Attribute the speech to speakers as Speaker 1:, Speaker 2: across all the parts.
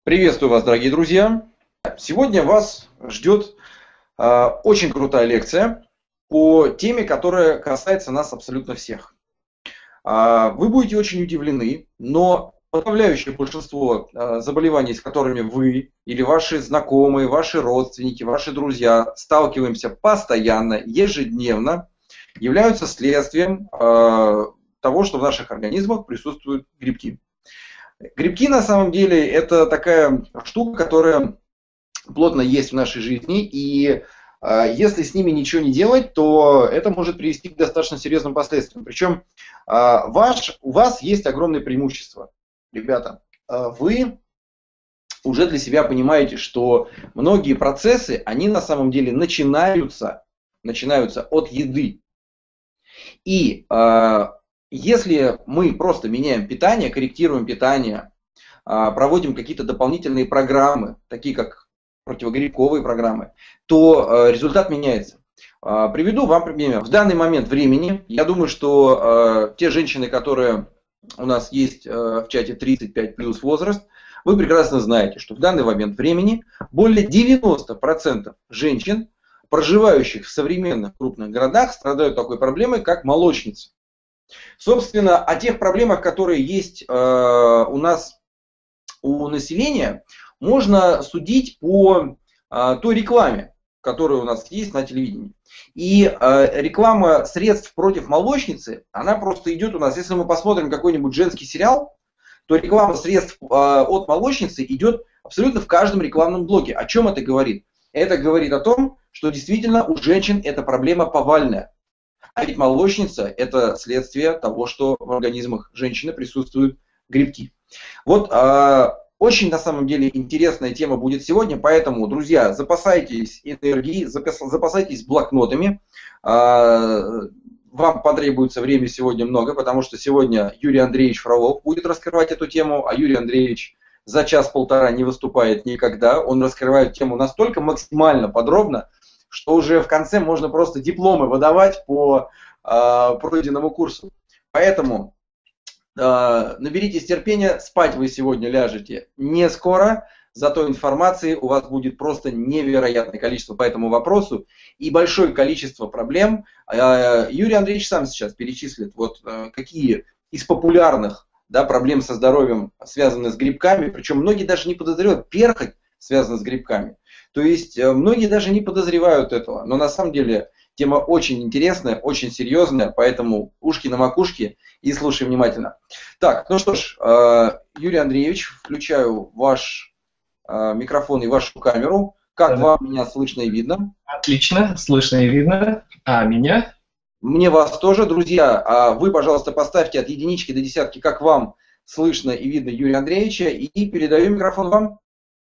Speaker 1: Приветствую вас, дорогие друзья! Сегодня вас ждет очень крутая лекция по теме, которая касается нас абсолютно всех. Вы будете очень удивлены, но подавляющее большинство заболеваний, с которыми вы или ваши знакомые, ваши родственники, ваши друзья сталкиваемся постоянно, ежедневно, являются следствием того, что в наших организмах присутствуют грибки. Грибки на самом деле это такая штука, которая плотно есть в нашей жизни, и если с ними ничего не делать, то это может привести к достаточно серьезным последствиям. Причем у вас есть огромное преимущество, ребята. Вы уже для себя понимаете, что многие процессы, они на самом деле начинаются от еды. И если мы просто меняем питание, корректируем питание, проводим какие-то дополнительные программы, такие как противогрибковые программы, то результат меняется. Приведу вам пример. В данный момент времени, я думаю, что те женщины, которые у нас есть в чате 35 плюс возраст, вы прекрасно знаете, что в данный момент времени более 90% женщин, проживающих в современных крупных городах, страдают такой проблемой, как молочница. Собственно, о тех проблемах, которые есть у нас, у населения, можно судить по той рекламе, которая у нас есть на телевидении. И реклама средств против молочницы, она просто идет у нас, если мы посмотрим какой-нибудь женский сериал, то реклама средств от молочницы идет абсолютно в каждом рекламном блоке. О чем это говорит? Это говорит о том, что действительно у женщин эта проблема повальная. А ведь молочница – это следствие того, что в организмах женщины присутствуют грибки. Вот очень на самом деле интересная тема будет сегодня, поэтому, друзья, запасайтесь энергией, запасайтесь блокнотами. Вам потребуется время сегодня много, потому что сегодня Юрий Андреевич Фролов будет раскрывать эту тему, а Юрий Андреевич за час-полтора не выступает никогда. Он раскрывает тему настолько максимально подробно, что уже в конце можно просто дипломы выдавать по пройденному курсу. Поэтому наберитесь терпения, спать вы сегодня ляжете не скоро, зато информации у вас будет просто невероятное количество по этому вопросу и большое количество проблем. Юрий Андреевич сам сейчас перечислит, вот какие из популярных проблем со здоровьем связаны с грибками, причем многие даже не подозревают, перхоть связана с грибками. То есть многие даже не подозревают этого, но на самом деле тема очень интересная, очень серьезная, поэтому ушки на макушке и слушай внимательно. Так, ну что ж, Юрий Андреевич, включаю ваш микрофон и вашу камеру. Как вам меня слышно и видно?
Speaker 2: Отлично, слышно и видно. А меня?
Speaker 1: Мне вас тоже, друзья. Вы, пожалуйста, поставьте от единички до десятки, как вам слышно и видно Юрия Андреевича, и передаю микрофон вам.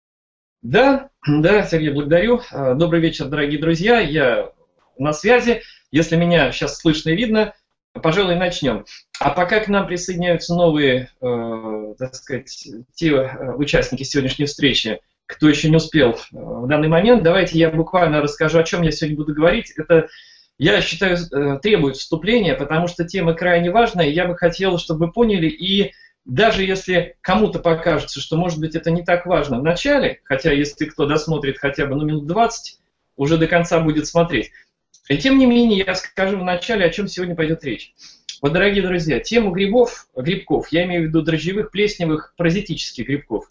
Speaker 2: Да, Сергей, благодарю. Добрый вечер, дорогие друзья. Я на связи. Если меня сейчас слышно и видно, пожалуй, начнем. А пока к нам присоединяются новые, так сказать, те участники сегодняшней встречи, кто еще не успел в данный момент, давайте я буквально расскажу, о чем я сегодня буду говорить. Это, я считаю, требует вступления, потому что тема крайне важная, и я бы хотел, чтобы вы поняли, и даже если кому-то покажется, что, может быть, это не так важно в начале, хотя если кто досмотрит хотя бы минут 20, уже до конца будет смотреть. И тем не менее, я скажу в начале, о чем сегодня пойдет речь. Вот, дорогие друзья, тему грибков, я имею в виду дрожжевых, плесневых, паразитических грибков,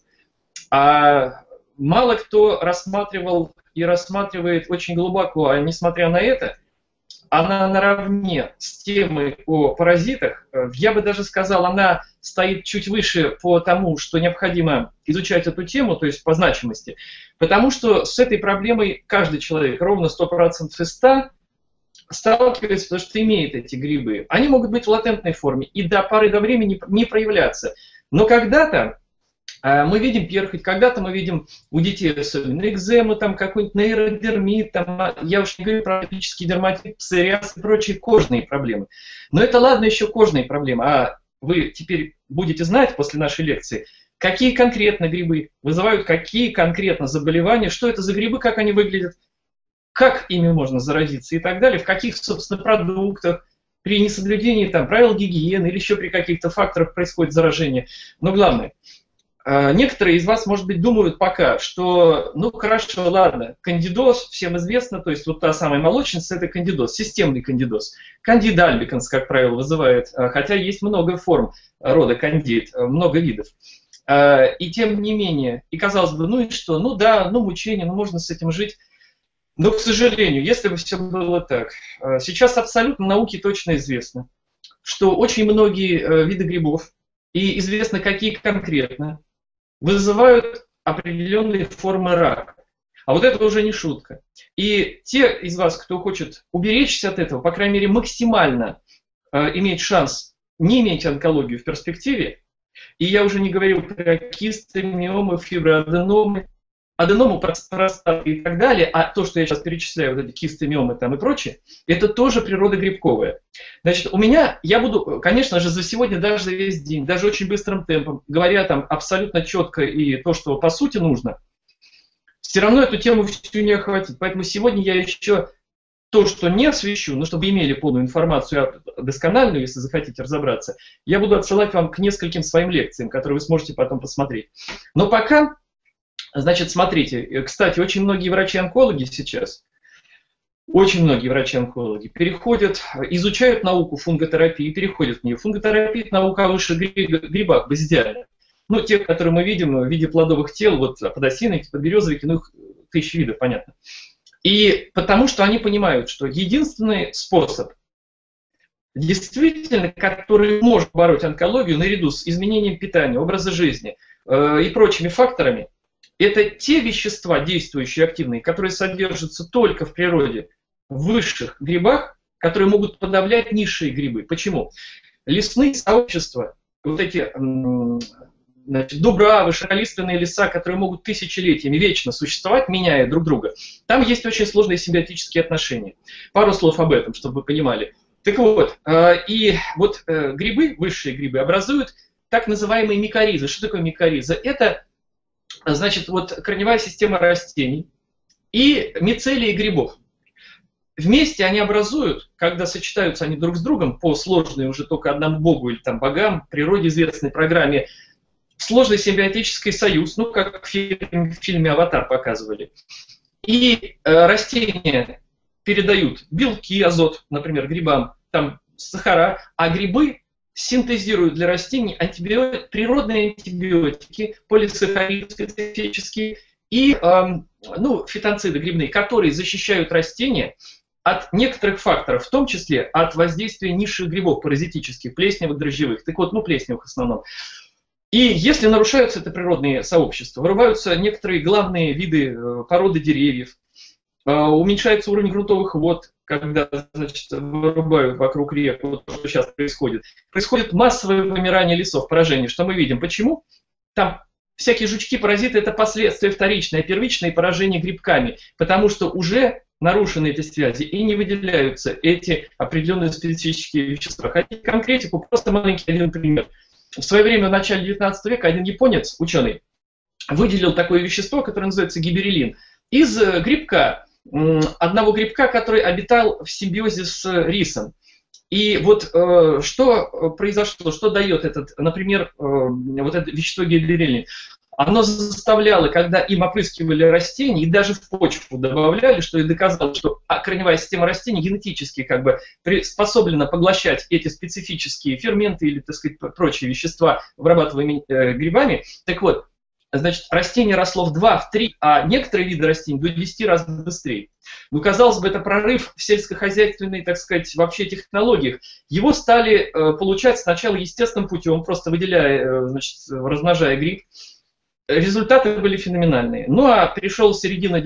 Speaker 2: мало кто рассматривал и рассматривает очень глубоко, а несмотря на это, она наравне с темой о паразитах, я бы даже сказал, она стоит чуть выше по тому, что необходимо изучать эту тему, то есть по значимости, потому что с этой проблемой каждый человек, ровно 100% из 100, сталкивается, потому что имеет эти грибы. Они могут быть в латентной форме и до поры до времени не проявляться. Но когда-то мы видим перхоть, когда-то мы видим у детей особенно экзему, там какой-нибудь нейродермит, там, я уж не говорю про атопический дерматит, псориаз и прочие кожные проблемы. Но это ладно еще кожные проблемы, а вы теперь будете знать после нашей лекции, какие конкретно грибы вызывают какие конкретно заболевания, что это за грибы, как они выглядят, как ими можно заразиться и так далее, в каких, собственно, продуктах, при несоблюдении там, правил гигиены или еще при каких-то факторах происходит заражение. Но главное, некоторые из вас, может быть, думают пока, что, ну, хорошо, ладно, кандидоз, всем известно, то есть вот та самая молочница – это кандидоз, системный кандидоз. Кандид альбиканс, как правило, вызывает, хотя есть много форм рода кандид, много видов. И тем не менее, и казалось бы, ну и что, ну да, ну мучение, ну можно с этим жить. Но, к сожалению, если бы все было так, сейчас абсолютно науке точно известно, что очень многие виды грибов, и известно, какие конкретно, вызывают определенные формы рака. А вот это уже не шутка. И те из вас, кто хочет уберечься от этого, по крайней мере, максимально иметь шанс не иметь онкологию в перспективе, и я уже не говорил про кисты, миомы, фиброаденомы, аденому простаты и так далее, а то, что я сейчас перечисляю, вот эти кисты, миомы там и прочее, это тоже природа грибковая. Значит, у меня, я буду, конечно же, за сегодня, даже за весь день, даже очень быстрым темпом, говоря там абсолютно четко и то, что по сути нужно, все равно эту тему всю не охватить. Поэтому сегодня я еще то, что не освещу, но чтобы имели полную информацию, доскональную, если захотите разобраться, я буду отсылать вам к нескольким своим лекциям, которые вы сможете потом посмотреть. Но пока, значит, смотрите, кстати, очень многие врачи-онкологи сейчас, очень многие врачи-онкологи переходят, изучают науку фунготерапии, переходят в нее. Фунготерапия – это наука о высших грибах, базидиально. Ну, те, которые мы видим в виде плодовых тел, вот подосиновики, подберезовики, ну, их тысячи видов, понятно. И потому что они понимают, что единственный способ, действительно, который может бороть онкологию наряду с изменением питания, образа жизни и прочими факторами, это те вещества, действующие, активные, которые содержатся только в природе, в высших грибах, которые могут подавлять низшие грибы. Почему? Лесные сообщества, вот эти значит, дубравы, широколиственные леса, которые могут тысячелетиями вечно существовать, меняя друг друга, там есть очень сложные симбиотические отношения. Пару слов об этом, чтобы вы понимали. Так вот, и вот грибы, высшие грибы, образуют так называемые микоризы. Что такое микориза? Это, значит, вот корневая система растений и мицелии грибов. Вместе они образуют, когда сочетаются они друг с другом по сложной уже только одному богу или там богам, природе известной программе, сложный симбиотический союз, ну, как в фильме «Аватар» показывали. И растения передают белки, азот, например, грибам, там сахара, а грибы синтезируют для растений природные антибиотики, полисахариды специфические и фитонциды грибные, которые защищают растения от некоторых факторов, в том числе от воздействия низших грибов паразитических, плесневых, дрожжевых. Так вот, плесневых в основном. И если нарушаются это природные сообщества, вырубаются некоторые главные виды породы деревьев, уменьшается уровень грунтовых вод, когда, значит, вырубают вокруг рек, вот что сейчас происходит. Происходит массовое вымирание лесов, поражение. Что мы видим? Почему? Там всякие жучки-паразиты – это последствия вторичные, первичные поражения грибками, потому что уже нарушены эти связи и не выделяются эти определенные специфические вещества. Хотите конкретику? Просто маленький один пример. В свое время, в начале 19 века, один японец, ученый, выделил такое вещество, которое называется гибереллин, из грибка, одного грибка, который обитал в симбиозе с рисом. И вот что произошло, что дает этот, например, вот это вещество гибереллин? Оно заставляло, когда им опрыскивали растения, и даже в почву добавляли, что и доказало, что корневая система растений генетически как бы приспособлена поглощать эти специфические ферменты или, так сказать, прочие вещества, вырабатываемые грибами. Так вот, значит, растение росло в 2, в 3, а некоторые виды растений до 10 раз быстрее. Ну, казалось бы, это прорыв в сельскохозяйственной, так сказать, вообще технологиях. Его стали получать сначала естественным путем, просто выделяя, значит, размножая гриб. Результаты были феноменальные. Ну, а пришел середина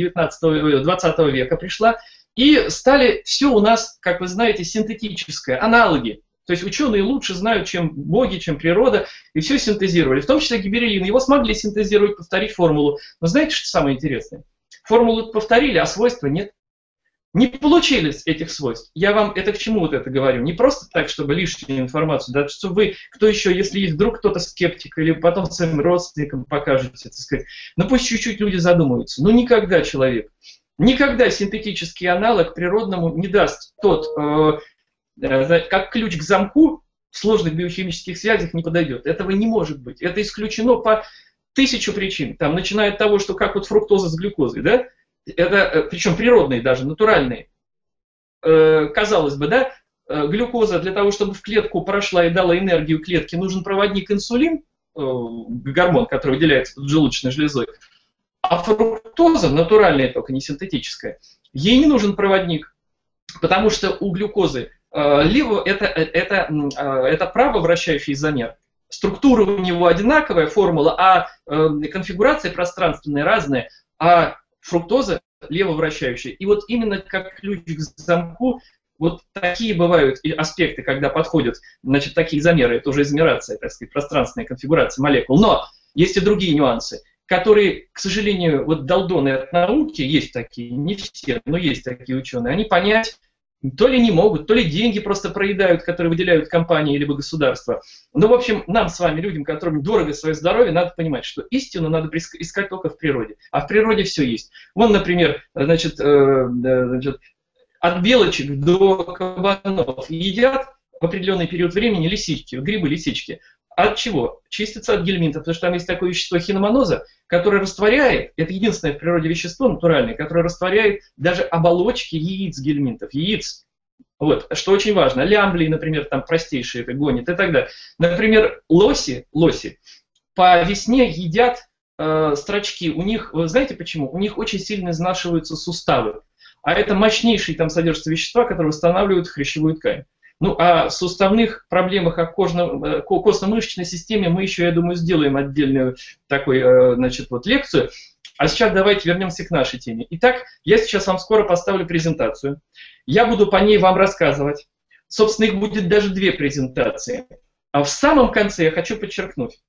Speaker 2: 20 века, пришла, и стали все у нас, как вы знаете, синтетическое, аналоги. То есть ученые лучше знают, чем боги, чем природа, и все синтезировали. В том числе гибереллин. Его смогли синтезировать, повторить формулу. Но знаете, что самое интересное? Формулу повторили, а свойства нет. Не получились этих свойств. Я вам это к чему вот это говорю? Не просто так, чтобы лишнюю информацию, да, чтобы вы, кто еще, если есть вдруг кто-то скептик, или потом своим родственникам покажете, так сказать, но пусть чуть-чуть люди задумаются. Но никогда человек, никогда синтетический аналог природному не даст тот, как ключ к замку в сложных биохимических связях не подойдет. Этого не может быть. Это исключено по 1000 причин. Там, начиная от того, что как вот фруктоза с глюкозой, да, это, причем природные даже, натуральные. Казалось бы, да, глюкоза для того, чтобы в клетку прошла и дала энергию клетке, нужен проводник инсулин, гормон, который выделяется желудочной железой. А фруктоза, натуральная только, не синтетическая, ей не нужен проводник, потому что у глюкозы либо это правовращающий изомер, структура у него одинаковая, формула, а конфигурация пространственная разная, а фруктоза левовращающая. И вот именно как ключ к замку, вот такие бывают и аспекты, когда подходят, значит, такие изомеры, это уже изомерация, так сказать, пространственная конфигурация молекул. Но есть и другие нюансы, которые, к сожалению, вот долдоны от науки, есть такие, не все, но есть такие ученые, они понять то ли не могут, то ли деньги просто проедают, которые выделяют компании либо государства. Но, в общем, нам с вами, людям, которым дорого свое здоровье, надо понимать, что истину надо искать только в природе. А в природе все есть. Вон, например, значит, от белочек до кабанов едят в определенный период времени лисички, грибы-лисички. От чего? Чистятся от гельминтов, потому что там есть такое вещество хиномоноза, которое растворяет, это единственное в природе вещество натуральное, которое растворяет даже оболочки яиц гельминтов, яиц. Вот, что очень важно. Лямблии, например, там простейшие это гонят и так далее. Например, лоси по весне едят строчки. У них, вы знаете почему? У них очень сильно изнашиваются суставы. А это мощнейшие там содержатся вещества, которые восстанавливают хрящевую ткань. Ну, о суставных проблемах, о костно-мышечной системе мы еще, я думаю, сделаем отдельную такую, значит, вот лекцию. А сейчас давайте вернемся к нашей теме. Итак, я сейчас вам скоро поставлю презентацию. Я буду по ней вам рассказывать. Собственно, их будет даже 2 презентации. А в самом конце я хочу подчеркнуть.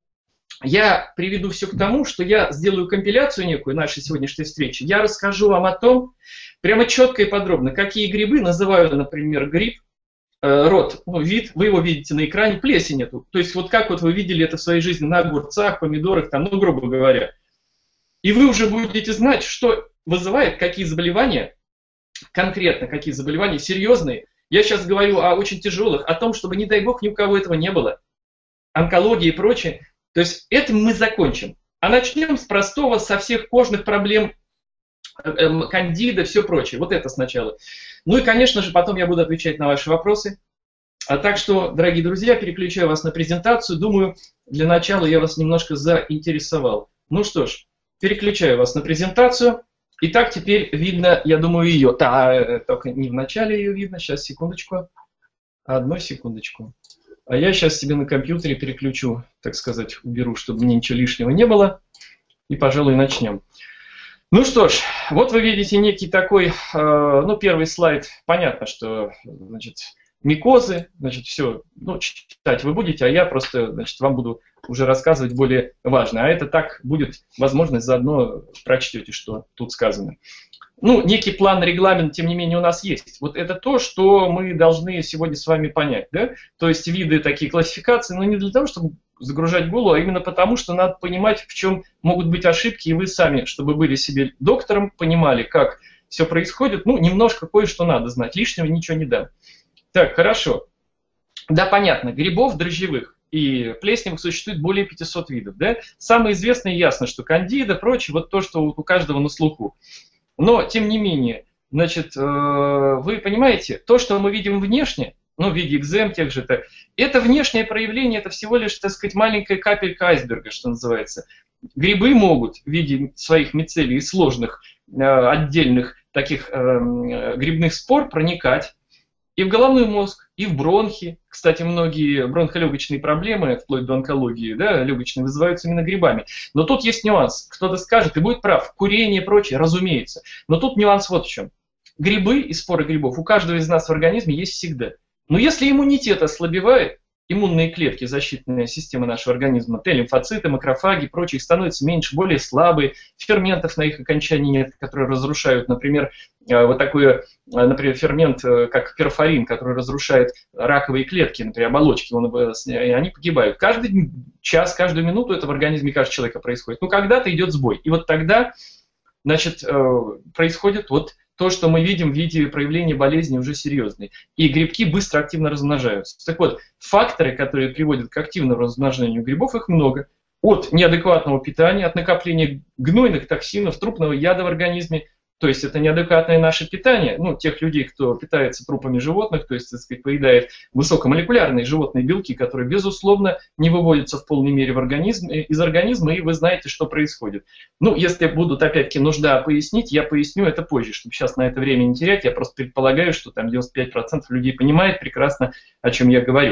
Speaker 2: Я приведу все к тому, что я сделаю компиляцию некую нашей сегодняшней встречи. Я расскажу вам о том, прямо четко и подробно, какие грибы, называю, например, гриб, род, ну, вид, вы его видите на экране, плесень эту. То есть вот как вот вы видели это в своей жизни на огурцах, помидорах, там, ну, грубо говоря. И вы уже будете знать, что вызывает, какие заболевания, конкретно какие заболевания, серьезные. Я сейчас говорю о очень тяжелых, о том, чтобы, не дай бог, ни у кого этого не было. Онкология и прочее. То есть этим мы закончим. А начнем с простого, со всех кожных проблем, кандида, все прочее. Вот это сначала. Ну и, конечно же, потом я буду отвечать на ваши вопросы. А так что, дорогие друзья, переключаю вас на презентацию. Думаю, для начала я вас немножко заинтересовал. Ну что ж, переключаю вас на презентацию. Итак, теперь видно, я думаю, ее. Только не в начале ее видно. Сейчас, секундочку. Одну секундочку. А я сейчас себе на компьютере переключу, так сказать, уберу, чтобы мне ничего лишнего не было. И, пожалуй, начнем. Ну что ж, вот вы видите некий такой, ну, первый слайд. Понятно, что, значит, микозы, значит, все, ну, читать вы будете, а я просто, значит, вам буду уже рассказывать более важное. А это так будет возможность, заодно прочтете, что тут сказано. Ну, некий план, регламент, тем не менее, у нас есть. Вот это то, что мы должны сегодня с вами понять, да? То есть виды, такие классификации, но не для того, чтобы загружать голову, а именно потому, что надо понимать, в чем могут быть ошибки, и вы сами, чтобы были себе доктором, понимали, как все происходит. Ну, немножко кое-что надо знать, лишнего ничего не дам. Так, хорошо. Да, понятно, грибов дрожжевых и плесневых существует более 500 видов, да? Самое известное, ясно, что кандида, прочее, вот то, что у каждого на слуху. Но, тем не менее, значит, вы понимаете, то, что мы видим внешне, ну, в виде экзем тех же, это внешнее проявление, это всего лишь, так сказать, маленькая капелька айсберга, что называется. Грибы могут в виде своих мицелий и сложных, отдельных таких грибных спор проникать и в головной мозг, и в бронхи. Кстати, многие бронхолегочные проблемы, вплоть до онкологии, да, легочные, вызываются именно грибами. Но тут есть нюанс. Кто-то скажет, и будет прав, курение и прочее, разумеется. Но тут нюанс вот в чем. Грибы и споры грибов у каждого из нас в организме есть всегда. Но если иммунитет ослабевает, иммунные клетки, защитная система нашего организма, Т-лимфоциты, макрофаги и прочие, становятся меньше, более слабые, ферментов на их окончании нет, которые разрушают, например, вот такой, например, фермент, как перфорин, который разрушает раковые клетки, например, оболочки, и они погибают. Каждый час, каждую минуту это в организме каждого человека происходит. Ну, когда-то идет сбой. И вот тогда, значит, происходит вот то, что мы видим в виде проявления болезни уже серьезной. И грибки быстро активно размножаются. Так вот, факторы, которые приводят к активному размножению грибов, их много. от неадекватного питания, от накопления гнойных токсинов, трупного яда в организме. То есть это неадекватное наше питание, ну, тех людей, кто питается трупами животных, то есть, так сказать, поедает высокомолекулярные животные белки, которые, безусловно, не выводятся в полной мере из организма, и вы знаете, что происходит. Ну, если будут, опять-таки, нужда пояснить, я поясню это позже, чтобы сейчас на это время не терять. Я просто предполагаю, что там 95% людей понимает прекрасно, о чем я говорю.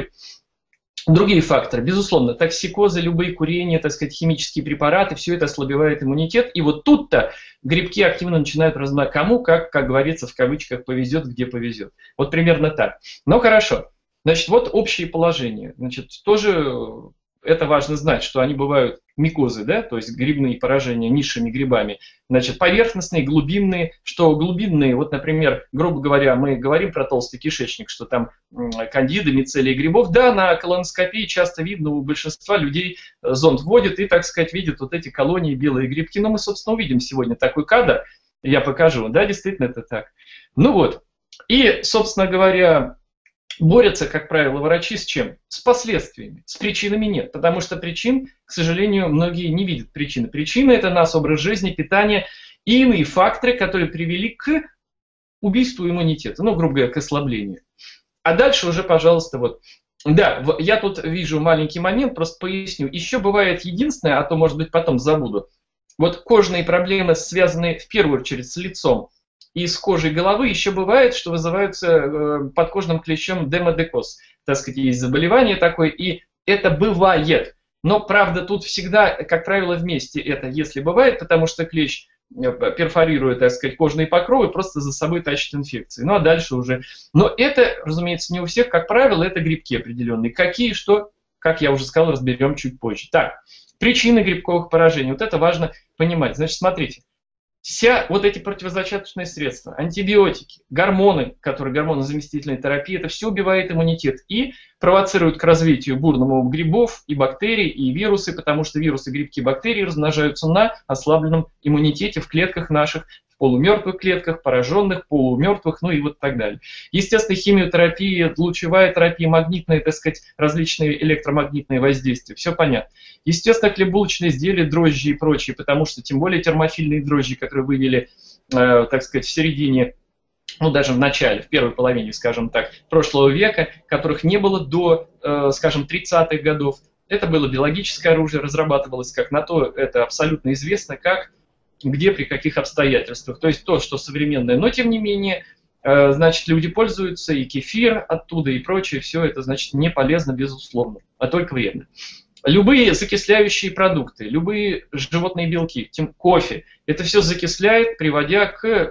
Speaker 2: Другие факторы, безусловно, токсикозы, любые курения, так сказать, химические препараты, все это ослабевает иммунитет. И вот тут-то грибки активно начинают размножаться. Кому, как говорится, в кавычках, повезет, где повезет. Вот примерно так. Но хорошо. Значит, вот общее положение. Значит, тоже это важно знать, что они бывают микозы, да, то есть грибные поражения низшими грибами. Значит, поверхностные, глубинные, что глубинные, вот, например, грубо говоря, мы говорим про толстый кишечник, что там кандиды, мицелии грибов, да, на колоноскопии часто видно у большинства людей зонд вводят и, так сказать, видят вот эти колонии белые грибки. Но мы, собственно, увидим сегодня такой кадр, я покажу, да, действительно это так. Ну вот, и, собственно говоря, борются, как правило, врачи с чем? С последствиями. С причинами нет. Потому что причин, к сожалению, многие не видят причины. Причины – это наш образ жизни, питание и иные факторы, которые привели к убийству иммунитета. Ну, грубо говоря, к ослаблению. А дальше уже, пожалуйста, вот. Да, я тут вижу маленький момент, просто поясню. Еще бывает единственное, а то, может быть, потом забуду. Вот кожные проблемы, связанные в первую очередь с лицом и с кожей головы, еще бывает, что вызываются подкожным клещом демодекоз. Так сказать, есть заболевание такое, и это бывает. Но, правда, тут всегда, как правило, вместе это, если бывает, потому что клещ перфорирует, так сказать, кожные покровы, просто за собой тащит инфекции. Ну, а дальше уже. Но это, разумеется, не у всех, как правило, это грибки определенные. Какие, что, как я уже сказал, разберем чуть позже. Так, причины грибковых поражений. Вот это важно понимать. Значит, смотрите. Все вот эти противозачаточные средства, антибиотики, гормоны, которые гормонозаместительная терапия, это все убивает иммунитет и провоцирует к развитию бурному грибов и бактерий, и вирусы, потому что вирусы, грибки, бактерии размножаются на ослабленном иммунитете в клетках наших, в полумертвых клетках, пораженных, полумертвых, ну и вот так далее. Естественно, химиотерапия, лучевая терапия, магнитные, так сказать, различные электромагнитные воздействия, все понятно. Естественно, хлебобулочные изделия, дрожжи и прочие, потому что тем более термофильные дрожжи, которые вывели, так сказать, в середине, ну даже в начале, в первой половине, скажем так, прошлого века, которых не было до, скажем, 30-х годов. Это было биологическое оружие, разрабатывалось как на то, это абсолютно известно, как, где, при каких обстоятельствах. То есть то, что современное, но тем не менее, значит, люди пользуются, и кефир оттуда, и прочее, все это, значит, не полезно, безусловно, а только вредно. Любые закисляющие продукты, любые животные белки, кофе, это все закисляет, приводя к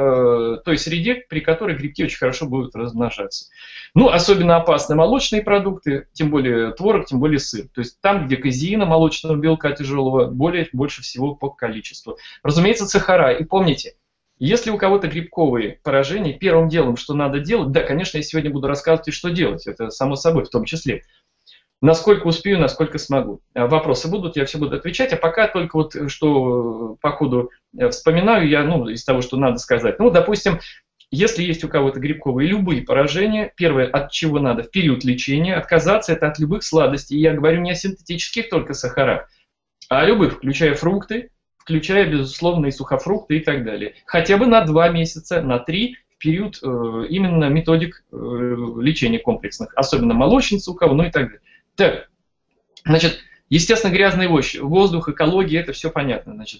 Speaker 2: той среде, при которой грибки очень хорошо будут размножаться. Ну, особенно опасны молочные продукты, тем более творог, тем более сыр. То есть там, где казеина, молочного белка тяжелого, больше всего по количеству. Разумеется, сахара. И помните, если у кого-то грибковые поражения, первым делом, что надо делать, да, конечно, я сегодня буду рассказывать, и что делать, это само собой в том числе. Насколько успею, насколько смогу. Вопросы будут, я все буду отвечать. А пока только вот что по ходу вспоминаю я, ну, из того, что надо сказать. Ну, допустим, если есть у кого-то грибковые любые поражения, первое, от чего надо в период лечения отказаться, это от любых сладостей. И я говорю не о синтетических только сахарах, а о любых, включая фрукты, включая, безусловно, и сухофрукты и так далее. Хотя бы на 2 месяца, на 3 в период именно методик лечения комплексных. Особенно молочница у кого, ну и так далее. Так, значит, естественно, грязный воздух, экология, это все понятно. Значит,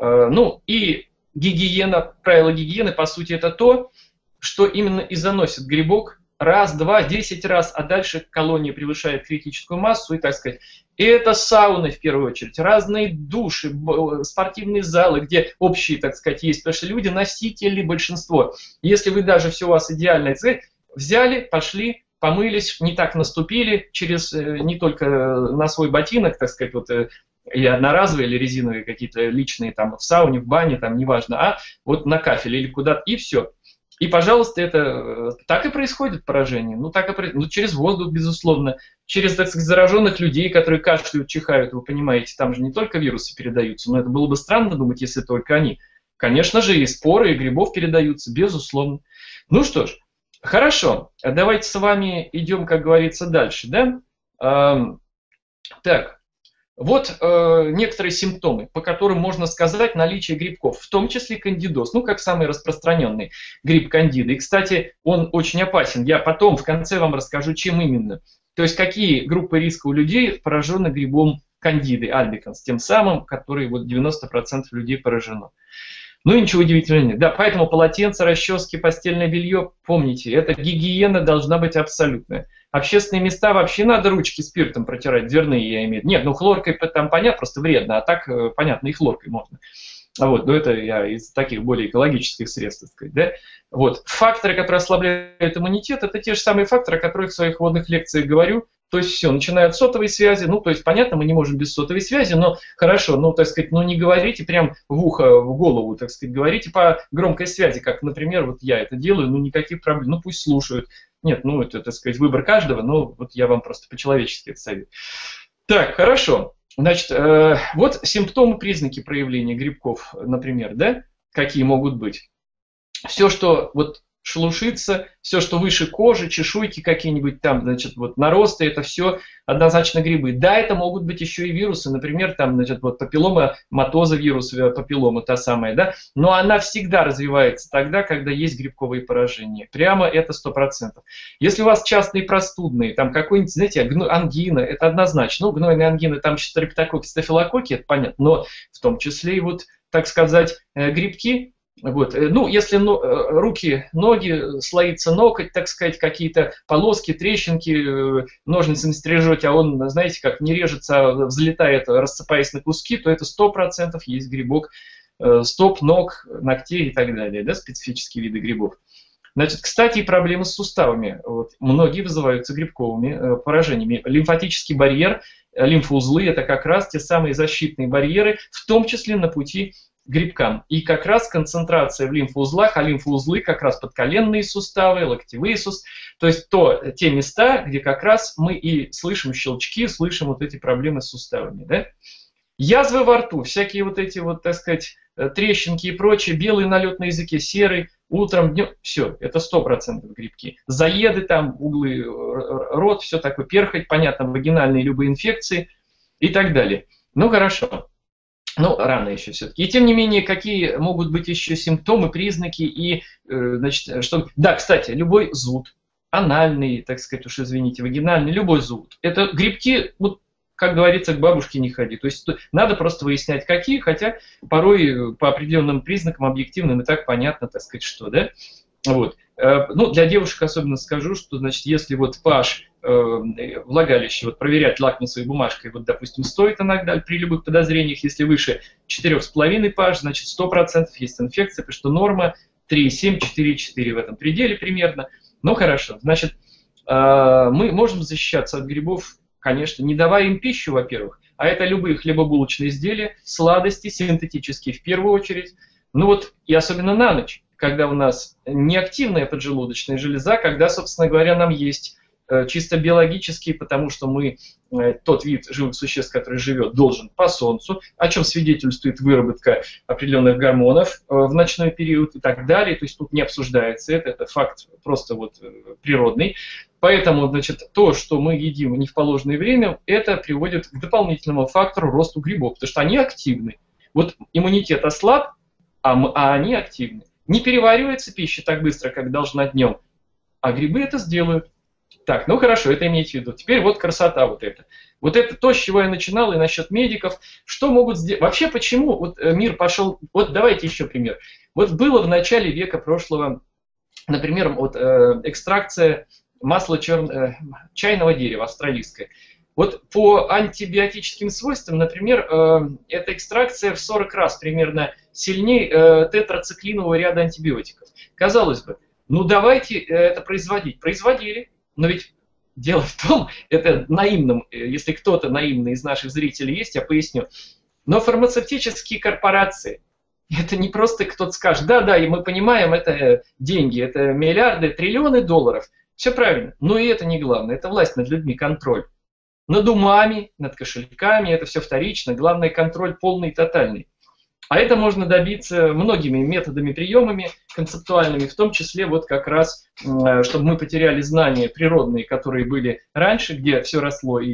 Speaker 2: ну и гигиена, правила гигиены, по сути, это то, что именно и заносит грибок раз, 2, 10 раз, а дальше колония превышает критическую массу, и так сказать. И это сауны, в первую очередь, разные души, спортивные залы, где общие, так сказать, есть, потому что люди носители большинство. Если вы даже все у вас идеально, так сказать, взяли, пошли, помылись, не так наступили, через не только на свой ботинок, так сказать, вот или одноразовые, или резиновые какие-то личные там в сауне, в бане, там неважно, а вот на кафеле или куда-то, и все. И, пожалуйста, это так и происходит поражение. Ну, так и происходит. Ну, через воздух, безусловно, через, так сказать, зараженных людей, которые кашляют, чихают, вы понимаете, там же не только вирусы передаются, но это было бы странно думать, если только они. Конечно же, и споры, и грибов передаются, безусловно. Ну что ж. Хорошо, давайте с вами идем, как говорится, дальше, да? Так, Вот некоторые симптомы, по которым можно сказать наличие грибков, в том числе кандидоз, ну, как самый распространенный гриб кандиды. И, кстати, он очень опасен. Я потом в конце вам расскажу, чем именно. То есть, какие группы риска у людей поражены грибом кандиды, альбиканс, тем самым, который вот 90% людей поражено. Ну и ничего удивительного нет. Да, поэтому полотенца, расчески, постельное белье, помните, эта гигиена должна быть абсолютная. Общественные места вообще надо ручки спиртом протирать, дверные я имею в виду. Нет, ну хлоркой там понятно, просто вредно, а так понятно, и хлоркой можно. Вот, но это я из таких более экологических средств, так сказать, да. Вот. Факторы, которые ослабляют иммунитет, это те же самые факторы, о которых в своих вводных лекциях говорю. То есть все, начиная от сотовой связи, ну, то есть, понятно, мы не можем без сотовой связи, но хорошо, ну, так сказать, ну, не говорите прям в ухо, в голову, так сказать, говорите по громкой связи, как, например, вот я это делаю, ну, никаких проблем, ну, пусть слушают. Нет, ну, это, так сказать, выбор каждого, но вот я вам просто по-человечески это советую. Так, хорошо. Значит, вот симптомы, признаки проявления грибков, например, да, какие могут быть. Все, что вот шелушится, все, что выше кожи, чешуйки какие-нибудь там, значит, вот наросты, это все однозначно грибы. Да, это могут быть еще и вирусы, например, там, значит, вот папиллома, матоза вирус, папиллома та самая, да, но она всегда развивается тогда, когда есть грибковые поражения. Прямо это 100%. Если у вас частные простудные, там какой-нибудь, знаете, ангина, это однозначно, ну, гнойная ангина, там стрептококки, стафилококки, это понятно, но в том числе и вот, так сказать, грибки. Вот. Ну, если руки, ноги, слоится ноготь, так сказать, какие-то полоски, трещинки, ножницами стрижете, а он, знаете, как не режется, а взлетает, рассыпаясь на куски, то это 100% есть грибок стоп, ног, ногтей и так далее, да, специфические виды грибов. Значит, кстати, и проблемы с суставами. Вот. Многие вызываются грибковыми поражениями. Лимфатический барьер, лимфоузлы – это как раз те самые защитные барьеры, в том числе на пути грибкам. И как раз концентрация в лимфоузлах, а лимфоузлы как раз подколенные суставы, локтевые суставы, то есть те места, где как раз мы и слышим щелчки, слышим вот эти проблемы с суставами. Да? Язвы во рту, всякие вот эти вот, так сказать, трещинки и прочее, белый налет на языке, серый, утром, днем, все, это 100% грибки. Заеды там, углы, рот, все такое, перхоть, понятно, вагинальные любые инфекции и так далее. Ну, хорошо. Ну, рано еще все-таки. И тем не менее, какие могут быть еще симптомы, признаки и, значит, что... Да, кстати, любой зуд, анальный, так сказать, уж извините, вагинальный, любой зуд. Это грибки, вот, как говорится, к бабушке не ходи. То есть надо просто выяснять, какие, хотя порой по определенным признакам объективным и так понятно, так сказать, что, да. Вот. Ну, для девушек особенно скажу, что, значит, если вот pH влагалище вот проверять лакмусовой бумажкой, вот, допустим, стоит иногда при любых подозрениях, если выше 4,5 pH, значит, 100% есть инфекция, потому что норма 3,7, 4,4 в этом пределе примерно. Ну, хорошо, значит, мы можем защищаться от грибов, конечно, не давая им пищу, во-первых, а это любые хлебобулочные изделия, сладости, синтетические в первую очередь, ну вот, и особенно на ночь, когда у нас неактивная поджелудочная железа, когда, собственно говоря, нам есть чисто биологически, потому что мы, тот вид живых существ, который живет, должен по солнцу, о чем свидетельствует выработка определенных гормонов в ночной период и так далее. То есть тут не обсуждается это факт просто вот природный. Поэтому, значит, то, что мы едим не в положенное время, это приводит к дополнительному фактору росту грибов, потому что они активны. Вот иммунитет ослаб, а они активны. Не переваривается пища так быстро, как должна днем, а грибы это сделают. Так, ну хорошо, это имейте в виду. Теперь вот красота вот эта. Вот это то, с чего я начинал, и насчет медиков. Что могут сделать? Вообще, почему вот мир пошел... Вот давайте еще пример. Вот было в начале века прошлого, например, вот экстракция масла чайного дерева австралийское. Вот по антибиотическим свойствам, например, эта экстракция в 40 раз примерно сильнее тетрациклинового ряда антибиотиков. Казалось бы, ну давайте это производить. Производили. Но ведь дело в том, это наивным, если кто-то наивный из наших зрителей есть, я поясню. Но фармацевтические корпорации, это не просто кто-то скажет, да, и мы понимаем, это деньги, это миллиарды, триллионы долларов. Все правильно, но и это не главное, это власть над людьми, контроль. Над умами, над кошельками, это все вторично, главное контроль полный и тотальный. А это можно добиться многими методами, приемами концептуальными, в том числе вот как раз, чтобы мы потеряли знания природные, которые были раньше, где все росло и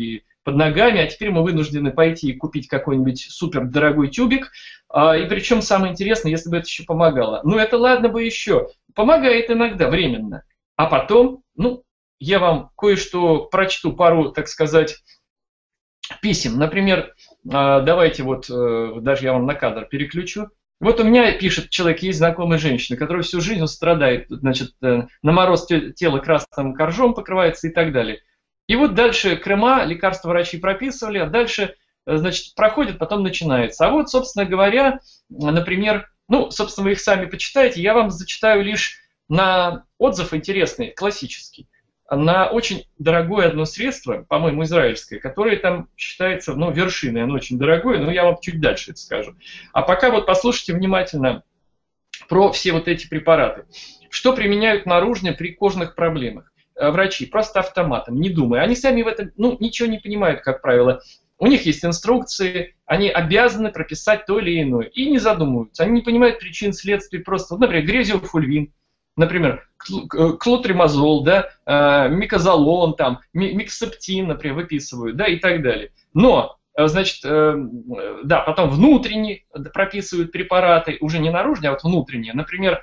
Speaker 2: под ногами, а теперь мы вынуждены пойти и купить какой-нибудь супердорогой тюбик, и причем самое интересное, если бы это еще помогало. Ну это ладно бы еще, помогает иногда, временно, а потом, ну, я вам кое-что прочту, пару, так сказать, писем. Например, давайте вот, даже я вам на кадр переключу. Вот у меня, пишет человек, есть знакомая женщина, которая всю жизнь страдает, значит, на мороз тело красным коржом покрывается и так далее. И вот дальше крема, лекарства врачи прописывали, а дальше, значит, проходит, потом начинается. А вот, собственно говоря, например, ну, собственно, вы их сами почитаете, я вам зачитаю лишь на отзыв интересный, классический, на очень дорогое одно средство, по-моему, израильское, которое там считается, ну, вершиной, оно очень дорогое, но я вам чуть дальше это скажу. А пока вот послушайте внимательно про все вот эти препараты. Что применяют наружно при кожных проблемах? Врачи, просто автоматом, не думая. Они сами в этом, ну, ничего не понимают, как правило. У них есть инструкции, они обязаны прописать то или иное. И не задумываются. Они не понимают причин, следствий, просто, вот, например, грезиофульвин. Например, клотримазол, да, микозолон, там, миксептин, например, выписывают, да, и так далее. Но, значит, да, потом внутренние прописывают препараты, уже не наружные, а вот внутренние. Например,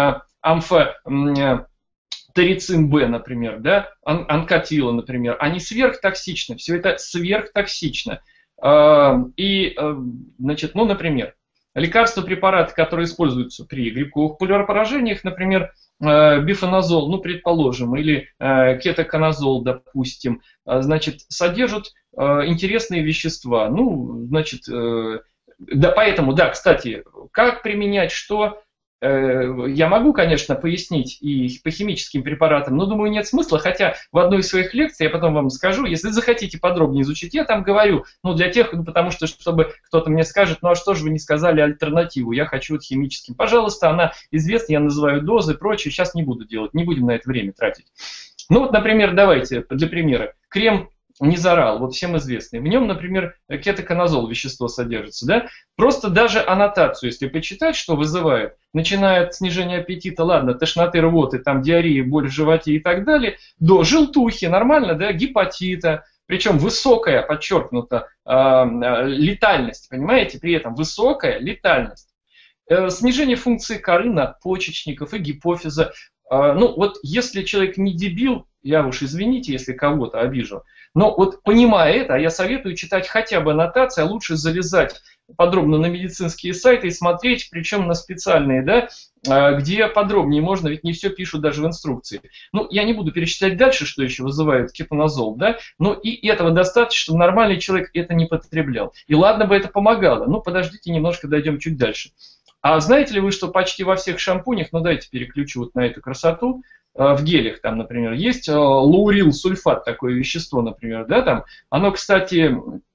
Speaker 2: амфотерицин Б, например, да, анкатила, например. Они сверхтоксичны, все это сверхтоксично. И, значит, ну, например, лекарства, препараты, которые используются при грибковых поражениях, например, бифеназол, ну, предположим, или кетоконазол, допустим, значит, содержат интересные вещества. Ну, значит, да, поэтому, да, кстати, как применять, что... Я могу, конечно, пояснить и по химическим препаратам, но думаю, нет смысла, хотя в одной из своих лекций, я потом вам скажу, если захотите подробнее изучить, я там говорю, ну, для тех, ну, потому что, чтобы кто-то мне скажет, ну, а что же вы не сказали альтернативу, я хочу вот химическим. Пожалуйста, она известна, я называю дозы и прочее, сейчас не буду делать, не будем на это время тратить. Ну, вот, например, давайте, для примера, крем Низорал, вот всем известный. В нем, например, кетоконазол вещество содержится, да? Просто даже аннотацию, если почитать, что вызывает, начиная от снижения аппетита, ладно, тошноты, рвоты, там диареи, боль в животе и так далее, до желтухи, нормально, да, гепатита, причем высокая, подчеркнута, летальность, понимаете, при этом высокая летальность. Снижение функции коры надпочечников и гипофиза. Ну, вот если человек не дебил, я уж извините, если кого-то обижу, но вот понимая это, я советую читать хотя бы аннотации, а лучше залезать подробно на медицинские сайты и смотреть, причем на специальные, да, где подробнее можно, ведь не все пишут даже в инструкции. Ну, я не буду перечислять дальше, что еще вызывает кетоназол, да, но и этого достаточно, чтобы нормальный человек это не потреблял. И ладно бы это помогало, но подождите немножко, дойдем чуть дальше. А знаете ли вы, что почти во всех шампунях, ну дайте переключу вот на эту красоту, в гелях там, например, есть лаурил сульфат, такое вещество, например, да, там, оно, кстати,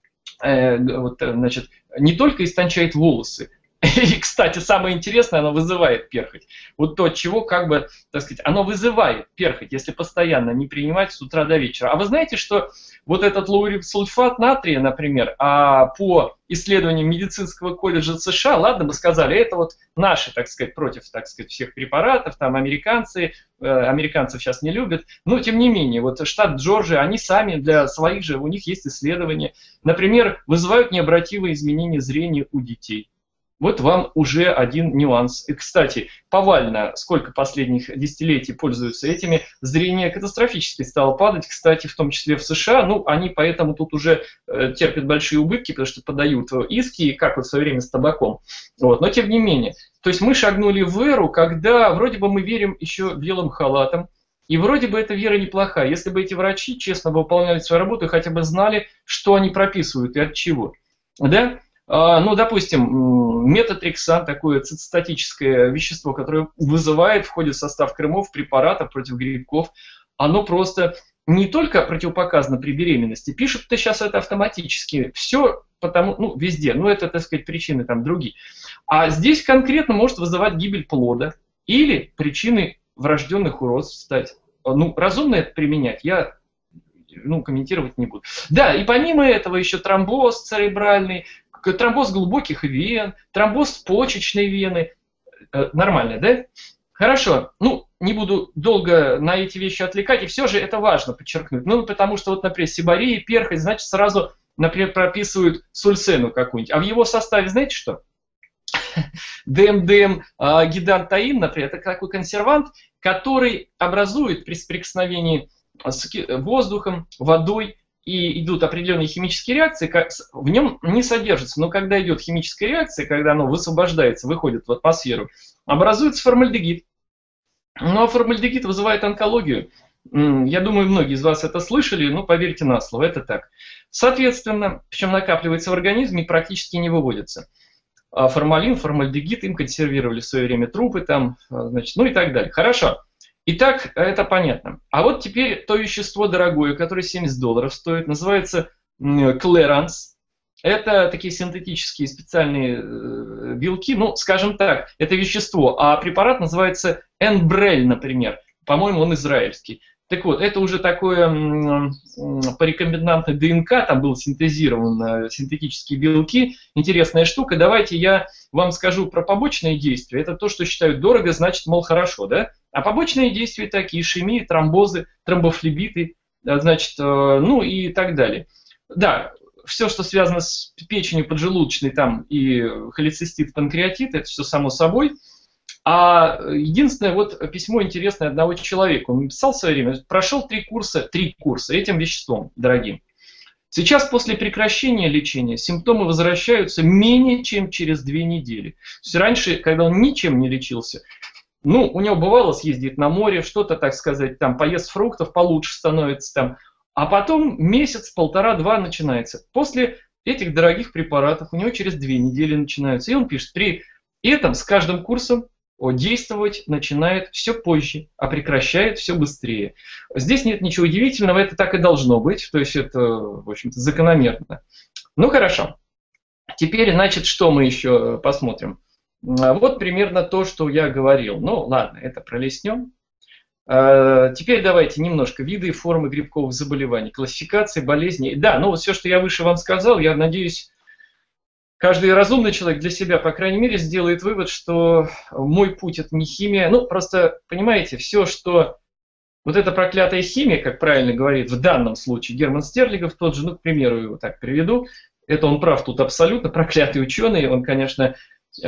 Speaker 2: вот, значит, не только истончает волосы, и, кстати, самое интересное, оно вызывает перхоть. Вот то, от чего, как бы, так сказать, оно вызывает перхоть, если постоянно не принимать с утра до вечера. А вы знаете, что вот этот лаурилсульфат натрия, например, по исследованиям медицинского колледжа США, ладно, мы сказали, это вот наши, так сказать, против, так сказать, всех препаратов, там американцев сейчас не любят, но тем не менее, вот штат Джорджия, они сами для своих же, у них есть исследования, например, вызывают необратимые изменения зрения у детей. Вот вам уже один нюанс. И, кстати, повально, сколько последних десятилетий пользуются этими, зрение катастрофически стало падать, кстати, в том числе в США. Ну, они поэтому тут уже терпят большие убытки, потому что подают иски, как вот в свое время с табаком. Вот. Но тем не менее. То есть мы шагнули в эру, когда вроде бы мы верим еще белым халатом, и вроде бы эта вера неплохая. Если бы эти врачи честно выполняли свою работу и хотя бы знали, что они прописывают и от чего. Да? Ну, допустим, метотрексат, такое цитостатическое вещество, которое вызывает, входит в состав кремов, препаратов против грибков, оно просто не только противопоказано при беременности, пишут-то сейчас это автоматически, все потому, ну, везде, ну, это, так сказать, причины там другие. А здесь конкретно может вызывать гибель плода или причины врожденных уродств стать. Ну, разумно это применять, я комментировать не буду. Да, и помимо этого еще тромбоз церебральный, тромбоз глубоких вен, тромбоз почечной вены. Нормально, да? Хорошо, ну, не буду долго на эти вещи отвлекать, и все же это важно подчеркнуть. Ну, потому что вот, например, сибария, перхоть, значит, сразу, например, прописывают сульсену какую-нибудь. А в его составе, знаете что? ДМДМ, гидантаин, например, это такой консервант, который образует при соприкосновении с воздухом, водой, и идут определенные химические реакции, в нем не содержится. Но когда идет химическая реакция, когда оно высвобождается, выходит в атмосферу, образуется формальдегид. Ну а формальдегид вызывает онкологию. Я думаю, многие из вас это слышали, но поверьте на слово, это так. Соответственно, причем накапливается в организме и практически не выводится. Формалин, формальдегид, им консервировали в свое время трупы там, значит, ну и так далее. Хорошо. Итак, это понятно. А вот теперь то вещество дорогое, которое $70 стоит, называется клеранс. Это такие синтетические специальные белки, ну, скажем так, это вещество, а препарат называется Энбрель, например. По-моему, он израильский. Так вот, это уже такое по рекомбинантной ДНК, там было синтезировано синтетические белки. Интересная штука. Давайте я вам скажу про побочные действия. Это то, что считают дорого, значит, мол, хорошо, да? А побочные действия такие: ишемии, тромбозы, тромбофлебиты, значит, ну и так далее. Да, все, что связано с печенью поджелудочной там и холецистит, панкреатит, это все само собой. А единственное, вот письмо интересное одного человека. Он написал в свое время, прошел 3 курса этим веществом дорогим. Сейчас после прекращения лечения симптомы возвращаются менее чем через 2 недели. То есть раньше, когда он ничем не лечился, ну, у него бывало съездить на море, что-то, так сказать, там, поест фруктов, получше становится там. А потом месяц, 1,5-2 начинается. После этих дорогих препаратов у него через 2 недели начинаются. И он пишет, при этом с каждым курсом действовать начинает все позже, а прекращает все быстрее. Здесь нет ничего удивительного, это так и должно быть, то есть это, в общем-то, закономерно. Ну хорошо. Теперь, значит, что мы еще посмотрим? Вот примерно то, что я говорил. Ну ладно, это пролистнем. Теперь давайте немножко виды и формы грибковых заболеваний, классификации болезней. Да, ну вот все, что я выше вам сказал, я надеюсь, каждый разумный человек для себя, по крайней мере, сделает вывод, что мой путь – это не химия. Ну, просто, понимаете, все, что вот эта проклятая химия, как правильно говорит в данном случае Герман Стерлигов, тот же, ну, к примеру, его так приведу, это он прав тут абсолютно, проклятый ученый, он, конечно,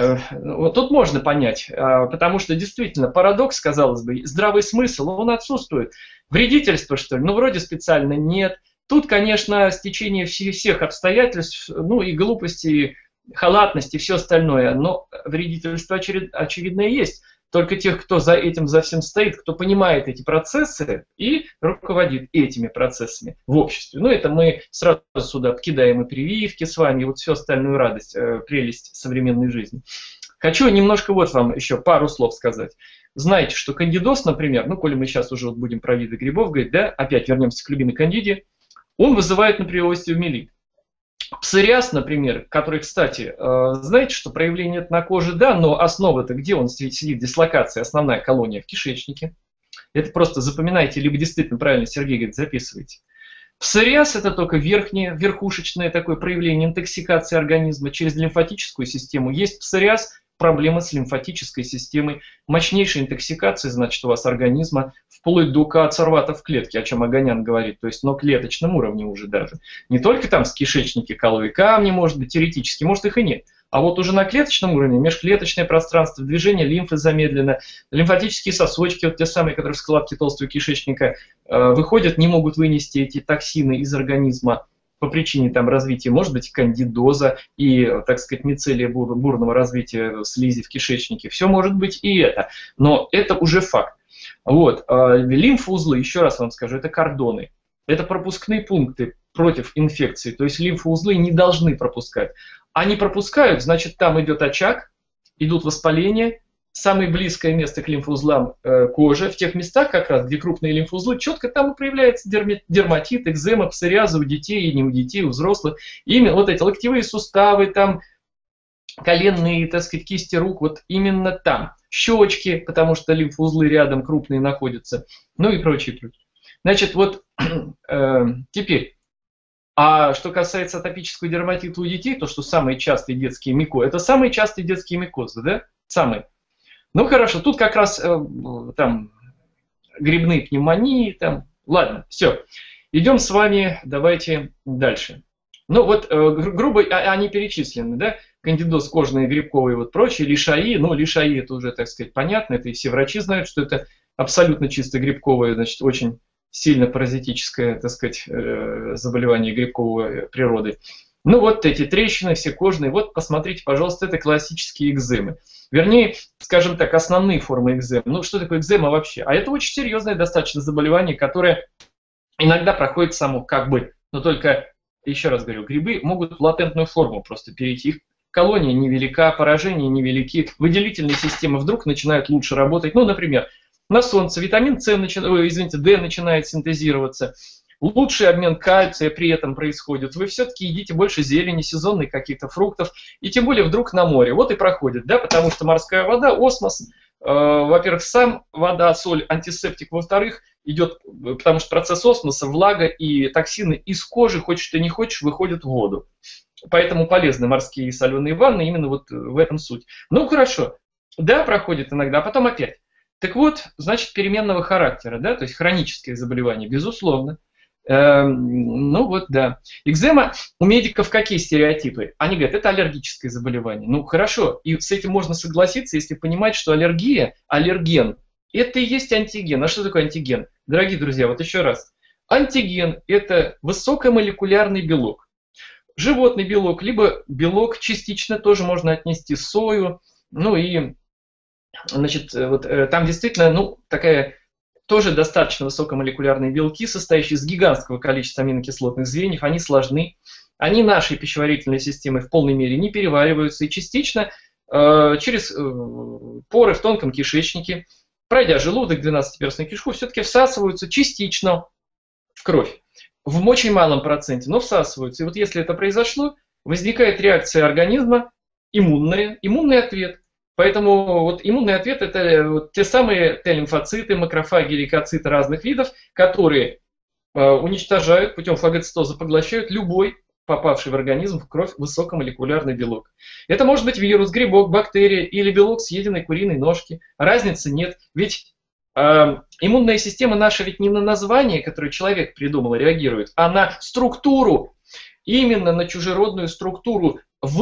Speaker 2: вот тут можно понять, потому что действительно парадокс, казалось бы, здравый смысл, он отсутствует. Вредительство, что ли? Ну, вроде специально нет. Тут, конечно, стечение всех обстоятельств, ну и глупости, и халатности, и все остальное, но вредительство очевидно есть. Только тех, кто за этим, за всем стоит, кто понимает эти процессы и руководит этими процессами в обществе. Ну, это мы сразу сюда кидаем и прививки с вами, и вот всю остальную радость, прелесть современной жизни. Хочу немножко вот вам еще пару слов сказать. Знаете, что кандидоз, например, ну, коли мы сейчас уже вот будем про виды грибов говорить, да, опять вернемся к любимой кандиде, он вызывает, например, остеомиелит. Псориаз, например, который, кстати, знаете, что проявление это на коже, да, но основа-то где он сидит, дислокация, основная колония в кишечнике. Это просто запоминайте, либо действительно правильно Сергей говорит, записывайте. Псориаз это только верхушечное такое проявление интоксикации организма через лимфатическую систему. Есть псориаз, проблемы с лимфатической системой, мощнейшая интоксикация, значит, у вас организма, вплоть до коацерватов в клетке, о чем Оганян говорит, то есть на клеточном уровне уже даже. Не только там с кишечники, коловые камни, может быть, теоретически, может их и нет. А вот уже на клеточном уровне межклеточное пространство, движение лимфы замедлено, лимфатические сосочки, вот те самые, которые в складке толстого кишечника выходят, не могут вынести эти токсины из организма по причине там развития, может быть, кандидоза и, так сказать, мицелия бурного развития слизи в кишечнике. Все может быть и это, но это уже факт. Вот. Лимфоузлы, еще раз вам скажу, это кордоны. Это пропускные пункты против инфекции, то есть лимфоузлы не должны пропускать. Они пропускают, значит, там идет очаг, идут воспаления. Самое близкое место к лимфоузлам кожа, в тех местах как раз, где крупные лимфоузлы, четко там и проявляется дерматит, экзема, псориазы у детей и не у детей, у взрослых. Именно вот эти локтевые суставы, там коленные, так сказать, кисти рук, вот именно там. Щечки, потому что лимфоузлы рядом крупные находятся, ну и прочее, прочее. Значит, вот теперь. А что касается атопического дерматита у детей, то, что самые частые детские микозы, это самые частые детские микозы, да? Самые. Ну хорошо, тут как раз там грибные пневмонии, там, ладно, все. Идем с вами, давайте дальше. Ну вот, грубо, они перечислены, да? Кандидоз кожные, грибковые, вот прочие, лишаи. Ну, лишаи это уже, так сказать, понятно, это и все врачи знают, что это абсолютно чисто грибковое, значит, очень сильно паразитическое, так сказать, заболевание грибковой природы. Ну вот эти трещины все кожные, вот посмотрите, пожалуйста, это классические экземы. Вернее, скажем так, основные формы экземы. Ну что такое экзема вообще? А это очень серьезное достаточно заболевание, которое иногда проходит само как бы, но только, еще раз говорю, грибы могут в латентную форму просто перейти. Их колония невелика, поражения невелики, выделительные системы вдруг начинают лучше работать. Ну, например, на солнце витамин С, D начинает синтезироваться. Лучший обмен кальция при этом происходит. Вы все-таки едите больше зелени, сезонных каких-то фруктов, и тем более вдруг на море. Вот и проходит, да, потому что морская вода, осмос, во-первых, сам вода, соль, антисептик, во-вторых, идет, потому что процесс осмоса, влага и токсины из кожи, хочешь ты не хочешь, выходят в воду. Поэтому полезны морские соленые ванны, именно вот в этом суть. Ну хорошо, да, проходит иногда, а потом опять. Так вот, значит, переменного характера, да, то есть хронические заболевания, безусловно. Ну вот, да. Экзема, у медиков какие стереотипы? Они говорят, это аллергическое заболевание. Ну хорошо, и с этим можно согласиться, если понимать, что аллергия, аллерген, это и есть антиген. А что такое антиген? Дорогие друзья, вот еще раз. Антиген – это высокомолекулярный белок. Животный белок, либо белок частично тоже можно отнести сою. Ну и, значит, вот там действительно, ну, такая тоже достаточно высокомолекулярные белки, состоящие из гигантского количества аминокислотных звеньев. Они сложны. Они нашей пищеварительной системой в полной мере не перевариваются. И частично через поры в тонком кишечнике, пройдя желудок, 12-перстную кишку, все-таки всасываются частично в кровь. В очень малом проценте, но всасываются. И вот если это произошло, возникает реакция организма, иммунный ответ. Поэтому вот иммунный ответ – это вот те самые Т-лимфоциты, макрофаги, лейкоциты разных видов, которые уничтожают путем фагоцитоза, поглощают любой попавший в организм в кровь высокомолекулярный белок. Это может быть вирус, грибок, бактерия или белок съеденной куриной ножки. Разницы нет, ведь иммунная система наша ведь не на название, которое человек придумал, реагирует, а на структуру, именно на чужеродную структуру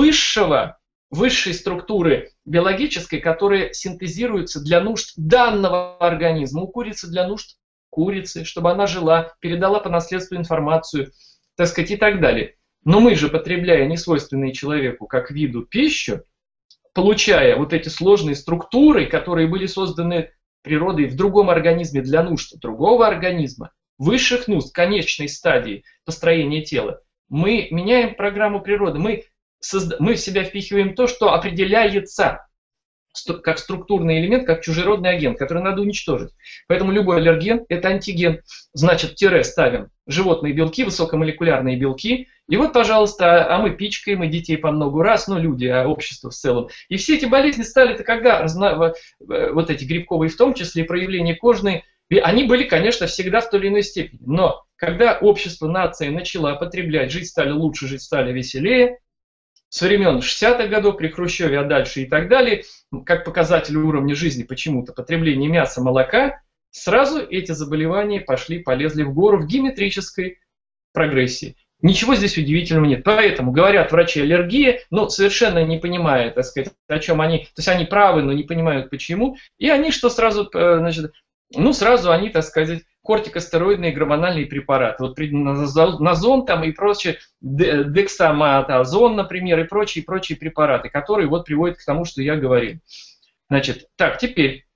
Speaker 2: высшей структуры биологической, которая синтезируется для нужд данного организма. У курицы для нужд курицы, чтобы она жила, передала по наследству информацию, так сказать, и так далее. Но мы же, потребляя несвойственные человеку как виду пищу, получая вот эти сложные структуры, которые были созданы природой в другом организме для нужд другого организма, высших нужд, конечной стадии построения тела, мы меняем программу природы, мы в себя впихиваем то, что определяется как структурный элемент, как чужеродный агент, который надо уничтожить. Поэтому любой аллерген – это антиген. Значит, тире ставим животные белки, высокомолекулярные белки. И вот, пожалуйста, а мы пичкаем и детей по много раз, ну, люди, а общество в целом. И все эти болезни стали-то когда, вот эти грибковые в том числе, проявления кожные, они были, конечно, всегда в той или иной степени. Но когда общество, нация начала потреблять, жить стали лучше, жить стали веселее, с времен 60-х годов при Хрущеве, а дальше и так далее, как показатель уровня жизни почему-то, потребление мяса, молока, сразу эти заболевания полезли в гору в геометрической прогрессии. Ничего здесь удивительного нет. Поэтому говорят врачи аллергия, но совершенно не понимая, так сказать, о чем они, то есть они правы, но не понимают почему, и они что сразу, значит, ну сразу они, так сказать, кортикостероидные гормональные препараты. Вот назон там и прочее, дексаматазон, например, и прочие препараты, которые вот приводят к тому, что я говорил. Значит, так, теперь,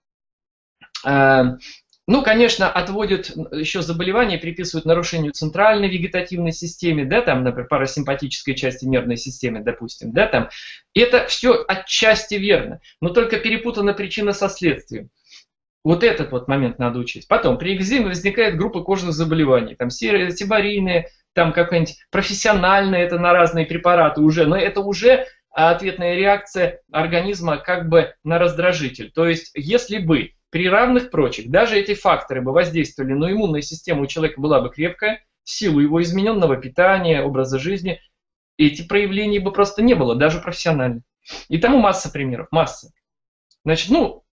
Speaker 2: ну, конечно, отводят еще заболевания, приписывают нарушению центральной вегетативной системе, да, там, например, парасимпатической части нервной системы, допустим, да, там. Это все отчасти верно, но только перепутана причина со следствием. Вот этот вот момент надо учесть. Потом, при экземе возникает группа кожных заболеваний. Там сибарийные, там какая-нибудь профессиональная, это на разные препараты уже. Но это уже ответная реакция организма как бы на раздражитель. То есть, если бы при равных прочих даже эти факторы бы воздействовали, но иммунная система у человека была бы крепкая, в силу его измененного питания, образа жизни, эти проявления бы просто не было, даже профессионально. И тому масса примеров, масса. Значит, ну,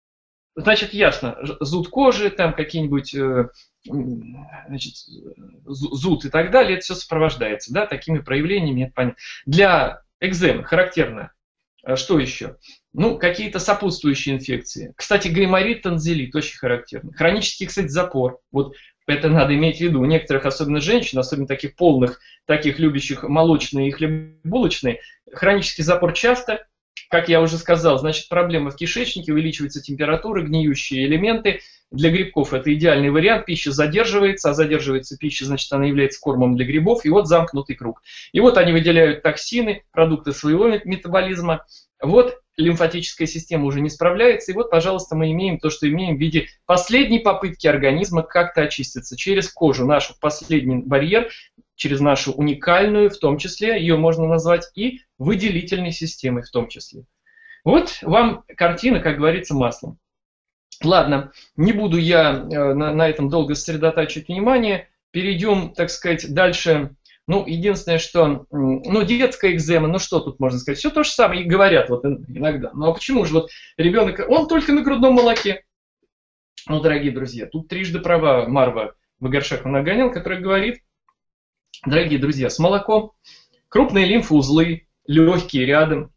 Speaker 2: Значит, ясно, зуд кожи, там какие-нибудь значит, зуд и так далее, это все сопровождается, да, такими проявлениями, это понятно. Для экземы характерно. Что еще? Ну, какие-то сопутствующие инфекции. Кстати, гайморит, танзелит очень характерно. Хронический, кстати, запор. Вот это надо иметь в виду. У некоторых, особенно женщин, особенно таких полных, таких любящих молочные и хлебобулочные, хронический запор часто. Как я уже сказал, значит, проблемы в кишечнике, увеличивается температура, гниющие элементы. Для грибков это идеальный вариант. Пища задерживается, а задерживается пища, значит, она является кормом для грибов. И вот замкнутый круг. И вот они выделяют токсины, продукты своего метаболизма. Вот лимфатическая система уже не справляется. И вот, пожалуйста, мы имеем то, что имеем в виде последней попытки организма как-то очиститься через кожу. Наш последний барьер, через нашу уникальную, в том числе, ее можно назвать и выделительной системой в том числе. Вот вам картина, как говорится, маслом. Ладно, не буду я на этом долго сосредотачивать внимание. Перейдем, так сказать, дальше. Ну, единственное, что, ну, детская экзема, ну, что тут можно сказать? Все то же самое и говорят вот иногда. Ну, а почему же вот ребенок, он только на грудном молоке? Ну, дорогие друзья, тут трижды права Марва Вагаршак-Наганян, которая говорит, дорогие друзья, с молоком крупные лимфоузлы, легкие рядом,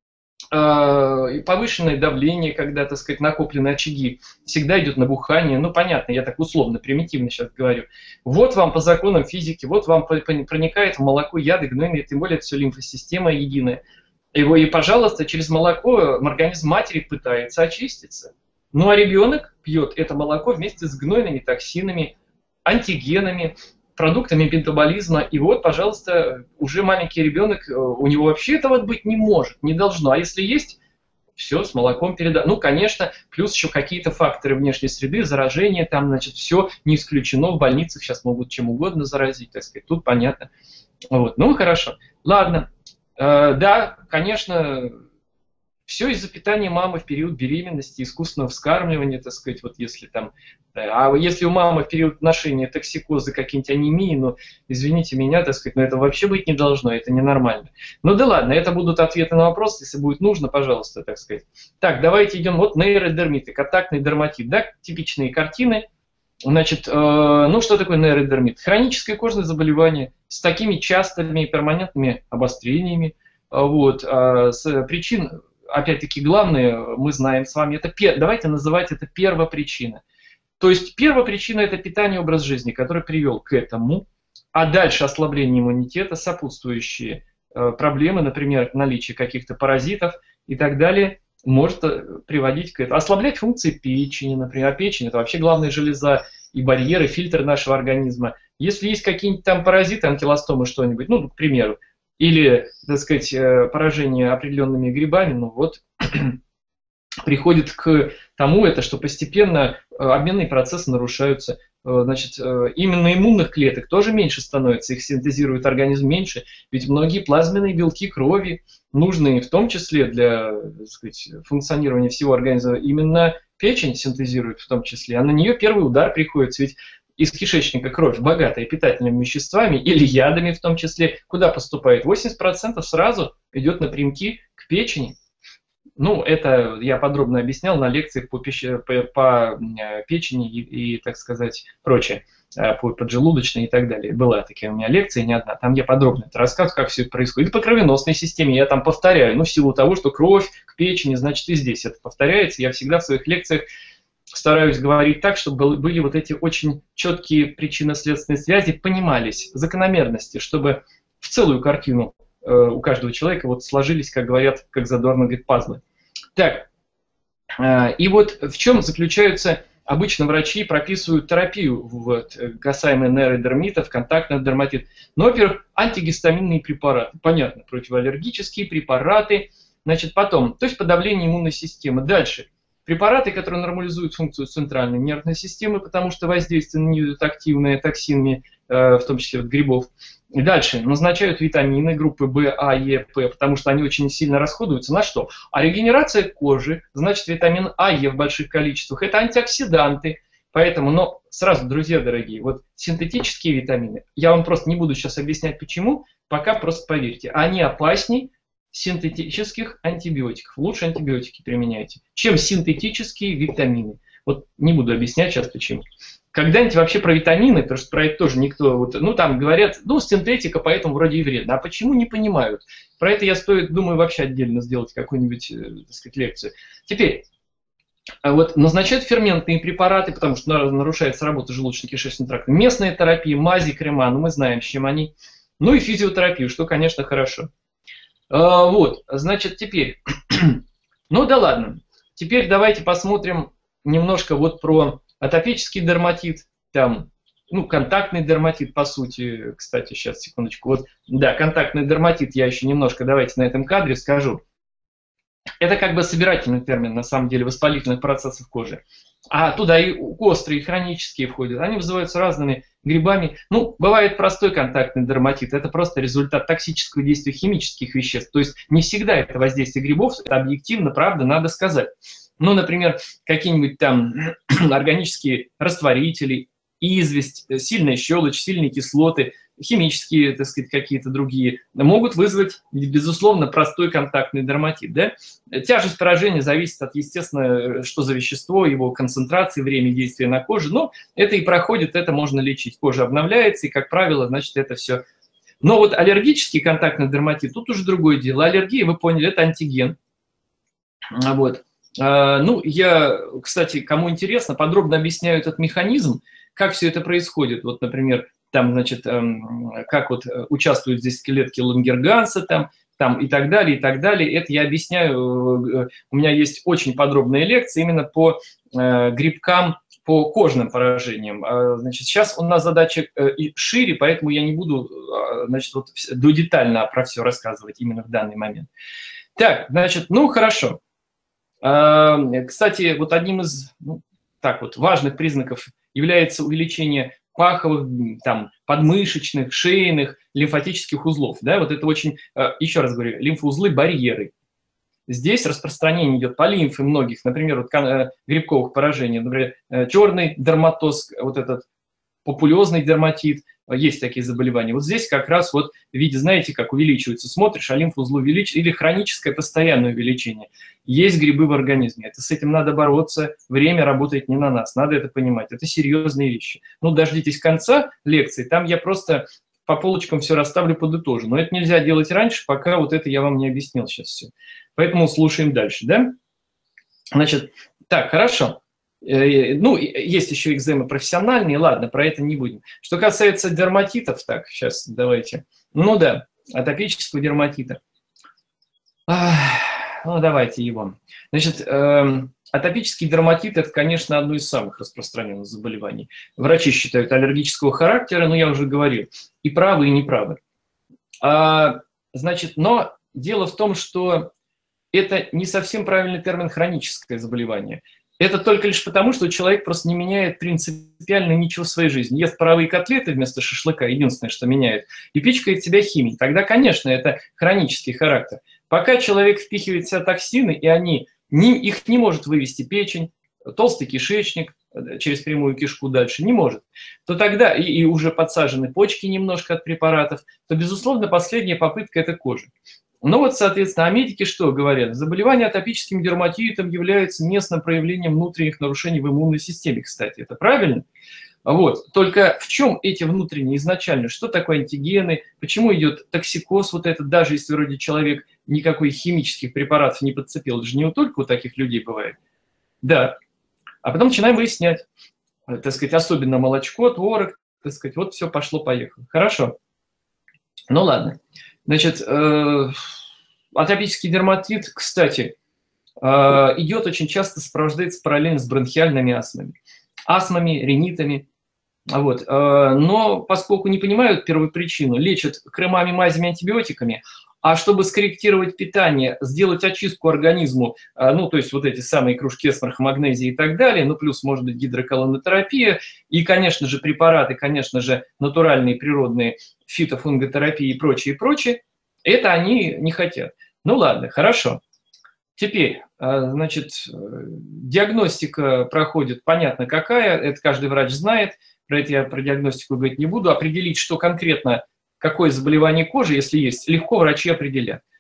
Speaker 2: повышенное давление, когда, так сказать, накоплены очаги, всегда идет набухание. Ну, понятно, я так условно, примитивно сейчас говорю. Вот вам по законам физики, вот вам проникает в молоко яды, гнойные, тем более это все лимфосистема единая. И, пожалуйста, через молоко организм матери пытается очиститься. Ну, а ребенок пьет это молоко вместе с гнойными токсинами, антигенами, продуктами метаболизма, и вот, пожалуйста, уже маленький ребенок, у него вообще этого быть не может, не должно. А если есть, все с молоком передать. Ну, конечно, плюс еще какие-то факторы внешней среды, заражения, там, значит, все не исключено, в больницах сейчас могут чем угодно заразить, так сказать, тут понятно. Вот. Ну, хорошо. Ладно. Да, конечно, все из-за питания мамы в период беременности, искусственного вскармливания, так сказать, вот если там, а если у мамы в период ношения токсикозы, какие-нибудь анемии, ну, извините меня, так сказать, но это вообще быть не должно, это ненормально. Ну да ладно, это будут ответы на вопросы, если будет нужно, пожалуйста, так сказать. Так, давайте идем, вот нейродермиты, контактный дерматит, да, типичные картины. Значит, ну что такое нейродермит? Хроническое кожное заболевание с такими частыми и перманентными обострениями, вот, с причин, опять-таки, главное, мы знаем с вами, это давайте называть это первопричина. То есть первопричина – это питание, образ жизни, который привел к этому, а дальше ослабление иммунитета, сопутствующие проблемы, например, наличие каких-то паразитов и так далее, может приводить к этому. Ослаблять функции печени, например. А печень – это вообще главная железа и барьеры, фильтр нашего организма. Если есть какие-нибудь там паразиты, анкилостомы, что-нибудь, ну, к примеру, или, так сказать, поражение определенными грибами, ну вот, приходит к тому, это, что постепенно обменные процессы нарушаются. Значит, именно иммунных клеток тоже меньше становится, их синтезирует организм меньше, ведь многие плазменные белки крови, нужные в том числе для, так сказать, функционирования всего организма, именно печень синтезирует в том числе, а на нее первый удар приходится, ведь из кишечника кровь, богатая питательными веществами или ядами в том числе, куда поступает? 80% сразу идет напрямки к печени. Ну, это я подробно объяснял на лекциях по печени и, так сказать, прочее, по поджелудочной и так далее. Была такая у меня лекция, не одна. Там я подробно это рассказываю, как все это происходит. И по кровеносной системе я там повторяю, ну, в силу того, что кровь к печени, значит, и здесь это повторяется. Я всегда в своих лекциях стараюсь говорить так, чтобы были вот эти очень четкие причинно-следственные связи, понимались, закономерности, чтобы в целую картину у каждого человека вот сложились, как говорят, как задорно говорит, пазлы. Так, и вот в чем заключаются, обычно врачи прописывают терапию вот, касаемо нейродермитов, контактных дерматит. Ну, во-первых, антигистаминные препараты, понятно, противоаллергические препараты, значит, потом, то есть подавление иммунной системы. Дальше. Препараты, которые нормализуют функцию центральной нервной системы, потому что воздействие на нее идет активное токсинами, в том числе от грибов. И дальше назначают витамины группы В, А, Е, П, потому что они очень сильно расходуются. На что? А регенерация кожи, значит, витамин А, Е в больших количествах. Это антиоксиданты. Поэтому, но сразу, друзья дорогие, вот синтетические витамины, я вам просто не буду сейчас объяснять почему, пока просто поверьте, они опасней синтетических антибиотиков. Лучше антибиотики применяйте, чем синтетические витамины. Вот не буду объяснять сейчас почему. Когда-нибудь вообще про витамины, потому что про это тоже никто, вот, ну там говорят, ну синтетика, поэтому вроде и вредно. А почему не понимают? Про это я думаю, вообще отдельно сделать какую-нибудь, так сказать, лекцию. Теперь, вот назначают ферментные препараты, потому что нарушается работа желудочно-кишечного тракта. Местная терапия, мази, крема, ну мы знаем, с чем они. Ну и физиотерапию, что, конечно, хорошо. Вот, значит, теперь, ну да ладно, теперь давайте посмотрим немножко вот про атопический дерматит, там, ну, контактный дерматит, по сути, кстати, сейчас, секундочку, вот, да, контактный дерматит я еще немножко, давайте на этом кадре скажу. Это как бы собирательный термин, на самом деле, воспалительных процессов кожи. А туда и острые, и хронические входят. Они вызываются разными грибами. Ну, бывает простой контактный дерматит. Это просто результат токсического действия химических веществ. То есть не всегда это воздействие грибов, это объективно, правда, надо сказать. Ну, например, какие-нибудь там органические растворители, известь, сильная щелочь, сильные кислоты, химические, так сказать, какие-то другие, могут вызвать, безусловно, простой контактный дерматит. Да? Тяжесть поражения зависит от, естественно, что за вещество, его концентрации, время действия на коже. Но это и проходит, это можно лечить. Кожа обновляется, и, как правило, значит, это все. Но вот аллергический контактный дерматит, тут уже другое дело. Аллергия, вы поняли, это антиген. Вот. Ну, я, кстати, кому интересно, подробно объясняю этот механизм, как все это происходит. Вот, например, там, значит, как вот участвуют здесь клетки Лангерганса, там и так далее, и так далее. Это я объясняю, у меня есть очень подробная лекция именно по грибкам, по кожным поражениям. Значит, сейчас у нас задача и шире, поэтому я не буду, значит, вот детально про все рассказывать именно в данный момент. Так, значит, ну, хорошо. Кстати, вот одним из важных признаков является увеличение паховых, там, подмышечных, шейных, лимфатических узлов. Да? Вот это очень, еще раз говорю, лимфоузлы – барьеры. Здесь распространение идет по лимфе многих, например, вот грибковых поражений, например, черный дерматоз, вот этот популезный дерматит, есть такие заболевания. Вот здесь как раз вот в виде, знаете, как увеличивается, смотришь, а лимфоузлы увеличиваются, или хроническое постоянное увеличение. Есть грибы в организме, с этим надо бороться, время работает не на нас, надо это понимать, это серьезные вещи. Ну, дождитесь конца лекции, там я просто по полочкам все расставлю, подытожу, но это нельзя делать раньше, пока вот это я вам не объяснил сейчас все. Поэтому слушаем дальше, да? Значит, так, хорошо. Ну, есть еще экземы профессиональные, ладно, про это не будем. Что касается дерматитов, так, сейчас давайте. Ну да, атопического дерматита. Ну, давайте его. Значит, атопический дерматит – это, конечно, одно из самых распространенных заболеваний. Врачи считают аллергического характера, но я уже говорил, и правы, и неправы. Значит, но дело в том, что это не совсем правильный термин «хроническое заболевание». Это только лишь потому, что человек просто не меняет принципиально ничего в своей жизни. Ест паровые котлеты вместо шашлыка, единственное, что меняет, и пичкает себя химией. Тогда, конечно, это хронический характер. Пока человек впихивает в себя токсины, и их не может вывести печень, толстый кишечник, через прямую кишку дальше не может, то тогда и уже подсажены почки немножко от препаратов, то, безусловно, последняя попытка – это кожа. Ну вот, соответственно, медики что говорят? Заболевание атопическим дерматитом является местным проявлением внутренних нарушений в иммунной системе, кстати. Это правильно? Вот. Только в чем эти внутренние изначально? Что такое антигены? Почему идет токсикоз вот этот, даже если вроде человек никакой химических препаратов не подцепил? Это же не только у таких людей бывает. Да. А потом начинаем выяснять, так сказать, особенно молочко, творог, так сказать, вот все пошло-поехало. Хорошо. Ну ладно. Значит, атопический дерматит, кстати, идет очень часто, сопровождается параллельно с бронхиальными астмами, ринитами. Вот. Но поскольку не понимают первопричину, лечат кремами, мазями, антибиотиками, а чтобы скорректировать питание, сделать очистку организму, ну, то есть вот эти самые кружки эсмарха, магнезии и так далее, ну, плюс, может быть, гидроколонотерапия и, конечно же, препараты, конечно же, натуральные, природные, фитофунготерапии и прочее, прочее, это они не хотят. Ну, ладно, хорошо. Теперь, значит, диагностика проходит, понятно какая, это каждый врач знает, про это я про диагностику говорить не буду, определить, что конкретно, какое заболевание кожи, если есть, легко врачи определят.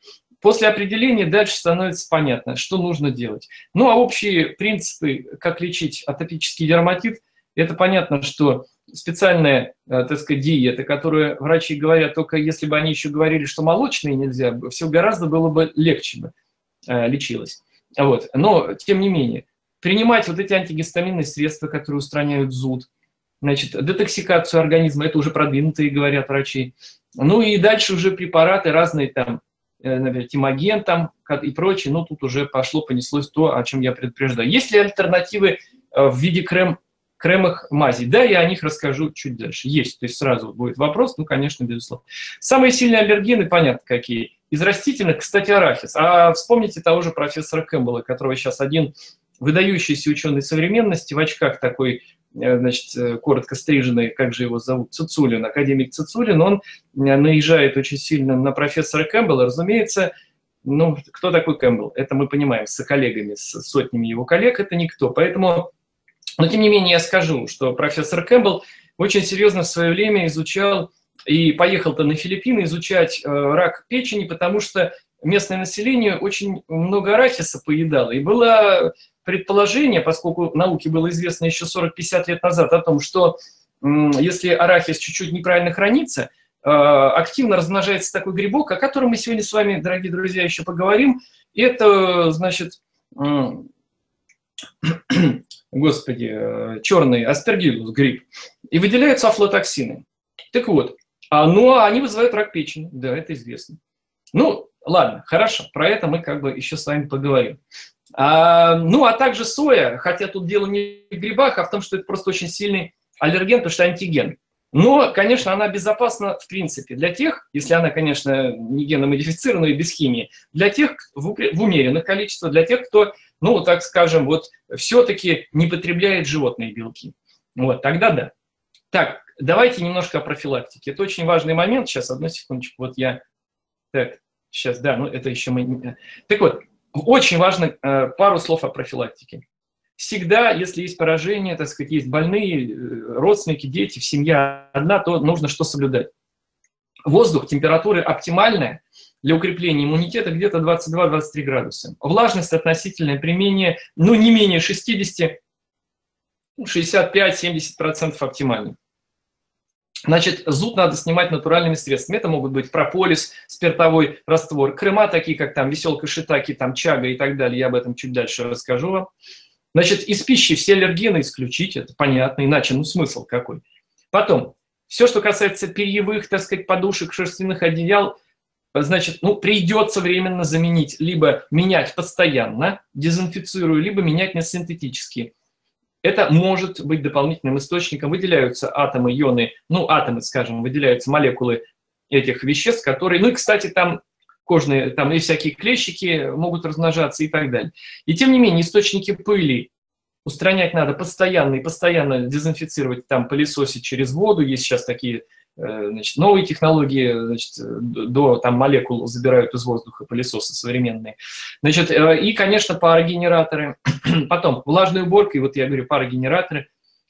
Speaker 2: после определения дальше становится понятно, что нужно делать. Ну, а общие принципы, как лечить атопический дерматит, это понятно, что специальная, так сказать, диета, которую врачи говорят, только если бы они еще говорили, что молочные нельзя, все гораздо было бы легче бы лечилось. Вот. Но, тем не менее, принимать вот эти антигистаминные средства, которые устраняют зуд, значит, детоксикацию организма, это уже продвинутые, говорят врачи. Ну и дальше уже препараты разные там, например, тимоген там и прочее, ну тут уже понеслось то, о чем я предупреждаю. Есть ли альтернативы в виде кремах, мазей? Да, я о них расскажу чуть дальше. Есть, то есть сразу будет вопрос, ну, конечно, безусловно. Самые сильные аллергены, понятно, какие. Из растительных, кстати, арахис. А вспомните того же профессора Кэмпбелла, которого сейчас один выдающийся ученый современности в очках такой, значит, коротко стриженный, как же его зовут, Цицулин, академик Цицулин, он наезжает очень сильно на профессора Кэмпбелла. Разумеется, ну, кто такой Кэмпбелл? Это мы понимаем, с коллегами, с сотнями его коллег, это никто. Поэтому, но тем не менее я скажу, что профессор Кэмпбелл очень серьезно в свое время изучал и поехал-то на Филиппины изучать рак печени, потому что местное население очень много арахиса поедало. И было предположение, поскольку науке было известно еще 40-50 лет назад о том, что если арахис чуть-чуть неправильно хранится, активно размножается такой грибок, о котором мы сегодня с вами, дорогие друзья, еще поговорим. Это, значит, господи, черный аспергиллус гриб. И выделяются афлотоксины. Так вот, ну, они вызывают рак печени. Да, это известно. Ну, ладно, хорошо, про это мы как бы еще с вами поговорим. Ну, а также соя, хотя тут дело не в грибах, а в том, что это просто очень сильный аллерген, потому что антиген. Но, конечно, она безопасна в принципе для тех, если она, конечно, не геномодифицирована и без химии, для тех в умеренных количествах, для тех, кто, ну, так скажем, вот все-таки не потребляет животные белки. Вот, тогда да. Так, давайте немножко о профилактике. Это очень важный момент. Сейчас, одну секундочку, вот я... Так, сейчас, да, ну это еще мы... Так вот, очень важно пару слов о профилактике. Всегда, если есть поражение, так сказать, есть больные, родственники, дети, семья одна, то нужно что соблюдать? Воздух, температура оптимальная для укрепления иммунитета где-то 22-23 градуса. Влажность относительная при менее, ну не менее 60, 65-70% оптимальной. Значит, зуд надо снимать натуральными средствами. Это могут быть прополис, спиртовой раствор, крема такие, как там веселка шитаки, там чага и так далее. Я об этом чуть дальше расскажу вам. Значит, из пищи все аллергены исключить, это понятно, иначе ну смысл какой. Потом, все, что касается перьевых, так сказать, подушек, шерстяных одеял, значит, ну, придется временно заменить, либо менять постоянно, дезинфицируя, либо менять на синтетические. Это может быть дополнительным источником. Выделяются атомы, ионы, ну, атомы, скажем, выделяются молекулы этих веществ, которые, ну, и, кстати, там кожные, там и всякие клещики могут размножаться и так далее. И, тем не менее, источники пыли устранять надо постоянно и постоянно дезинфицировать, там, пылесосить через воду. Есть сейчас такие, значит, новые технологии, значит, до там молекул забирают из воздуха пылесосы современные. Значит, и, конечно, парогенераторы. Потом влажная уборка, и вот я говорю, парогенераторы.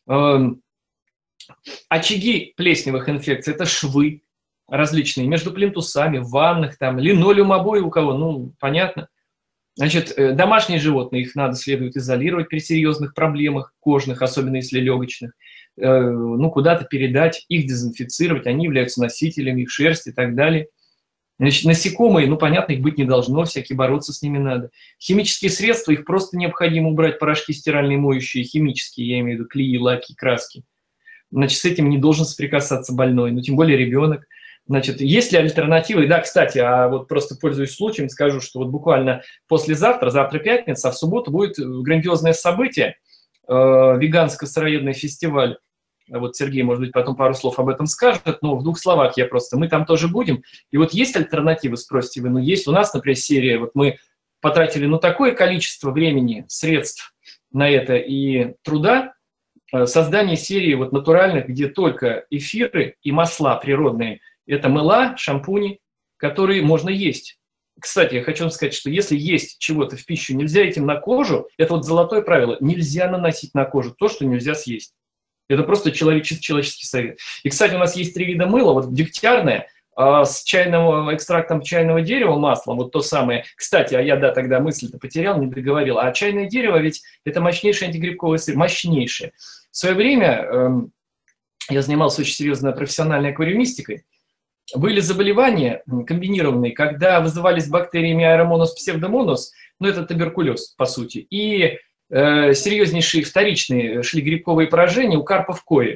Speaker 2: Очаги плесневых инфекций – это швы различные между плинтусами, в ваннах, там, линолеум обои у кого, ну, понятно. Значит, домашние животные, их надо следует изолировать при серьезных проблемах кожных, особенно если легочных. Ну, куда-то передать, их дезинфицировать, они являются носителями их шерсти и так далее. Значит, насекомые, ну, понятно, их быть не должно, всякие бороться с ними надо. Химические средства, их просто необходимо убрать, порошки стиральные, моющие, химические, я имею в виду клеи, лаки, краски. Значит, с этим не должен соприкасаться больной, ну, тем более ребенок. Значит, есть ли альтернативы? Да, кстати, а вот просто пользуясь случаем, скажу, что вот буквально послезавтра, завтра пятница, а в субботу будет грандиозное событие, веганско-сыроедный фестиваль. Вот Сергей, может быть, потом пару слов об этом скажет, но в двух словах я просто, мы там тоже будем. И вот есть альтернативы, спросите вы, ну есть у нас, например, серия, вот мы потратили, ну, такое количество времени, средств на это и труда, создание серии вот натуральных, где только эфиры и масла природные, это мыла, шампуни, которые можно есть. Кстати, я хочу вам сказать, что если есть чего-то в пищу, нельзя этим на кожу, это вот золотое правило, нельзя наносить на кожу то, что нельзя съесть. Это просто человеческий совет. И, кстати, у нас есть 3 вида мыла. Вот дегтярное, с экстрактом чайного дерева маслом, вот то самое. Кстати, я, да, тогда мысль-то потерял, не договорил. А чайное дерево ведь это мощнейшее антигрибковое средство, мощнейшее. В свое время я занимался очень серьезно профессиональной аквариумистикой. Были заболевания комбинированные, когда вызывались бактериями аэромонос псевдомонос, ну это туберкулез, по сути, и серьезнейшие вторичные шли грибковые поражения у карпов кори.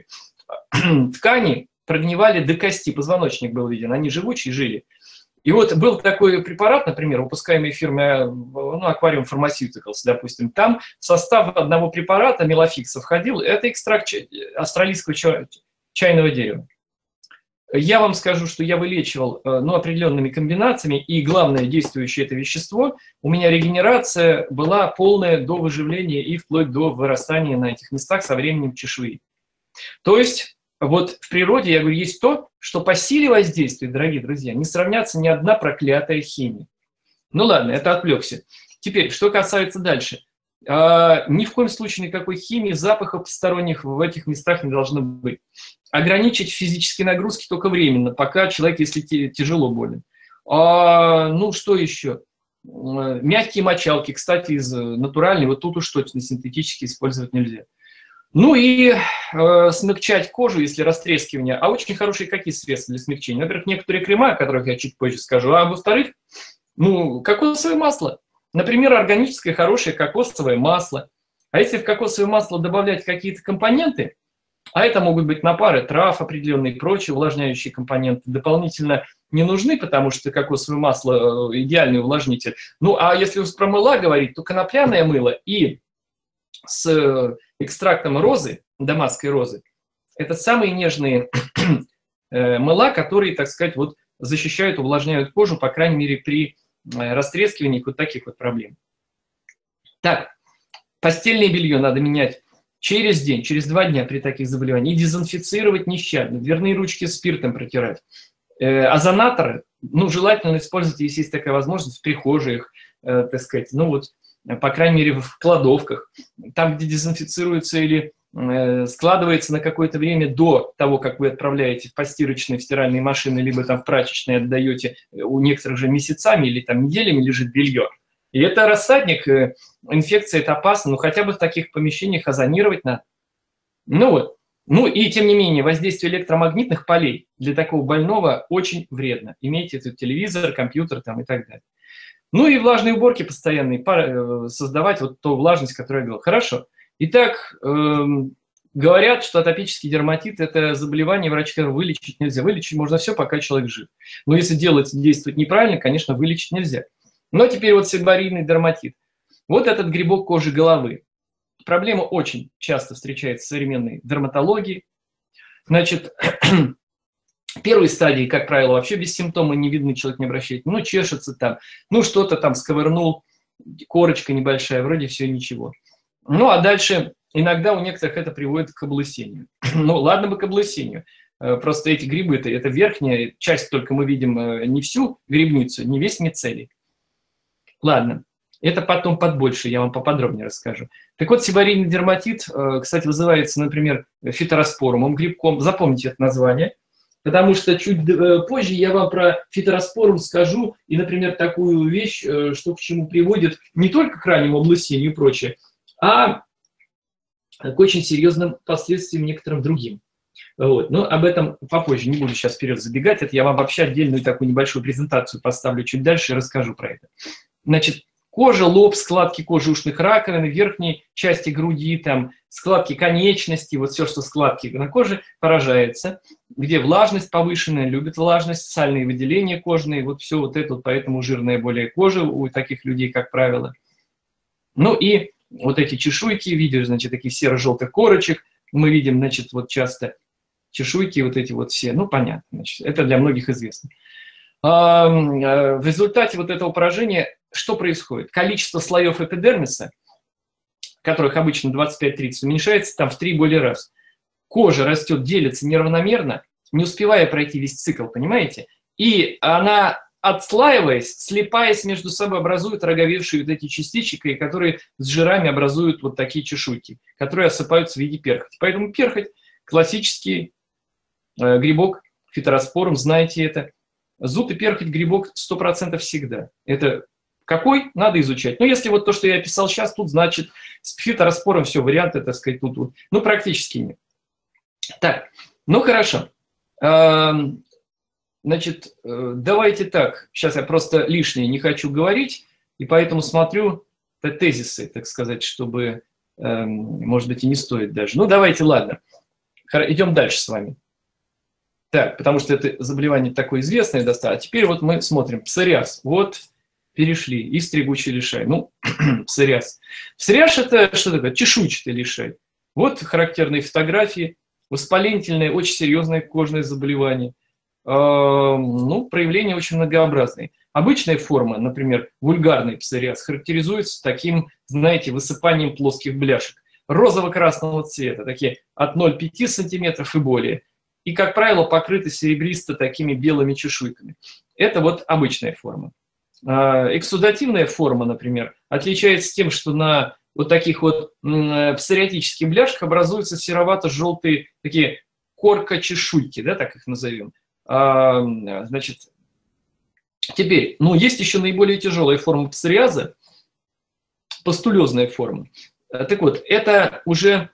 Speaker 2: Ткани прогнивали до кости, позвоночник был виден, они живучие жили. И вот был такой препарат, например, выпускаемый фирмой Aquarium Pharmaceuticals, допустим, там в состав одного препарата мелофикса входил, это экстракт австралийского чайного дерева. Я вам скажу, что я вылечивал определенными комбинациями, и главное действующее это вещество, у меня регенерация была полная до выживления и вплоть до вырастания на этих местах со временем чешуи. То есть вот в природе, я говорю, есть то, что по силе воздействия, дорогие друзья, не сравнятся ни одна проклятая химия. Ну ладно, это отвлекся. Теперь, что касается дальше. Ни в коем случае никакой химии, запахов посторонних в этих местах не должно быть. Ограничить физические нагрузки только временно, пока человек, если тяжело болен. Ну, что еще? Мягкие мочалки, кстати, из натуральной, вот тут уж точно синтетические использовать нельзя. Ну и смягчать кожу, если растрескивание. А очень хорошие какие средства для смягчения? Во-первых, некоторые крема, о которых я чуть позже скажу. А во-вторых, кокосовое масло. Например, органическое хорошее кокосовое масло. А если в кокосовое масло добавлять какие-то компоненты, а это могут быть напары трав определенные и прочие увлажняющие компоненты, дополнительно не нужны, потому что кокосовое масло идеальный увлажнитель. Ну, а если уж про мыла говорить, то конопляное мыло и с экстрактом розы, дамасской розы, это самые нежные мыла, которые, так сказать, вот защищают, увлажняют кожу, по крайней мере, при растрескивании вот таких вот проблем. Так, постельное белье надо менять через день, через 2 дня при таких заболеваниях. И дезинфицировать нещадно, дверные ручки спиртом протирать. Озонаторы, желательно использовать, если есть такая возможность, в прихожих, так сказать, по крайней мере, в кладовках, там, где дезинфицируется или складывается на какое-то время до того, как вы отправляете в постирочные, в стиральные машины, либо там в прачечные отдаете, у некоторых же месяцами или там неделями лежит белье. И это рассадник, инфекция, это опасно, но хотя бы в таких помещениях озонировать надо. И тем не менее, воздействие электромагнитных полей для такого больного очень вредно. Имейте этот телевизор, компьютер там и так далее. Ну и влажные уборки постоянные, создавать вот ту влажность, которую я говорил. Хорошо. Итак, говорят, что атопический дерматит – это заболевание, врачи говорят, вылечить нельзя. Вылечить можно все, пока человек жив. Но если действовать неправильно, конечно, вылечить нельзя. Но теперь вот себорейный дерматит. Вот этот грибок кожи головы. Проблема очень часто встречается в современной дерматологии. Значит, первой стадии, как правило, вообще без симптомов не видно, человек не обращает. Чешется там, что-то там сковырнул, корочка небольшая, вроде все ничего. А дальше иногда у некоторых это приводит к облысению. Ладно бы к облысению. Просто эти грибы, это верхняя часть, только мы видим не всю грибницу, не весь мицелий. Ладно, это потом подбольше, я вам поподробнее расскажу. Так вот, себорейный дерматит, кстати, вызывается, например, фитороспорумом, грибком. Запомните это название. Потому что чуть позже я вам про фитороспорум скажу, и, например, такую вещь, что к чему приводит не только к раннему облысению и прочее, а к очень серьезным последствиям некоторым другим. Вот. Но об этом попозже, не буду сейчас вперед забегать, это я вам вообще отдельную такую небольшую презентацию поставлю чуть дальше и расскажу про это. Значит, кожа, лоб, складки кожи ушных раковин, верхней части груди, там, складки конечностей, вот все, что складки на коже, поражается, где влажность повышенная, любит влажность, сальные выделения кожные, вот все вот это, поэтому жирная более кожа у таких людей, как правило. И вот эти чешуйки, видишь, значит, таких серо-желтых корочек, мы видим, значит, вот часто чешуйки вот эти вот все, понятно, значит, это для многих известно. В результате вот этого поражения что происходит? Количество слоев эпидермиса, которых обычно 25-30, уменьшается там в 3 более раз. Кожа растет, делится неравномерно, не успевая пройти весь цикл, понимаете? И она, отслаиваясь, слипаясь между собой, образует роговевшие вот эти частички, которые с жирами образуют вот такие чешуйки, которые осыпаются в виде перхоти. Поэтому перхоть – классический грибок, фитороспорум, знаете это. зуд и перхоть грибок 100% всегда. Это какой? Надо изучать. Но если вот то, что я описал сейчас, тут значит с фитораспором все, варианты, так сказать, тут, ну, практически нет. Так, ну, хорошо. Значит, давайте так. Сейчас я просто лишнее не хочу говорить, и поэтому смотрю тезисы, так сказать, чтобы, может быть, и не стоит даже. Ну, давайте, ладно. Идем дальше с вами. Так, потому что это заболевание такое известное достаточно. А теперь вот мы смотрим. Псориаз. Вот перешли. И стригучий лишай. Ну, псориаз. Псориаз – это что такое? Чешуйчатый лишай. Вот характерные фотографии. Воспалительное, очень серьезное кожное заболевание. Ну, проявления очень многообразные. Обычная форма, например, вульгарный псориаз, характеризуется таким, знаете, высыпанием плоских бляшек. Розово-красного цвета, такие от 0,5 см и более. И, как правило, покрыты серебристо такими белыми чешуйками. Это вот обычная форма. Эксудативная форма, например, отличается тем, что на вот таких вот псориатических бляшках образуются серовато-желтые такие корка-чешуйки, да, так их назовем. Значит, теперь, ну, есть еще наиболее тяжелая форма псориаза, пастулезная форма. Так вот, это уже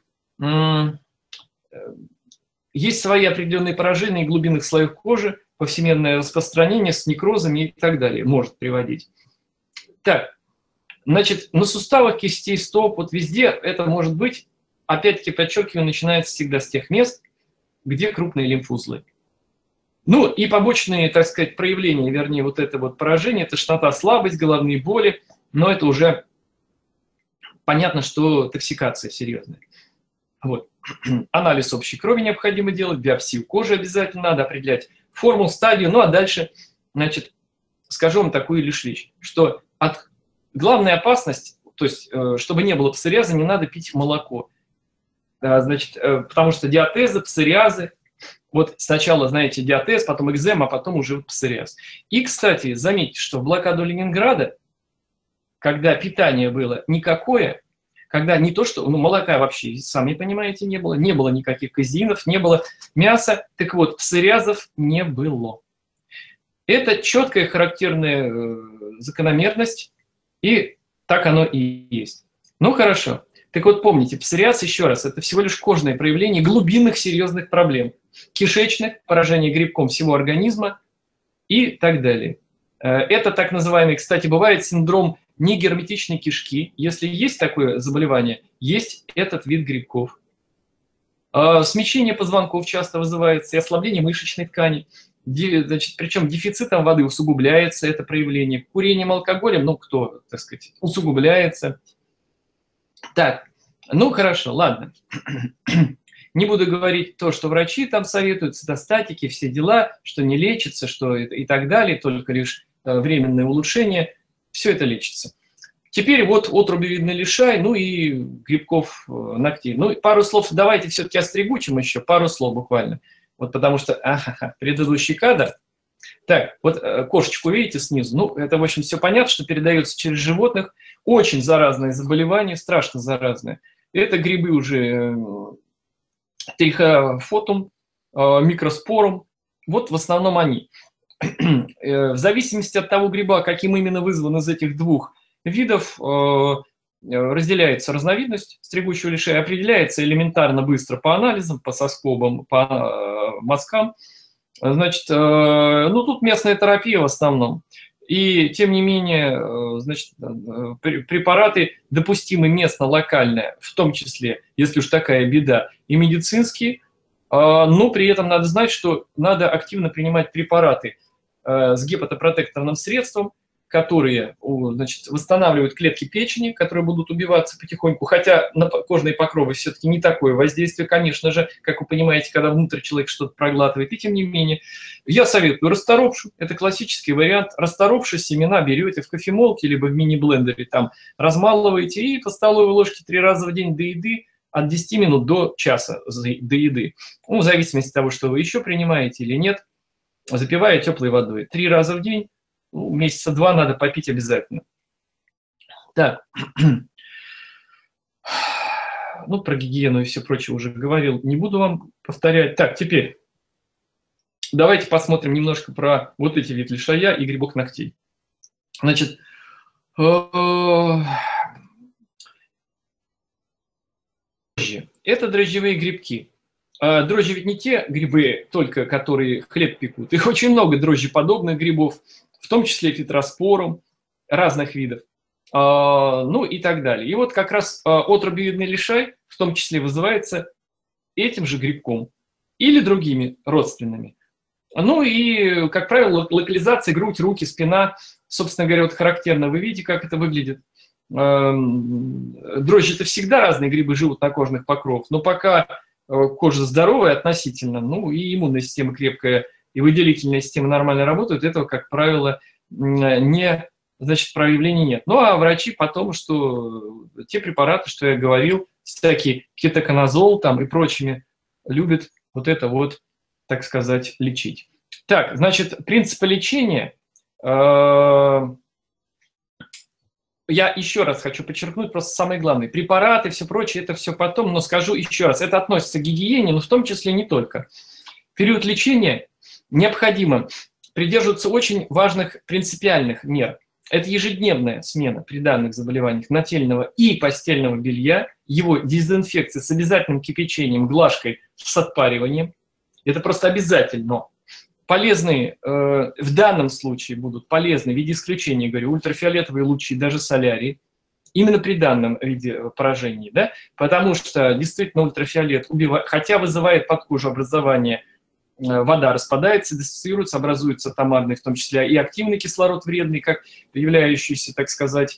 Speaker 2: есть свои определенные поражения глубинных слоев кожи, повсеместное распространение с некрозами и так далее может приводить. Так, значит, на суставах, кистей, стоп, вот везде это может быть, опять-таки, подчеркиваю, начинается всегда с тех мест, где крупные лимфузлы. Ну и побочные, так сказать, проявления, вернее, вот это вот поражение, тошнота, слабость, головные боли, но это уже понятно, что токсикация серьезная. Вот. Анализ общей крови необходимо делать, биопсию кожи обязательно надо определять, форму, стадию, ну а дальше, значит, скажу вам такую лишь вещь, что главная опасность, то есть, чтобы не было псориаза, не надо пить молоко. Значит, потому что диатезы, псориазы, вот сначала, знаете, диатез, потом экзема, а потом уже псориаз. И, кстати, заметьте, что в блокаду Ленинграда, когда питание было никакое, когда не то, что, ну, молока вообще, сами понимаете, не было никаких казеинов, не было мяса, так вот, псориазов не было. Это четкая характерная закономерность, и так оно и есть. Ну, хорошо. Так вот, помните, псориаз, еще раз, это всего лишь кожное проявление глубинных серьезных проблем. Кишечных, поражение грибком всего организма и так далее. Это так называемый, кстати, бывает синдром негерметичной кишки. Если есть такое заболевание, есть этот вид грибков. Смещение позвонков часто вызывается и ослабление мышечной ткани. Значит, причем дефицитом воды усугубляется это проявление. Курением, алкоголем, ну, кто, так сказать, усугубляется. Так, ну, хорошо, ладно. Не буду говорить то, что врачи там советуют, цитостатики, все дела, что не лечится, что и так далее, только лишь временное улучшение. Все это лечится. Теперь вот отрубевидный лишай, ну и грибков ногтей. Ну, пару слов давайте все-таки о стригучем еще, пару слов буквально. Вот потому что, предыдущий кадр. Так, вот кошечку видите снизу? Ну, это, в общем, все понятно, что передается через животных. Очень заразное заболевание, страшно заразное. Это грибы уже трихофотум, микроспорум. Вот в основном они. В зависимости от того гриба, каким именно вызван из этих двух видов, разделяется разновидность стригучего лишая, определяется элементарно быстро по анализам, по соскобам, по мазкам. Значит, ну тут местная терапия в основном. И тем не менее, значит, препараты допустимы местно, локально, в том числе, если уж такая беда, и медицинские. Но при этом надо знать, что надо активно принимать препараты с гепатопротекторным средством, которые, значит, восстанавливают клетки печени, которые будут убиваться потихоньку, хотя на кожные покровы все-таки не такое воздействие, конечно же, как вы понимаете, когда внутрь человек что-то проглатывает, и тем не менее. Я советую расторопшу, это классический вариант, расторопши семена берете в кофемолке, либо в мини-блендере, там размалываете и по столовой ложке 3 раза в день до еды, от 10 минут до часа до еды. Ну, в зависимости от того, что вы еще принимаете или нет, запивая теплой водой. 3 раза в день, месяца 2 надо попить обязательно. Так. Ну, про гигиену и все прочее уже говорил. Не буду вам повторять. Так, теперь. Давайте посмотрим немножко про вот эти вид лишая и грибок ногтей. Значит, это дрожжевые грибки. Дрожжи ведь не те грибы, только которые хлеб пекут. Их очень много дрожжеподобных грибов, в том числе фитроспорум, разных видов, ну и так далее. И вот как раз отрубиевидный лишай в том числе вызывается этим же грибком или другими родственными. Ну и, как правило, локализация грудь, руки, спина, собственно говоря, вот характерно. Вы видите, как это выглядит. Дрожжи-то всегда разные грибы живут на кожных покровах, но пока кожа здоровая относительно, ну и иммунная система крепкая, и выделительная система нормально работают, этого, как правило, значит, проявлений нет. Ну а врачи потом, что те препараты, что я говорил, всякие кетоконазол там и прочими, любят вот это вот, так сказать, лечить. Так, значит, принципы лечения. Я еще раз хочу подчеркнуть, просто самое главное. Препараты, все прочее, это все потом, но скажу еще раз. Это относится к гигиене, но в том числе не только. В период лечения необходимо придерживаться очень важных принципиальных мер. Это ежедневная смена при данных заболеваниях нательного и постельного белья, его дезинфекция с обязательным кипячением, глажкой с отпариванием. Это просто обязательно. Полезные, в данном случае будут полезны в виде исключения, говорю, ультрафиолетовые лучи, даже солярий, именно при данном виде поражений, да? Потому что действительно ультрафиолет убивает, хотя вызывает под кожу образование, вода распадается, диссоциируется, образуется томарный, в том числе и активный кислород вредный, как являющийся, так сказать,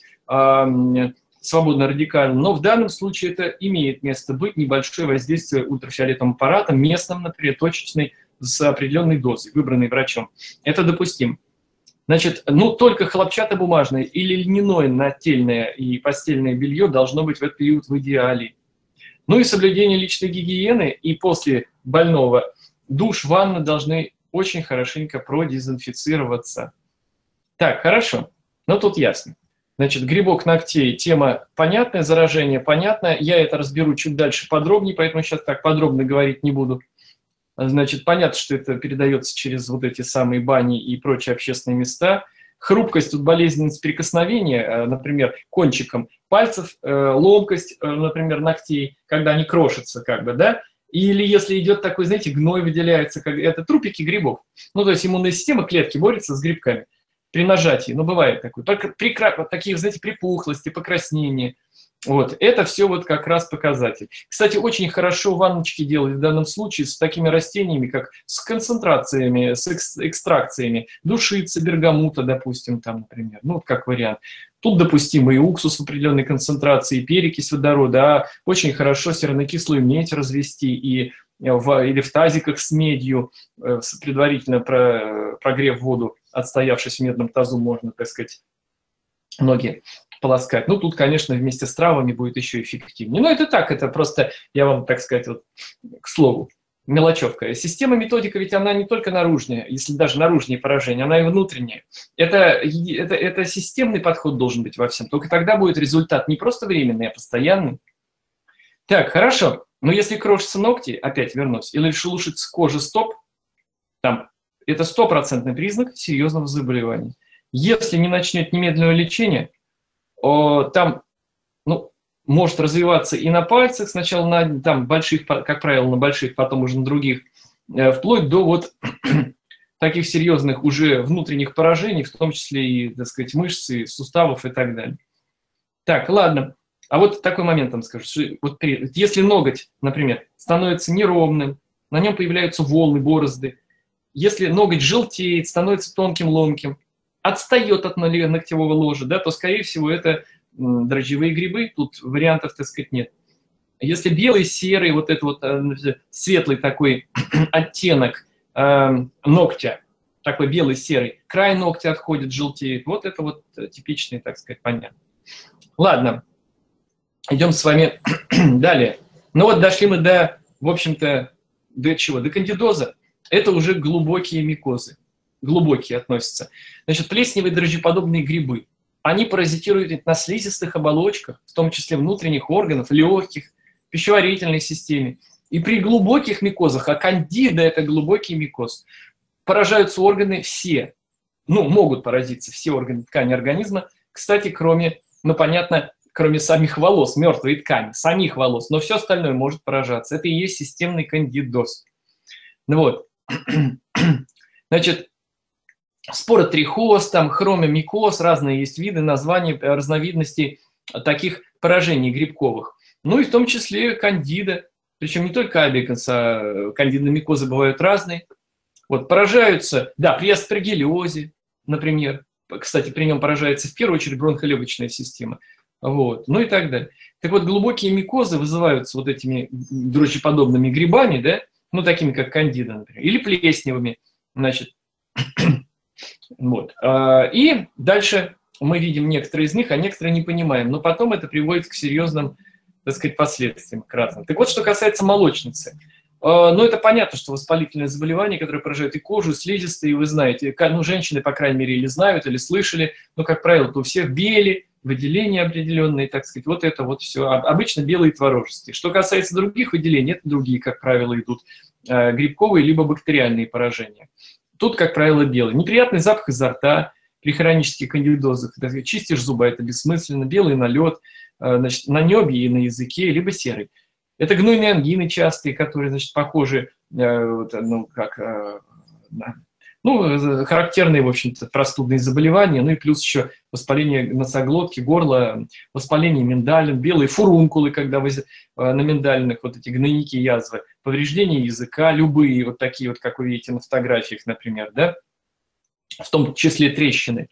Speaker 2: свободно радикальным. Но в данном случае это имеет место быть, небольшое воздействие ультрафиолетовым аппаратом, местным, например, точечный, с определенной дозой, выбранной врачом. Это допустимо. Значит, ну, только хлопчатобумажное или льняное нательное и постельное белье должно быть в этот период в идеале. Ну и соблюдение личной гигиены, и после больного душ, ванна должны очень хорошенько продезинфицироваться. Так, хорошо. Ну, тут ясно. Значит, грибок ногтей, тема понятная, заражение понятное. Я это разберу чуть дальше подробнее, поэтому сейчас так подробно говорить не буду. Значит, понятно, что это передается через вот эти самые бани и прочие общественные места. Хрупкость, тут болезненность прикосновения, например, кончиком пальцев, ломкость, например, ногтей, когда они крошатся, как бы, да, или если идет такой, знаете, гной выделяется, как это трупики грибов. Ну, то есть иммунная система клетки борется с грибками при нажатии, ну, бывает такое. Только такие, знаете, припухлости, покраснения. Вот, это все вот как раз показатель. Кстати, очень хорошо ванночки делать в данном случае с такими растениями, как с концентрациями, с экстракциями. Душица, бергамута, допустим, там, например, ну, как вариант. Тут допустимо и уксус в определенной концентрации, и перекись водорода, а очень хорошо сернокислую медь развести или в тазиках с медью, предварительно прогрев воду, отстоявшись в медном тазу, можно, так сказать, ноги полоскать. Ну, тут, конечно, вместе с травами будет еще эффективнее. Но это так, это просто, я вам, так сказать, вот, к слову, мелочевка. Система, методика, ведь она не только наружная, если даже наружные поражения, она и внутренняя. Это системный подход должен быть во всем. Только тогда будет результат не просто временный, а постоянный. Так, хорошо. Но если крошатся ногти, опять вернусь, или шелушится кожа стоп, там, это стопроцентный признак серьезного заболевания. Если не начнет немедленного лечения, там, ну, может развиваться и на пальцах, сначала на там, больших, как правило, на больших, потом уже на других, вплоть до вот таких серьезных уже внутренних поражений, в том числе и, так сказать, мышцы, суставов и так далее. Так, ладно. А вот такой момент там скажу. Что вот если ноготь, например, становится неровным, на нем появляются волны, борозды, если ноготь желтеет, становится тонким, ломким, отстает от ногтевого ложа, да, то, скорее всего, это дрожжевые грибы, тут вариантов, так сказать, нет. Если белый, серый, вот этот вот светлый такой оттенок ногтя, такой белый, серый, край ногтя отходит, желтеет, вот это вот типичный, так сказать, понятно. Ладно, идем с вами далее. Ну вот дошли мы до, в общем-то, до чего? До кандидоза. Это уже глубокие микозы. Глубокие относятся. Значит, плесневые дрожжеподобные грибы. Они паразитируют на слизистых оболочках, в том числе внутренних органов, легких, пищеварительной системе. И при глубоких микозах, а кандида – это глубокий микоз,
Speaker 3: поражаются органы все. Ну, могут поразиться все органы ткани организма. Кстати, кроме, ну, понятно, кроме самих волос, мертвой ткани, самих волос. Но все остальное может поражаться. Это и есть системный кандидоз. Ну вот. Значит, споротрихоз, там, хромомикоз, разные есть виды, названия, разновидности таких поражений грибковых. Ну и в том числе кандида. Причем не только абиканс, а кандидомикозы бывают разные. Вот, поражаются, да, при аспергиллезе, например. Кстати, при нем поражается в первую очередь бронхолегочная система. Вот, ну и так далее. Так вот, глубокие микозы вызываются вот этими дрожжеподобными грибами, да, ну, такими как кандида, например, или плесневыми, значит. Вот. И дальше мы видим некоторые из них, а некоторые не понимаем. Но потом это приводит к серьезным, так сказать, последствиям, к разным. Так вот, что касается молочницы. Ну, это понятно, что воспалительные заболевания, которые поражают и кожу, и слизистые, вы знаете, ну, женщины, по крайней мере, или знают, или слышали, но, как правило, то у всех бели, выделения определенные, так сказать, вот это вот все. Обычно белые творожистые. Что касается других выделений, это другие, как правило, идут грибковые либо бактериальные поражения. Тут, как правило, белый. Неприятный запах изо рта при хронических кандидозах. Чистишь зубы, это бессмысленно. Белый налет, значит, на небе и на языке, либо серый. Это гнойные ангины частые, которые, значит, похожи, ну, как, ну, характерные, в общем-то, простудные заболевания, ну и плюс еще воспаление носоглотки, горла, воспаление миндалин, белые фурункулы, когда на миндалинах вот эти гнойники, язвы, повреждения языка, любые вот такие вот, как вы видите на фотографиях, например, да, в том числе трещины.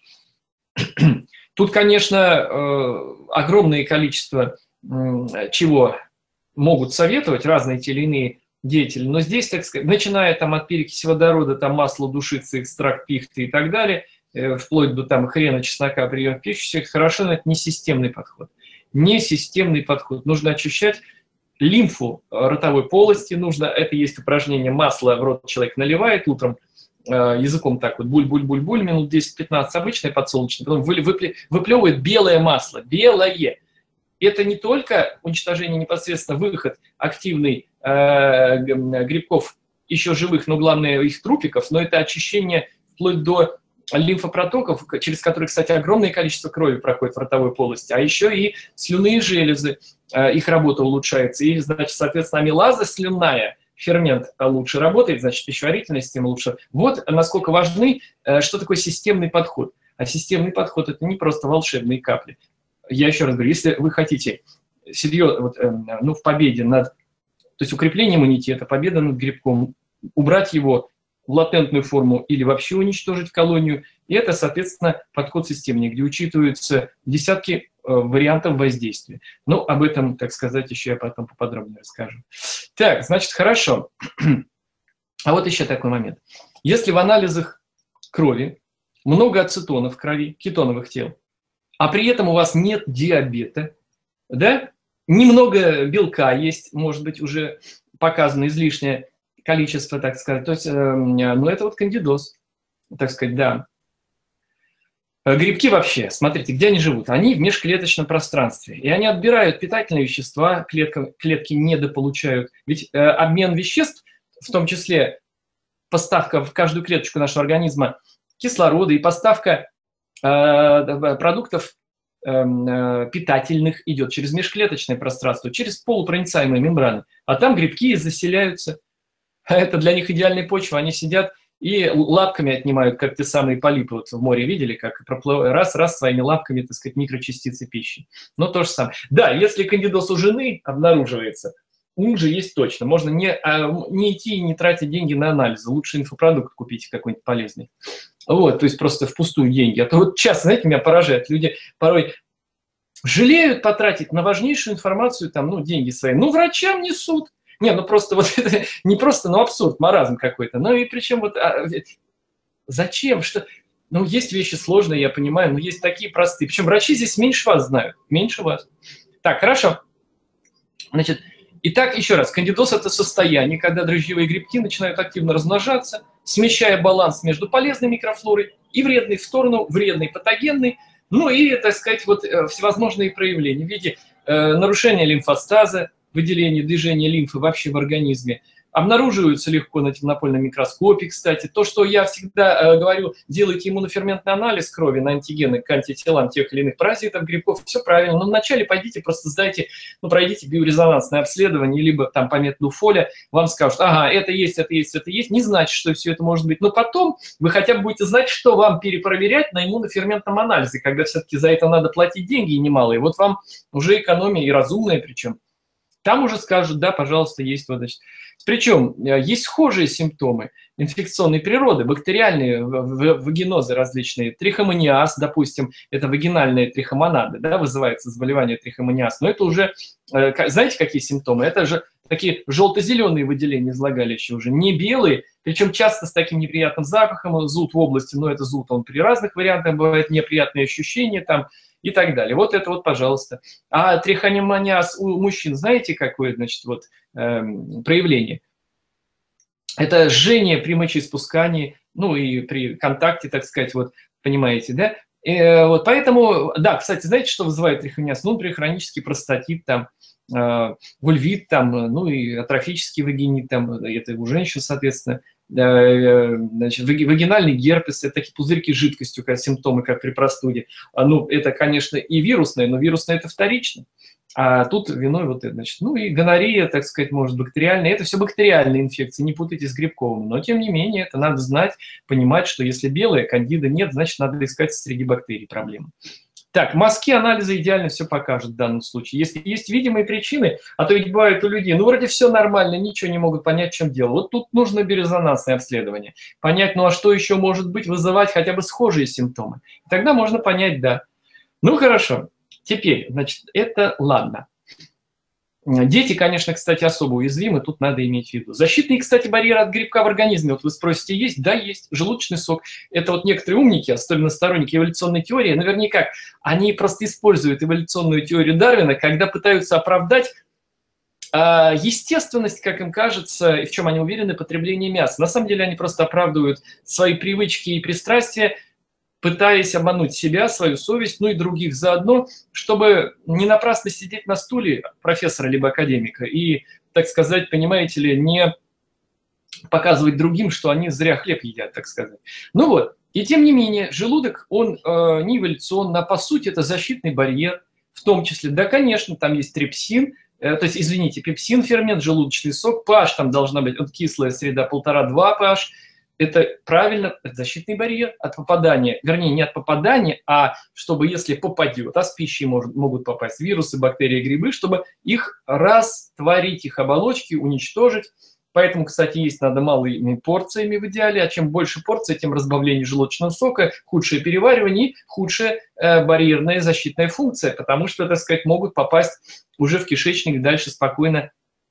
Speaker 3: Тут, конечно, огромное количество чего могут советовать разные те или иные деятели, но здесь, так сказать, начиная там от перекиси водорода, там масло душицы, экстракт пихты и так далее, вплоть до там хрена, чеснока, прием в пищу, все это хорошо, но это не системный подход. Не системный подход. Нужно очищать лимфу ротовой полости, нужно, это есть упражнение, масло в рот человек наливает утром, языком так вот, буль-буль-буль-буль, минут 10-15 обычное подсолнечное, потом выплевывает белое масло, белое. Это не только уничтожение, непосредственно выход активный грибков, еще живых, но главное их трупиков, но это очищение вплоть до лимфопротоков, через которые, кстати, огромное количество крови проходит в ротовой полости, а еще и слюнные железы, их работа улучшается, и, значит, соответственно, амилаза слюнная, фермент лучше работает, значит, пищеварительная система лучше. Вот насколько важны, что такое системный подход. А системный подход – это не просто волшебные капли. Я еще раз говорю, если вы хотите серьезно, вот, ну, в победе над, то есть укрепление иммунитета, победа над грибком, убрать его в латентную форму или вообще уничтожить колонию, и это, соответственно, подход системный, где учитываются десятки вариантов воздействия. Ну, об этом, так сказать, еще я потом поподробнее расскажу. Так, значит, хорошо. А вот еще такой момент. Если в анализах крови много ацетона в крови, кетоновых тел, а при этом у вас нет диабета, да, немного белка есть, может быть, уже показано излишнее количество, так сказать, то есть, ну, это вот кандидоз, так сказать, да. Грибки вообще, смотрите, где они живут? Они в межклеточном пространстве, и они отбирают питательные вещества, клетки недополучают, ведь обмен веществ, в том числе поставка в каждую клеточку нашего организма кислорода и поставка продуктов питательных идет через межклеточное пространство, через полупроницаемые мембраны. А там грибки заселяются. Это для них идеальная почва. Они сидят и лапками отнимают, как те самые полипы. Вот в море видели, как раз своими лапками, так сказать, микрочастицы пищи. Но то же самое. Да, если кандидоз у жены обнаруживается, ум же есть точно. Можно не идти и не тратить деньги на анализы. Лучше инфопродукт купить какой-нибудь полезный. Вот, то есть просто впустую деньги. А то вот часто, знаете, меня поражает, люди порой жалеют потратить на важнейшую информацию, там, ну, деньги свои. Ну, врачам несут. Не, ну просто вот это не просто, ну, абсурд, маразм какой-то. Ну и причем вот зачем? Что? Ну, есть вещи сложные, я понимаю, но есть такие простые. Причем врачи здесь меньше вас знают, меньше вас. Так, хорошо. Значит, итак, еще раз, кандидоз – это состояние, когда дрожжевые грибки начинают активно размножаться, смещая баланс между полезной микрофлорой и вредной в сторону вредной, патогенной, ну и, так сказать, вот всевозможные проявления в виде нарушения лимфостаза, выделения, движения лимфы вообще в организме, обнаруживаются легко на темнопольном микроскопе, кстати. То, что я всегда говорю, делайте иммуноферментный анализ крови на антигены к антителам тех или иных паразитов, грибков, все правильно. Но вначале пойдите, просто сдайте, ну, пройдите биорезонансное обследование, либо там по методу Фоля, вам скажут, ага, это есть, это есть, это есть. Не значит, что все это может быть. Но потом вы хотя бы будете знать, что вам перепроверять на иммуноферментном анализе, когда все-таки за это надо платить деньги и немалые. Вот вам уже экономия и разумная причем. Там уже скажут, да, пожалуйста, есть вот, значит. Причем есть схожие симптомы инфекционной природы, бактериальные вагинозы различные, трихомониаз, допустим, это вагинальные трихомонады, да, вызывается заболевание трихомониаз, но это уже, знаете, какие симптомы? Это же такие желто-зеленые выделения из влагалища уже, не белые, причем часто с таким неприятным запахом, зуд в области, но это зуд, он при разных вариантах бывает, неприятные ощущения там, и так далее. Вот это вот, пожалуйста. А трихомониаз у мужчин, знаете, какое, значит, вот проявление? Это жжение при мочеиспускании, ну и при контакте, так сказать, вот, понимаете, да? Вот поэтому, да, кстати, знаете, что вызывает трихомониаз? Ну, например, хронический простатит, там, вульвит, там, ну и атрофический вагинит, там, это у женщин, соответственно. Значит, вагинальный герпес, это такие пузырьки с жидкостью, как симптомы, как при простуде. Ну, это, конечно, и вирусное, но вирусное это вторично. А тут виной вот это, значит, ну и гонорея, так сказать, может, бактериальная. Это все бактериальные инфекции, не путайте с грибковыми. Но, тем не менее, это надо знать, понимать, что если белая, кандида нет, значит, надо искать среди бактерий проблемы. Так, мазки анализа идеально все покажут в данном случае. Если есть видимые причины, а то ведь бывает у людей, ну, вроде все нормально, ничего не могут понять, в чем дело. Вот тут нужно биорезонансное обследование. Понять, ну, а что еще может быть, вызывать хотя бы схожие симптомы. И тогда можно понять, да. Ну, хорошо. Теперь, значит, это ладно. Дети, конечно, кстати, особо уязвимы, тут надо иметь в виду. Защитный, кстати, барьер от грибка в организме, вот вы спросите, есть? Да, есть. Желудочный сок. Это вот некоторые умники, особенно сторонники эволюционной теории, наверняка, они просто используют эволюционную теорию Дарвина, когда пытаются оправдать естественность, как им кажется, и в чем они уверены, потребление мяса. На самом деле они просто оправдывают свои привычки и пристрастия, пытаясь обмануть себя, свою совесть, ну и других заодно, чтобы не напрасно сидеть на стуле профессора либо академика и, так сказать, понимаете ли, не показывать другим, что они зря хлеб едят, так сказать. Ну вот, и тем не менее, желудок, он не эволюционно, а по сути это защитный барьер, в том числе, да, конечно, там есть трипсин, то есть, извините, пепсин, фермент, желудочный сок, pH там должна быть, вот кислая среда 1,5-2 pH, это правильно, это защитный барьер от попадания, вернее, не от попадания, а чтобы если попадет, а с пищей могут попасть вирусы, бактерии, грибы, чтобы их растворить, их оболочки, уничтожить. Поэтому, кстати, есть надо малыми порциями в идеале, а чем больше порций, тем разбавление желудочного сока, худшее переваривание и худшая барьерная защитная функция, потому что, так сказать, могут попасть уже в кишечник дальше спокойно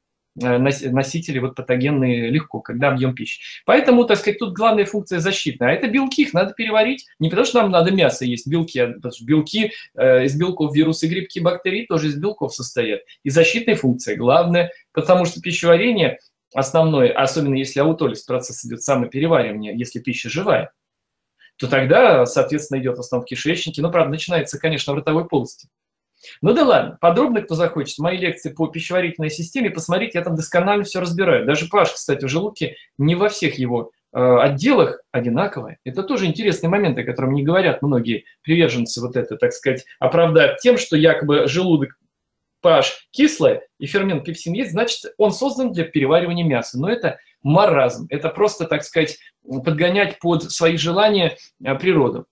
Speaker 3: носители вот патогенные легко, когда объем пищи. Поэтому, так сказать, тут главная функция защитная. А это белки, их надо переварить. Не потому что нам надо мясо есть, белки, а потому что белки, из белков вирусы, грибки, бактерии тоже из белков состоят. И защитная функция главная, потому что пищеварение основное, особенно если аутолиз, процесс идет самопереваривания, если пища живая, то тогда, соответственно, идет в основном в кишечнике. Но, правда, начинается, конечно, в ротовой полости. Ну да ладно, подробно, кто захочет, мои лекции по пищеварительной системе, посмотрите, я там досконально все разбираю. Даже pH, кстати, в желудке не во всех его отделах одинаковое. Это тоже интересный момент, о котором не говорят многие приверженцы вот это, так сказать, оправдать тем, что якобы желудок pH кислое и фермент пепсин есть, значит, он создан для переваривания мяса. Но это маразм, это просто, так сказать, подгонять под свои желания природу.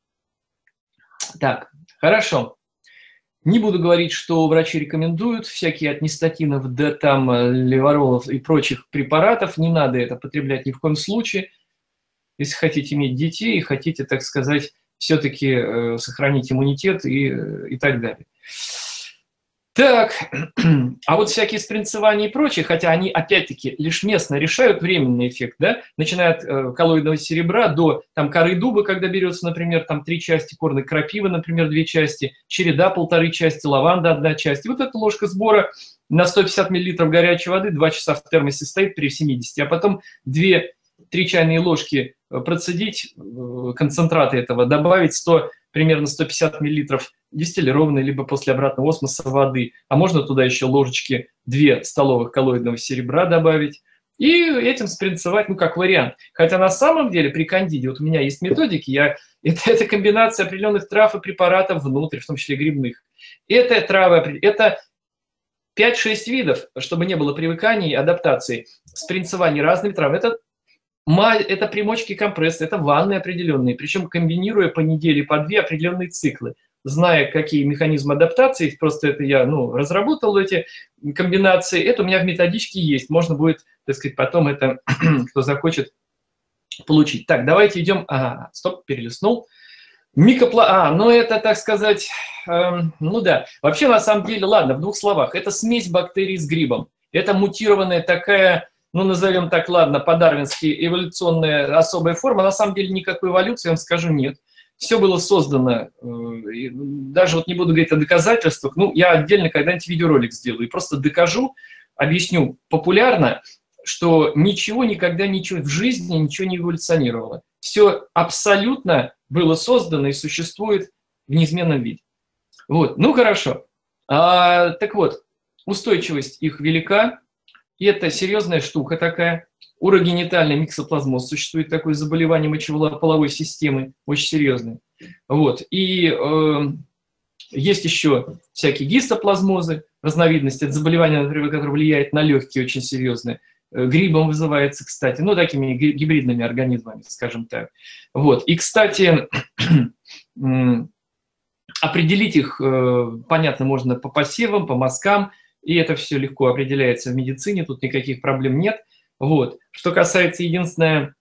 Speaker 3: Так, хорошо. Не буду говорить, что врачи рекомендуют всякие от нистатинов до там леворолов и прочих препаратов. Не надо это потреблять ни в коем случае. Если хотите иметь детей и хотите, так сказать, все-таки сохранить иммунитет и так далее. Так, а вот всякие спринцевания и прочее, хотя они, опять-таки, лишь местно решают временный эффект, да, начиная от коллоидного серебра до там, коры дуба, когда берется, например, там 3 части, корной крапивы, например, 2 части, череда 1,5 части, лаванда 1 часть. И вот эта ложка сбора на 150 мл горячей воды 2 часа в термосе стоит при 70, а потом 2-3 чайные ложки процедить, концентраты этого, добавить примерно 150 мл дистиллированной, либо после обратного осмоса воды. А можно туда еще ложечки 2 столовых коллоидного серебра добавить. и этим спринцевать, ну, как вариант. Хотя на самом деле при кандиде, вот у меня есть методики, это комбинация определенных трав и препаратов внутрь, в том числе грибных. Это травы, это 5-6 видов, чтобы не было привыканий, адаптации, спринцевания разными травами. Это примочки, компрессы, это ванны определенные, причем комбинируя по неделе, по 2 определенные циклы. Зная, какие механизмы адаптации, просто это я разработал эти комбинации, это у меня в методичке есть. Можно будет, так сказать, потом это, кто захочет, получить. Так, давайте идем. Ага, стоп, перелистнул. Ну это, так сказать, ну да. Вообще, на самом деле, ладно, в 2 словах. Это смесь бактерий с грибом. Это мутированная такая, ну назовем так, ладно, по-дарвински эволюционная особая форма. На самом деле никакой эволюции, я вам скажу, нет. Все было создано, даже вот не буду говорить о доказательствах, ну я отдельно когда-нибудь видеоролик сделаю и просто докажу, объясню популярно, что ничего никогда в жизни ничего не эволюционировало. Все абсолютно было создано и существует в неизменном виде. Вот, ну хорошо. Так вот, устойчивость их велика, и это серьезная штука такая. Урогенитальный миксоплазмоз, существует такое заболевание мочеполовой системы, очень серьезное. Вот. И есть еще всякие гистоплазмозы, разновидности, это заболевание, например, которое влияет на легкие, очень серьезное. Грибом вызывается, кстати, ну, такими гибридными организмами, скажем так. Вот. И, кстати, определить их, понятно, можно по посевам, по мазкам, и это все легко определяется в медицине, тут никаких проблем нет. Вот. Что касается, единственное,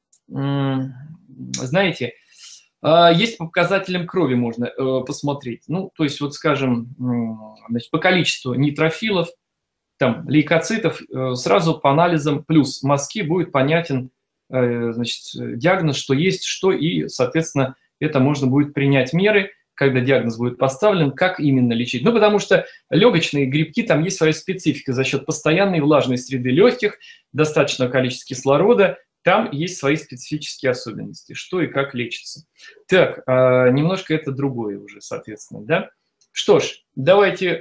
Speaker 3: знаете, есть по показателям крови можно посмотреть. Ну, то есть, вот скажем, значит, по количеству нейтрофилов, там, лейкоцитов, сразу по анализам плюс мазки будет понятен, значит, диагноз, что есть, что, и, соответственно, это можно будет принять меры, когда диагноз будет поставлен, как именно лечить. Ну, потому что легочные грибки, там есть своя специфика за счет постоянной влажной среды легких, достаточного количества кислорода, там есть свои специфические особенности, что и как лечится. Так, немножко это другое уже, соответственно, да? Что ж, давайте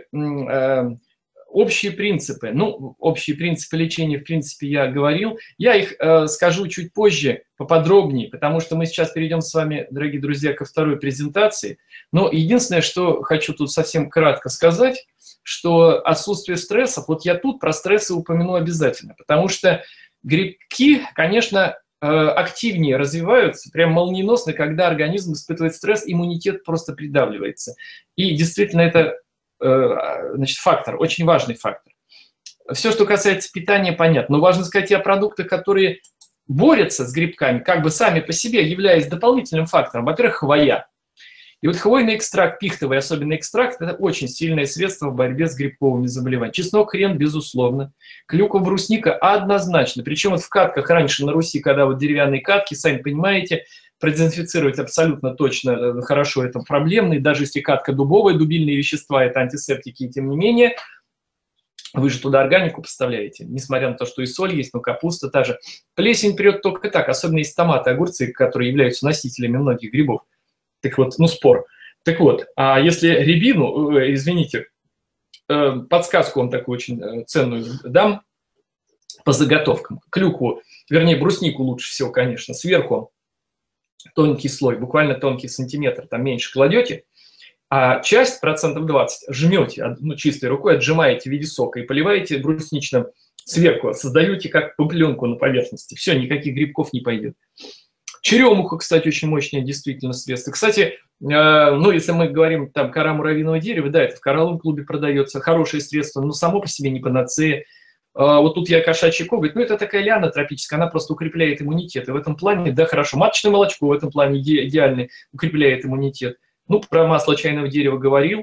Speaker 3: общие принципы. Ну, общие принципы лечения, в принципе, я говорил. Я их скажу чуть позже, поподробнее, потому что мы сейчас перейдем с вами, дорогие друзья, ко второй презентации. Но единственное, что хочу тут совсем кратко сказать, что отсутствие стрессов, вот я тут про стрессы упомяну обязательно, потому что грибки, конечно, активнее развиваются, прям молниеносно, когда организм испытывает стресс, иммунитет просто придавливается. И действительно это, значит, фактор, очень важный фактор. Все, что касается питания, понятно. Но важно сказать и о продуктах, которые борются с грибками, как бы сами по себе, являясь дополнительным фактором. Во-первых, хвоя. И вот хвойный экстракт, пихтовый особенно экстракт, это очень сильное средство в борьбе с грибковыми заболеваниями. Чеснок, хрен, безусловно. Клюква, брусника однозначно. Причем вот в катках раньше на Руси, когда вот деревянные катки, сами понимаете, продезинфицировать абсолютно точно хорошо это проблемно. И даже если катка дубовая, дубильные вещества, это антисептики, и тем не менее, вы же туда органику поставляете, несмотря на то, что и соль есть, но капуста та же. Плесень прет только так, особенно если томаты, огурцы, которые являются носителями многих грибов. Так вот, ну спор. Так вот, а если рябину, извините, подсказку вам такую очень ценную дам по заготовкам. Клюкву, вернее, бруснику лучше всего, конечно, сверху тонкий слой, буквально тонкий сантиметр, там меньше кладете, а часть, 20%, жмете, ну, чистой рукой отжимаете в виде сока и поливаете брусничным сверху, создаете как пленку на поверхности. Все, никаких грибков не пойдет. Черемуха, кстати, очень мощное действительно средство. Кстати, ну, если мы говорим там кора муравьиного дерева, да, это в коралловом клубе продается, хорошее средство, но само по себе не панацея. Вот тут я кошачий коготь, ну, это такая лиана тропическая, она просто укрепляет иммунитет. И в этом плане, да, хорошо. Маточное молочко в этом плане идеально укрепляет иммунитет. Ну, про масло чайного дерева говорил.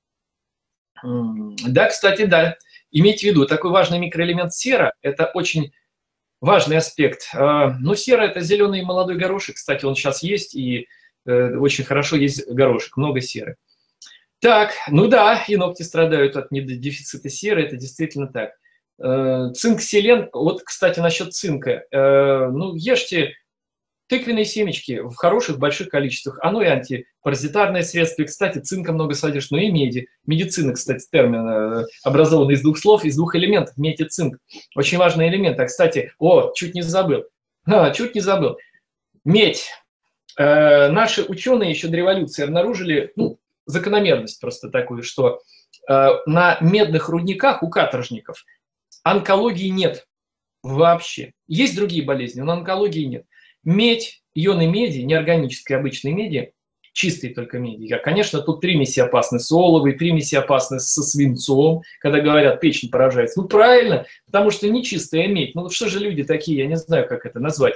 Speaker 3: Да, кстати, да. Имейте в виду, такой важный микроэлемент сера, это очень важный аспект. Ну, сера – это зеленый молодой горошек. Кстати, он сейчас есть, и очень хорошо есть горошек, много серы. Так, ну да, и ногти страдают от дефицита серы, это действительно так. Цинк, селен, вот, кстати, насчет цинка. Ну, ешьте Тыквенные семечки в хороших больших количествах. Оно и антипаразитарное средство. И, кстати, цинка много содержит, но и меди. Медицина, кстати, термин образован из двух слов, из двух элементов. Медь и цинк. Очень важный элемент. А, кстати, чуть не забыл. Чуть не забыл. Медь. Наши ученые еще до революции обнаружили закономерность просто такую, что на медных рудниках у каторжников онкологии нет вообще. Есть другие болезни, но онкологии нет. Медь, ионы меди, неорганической обычной меди, чистой только меди. Конечно, тут примеси опасны с оловой, примеси опасны со свинцом, когда говорят, печень поражается. Правильно, потому что нечистая медь. Что же люди такие, я не знаю, как это назвать.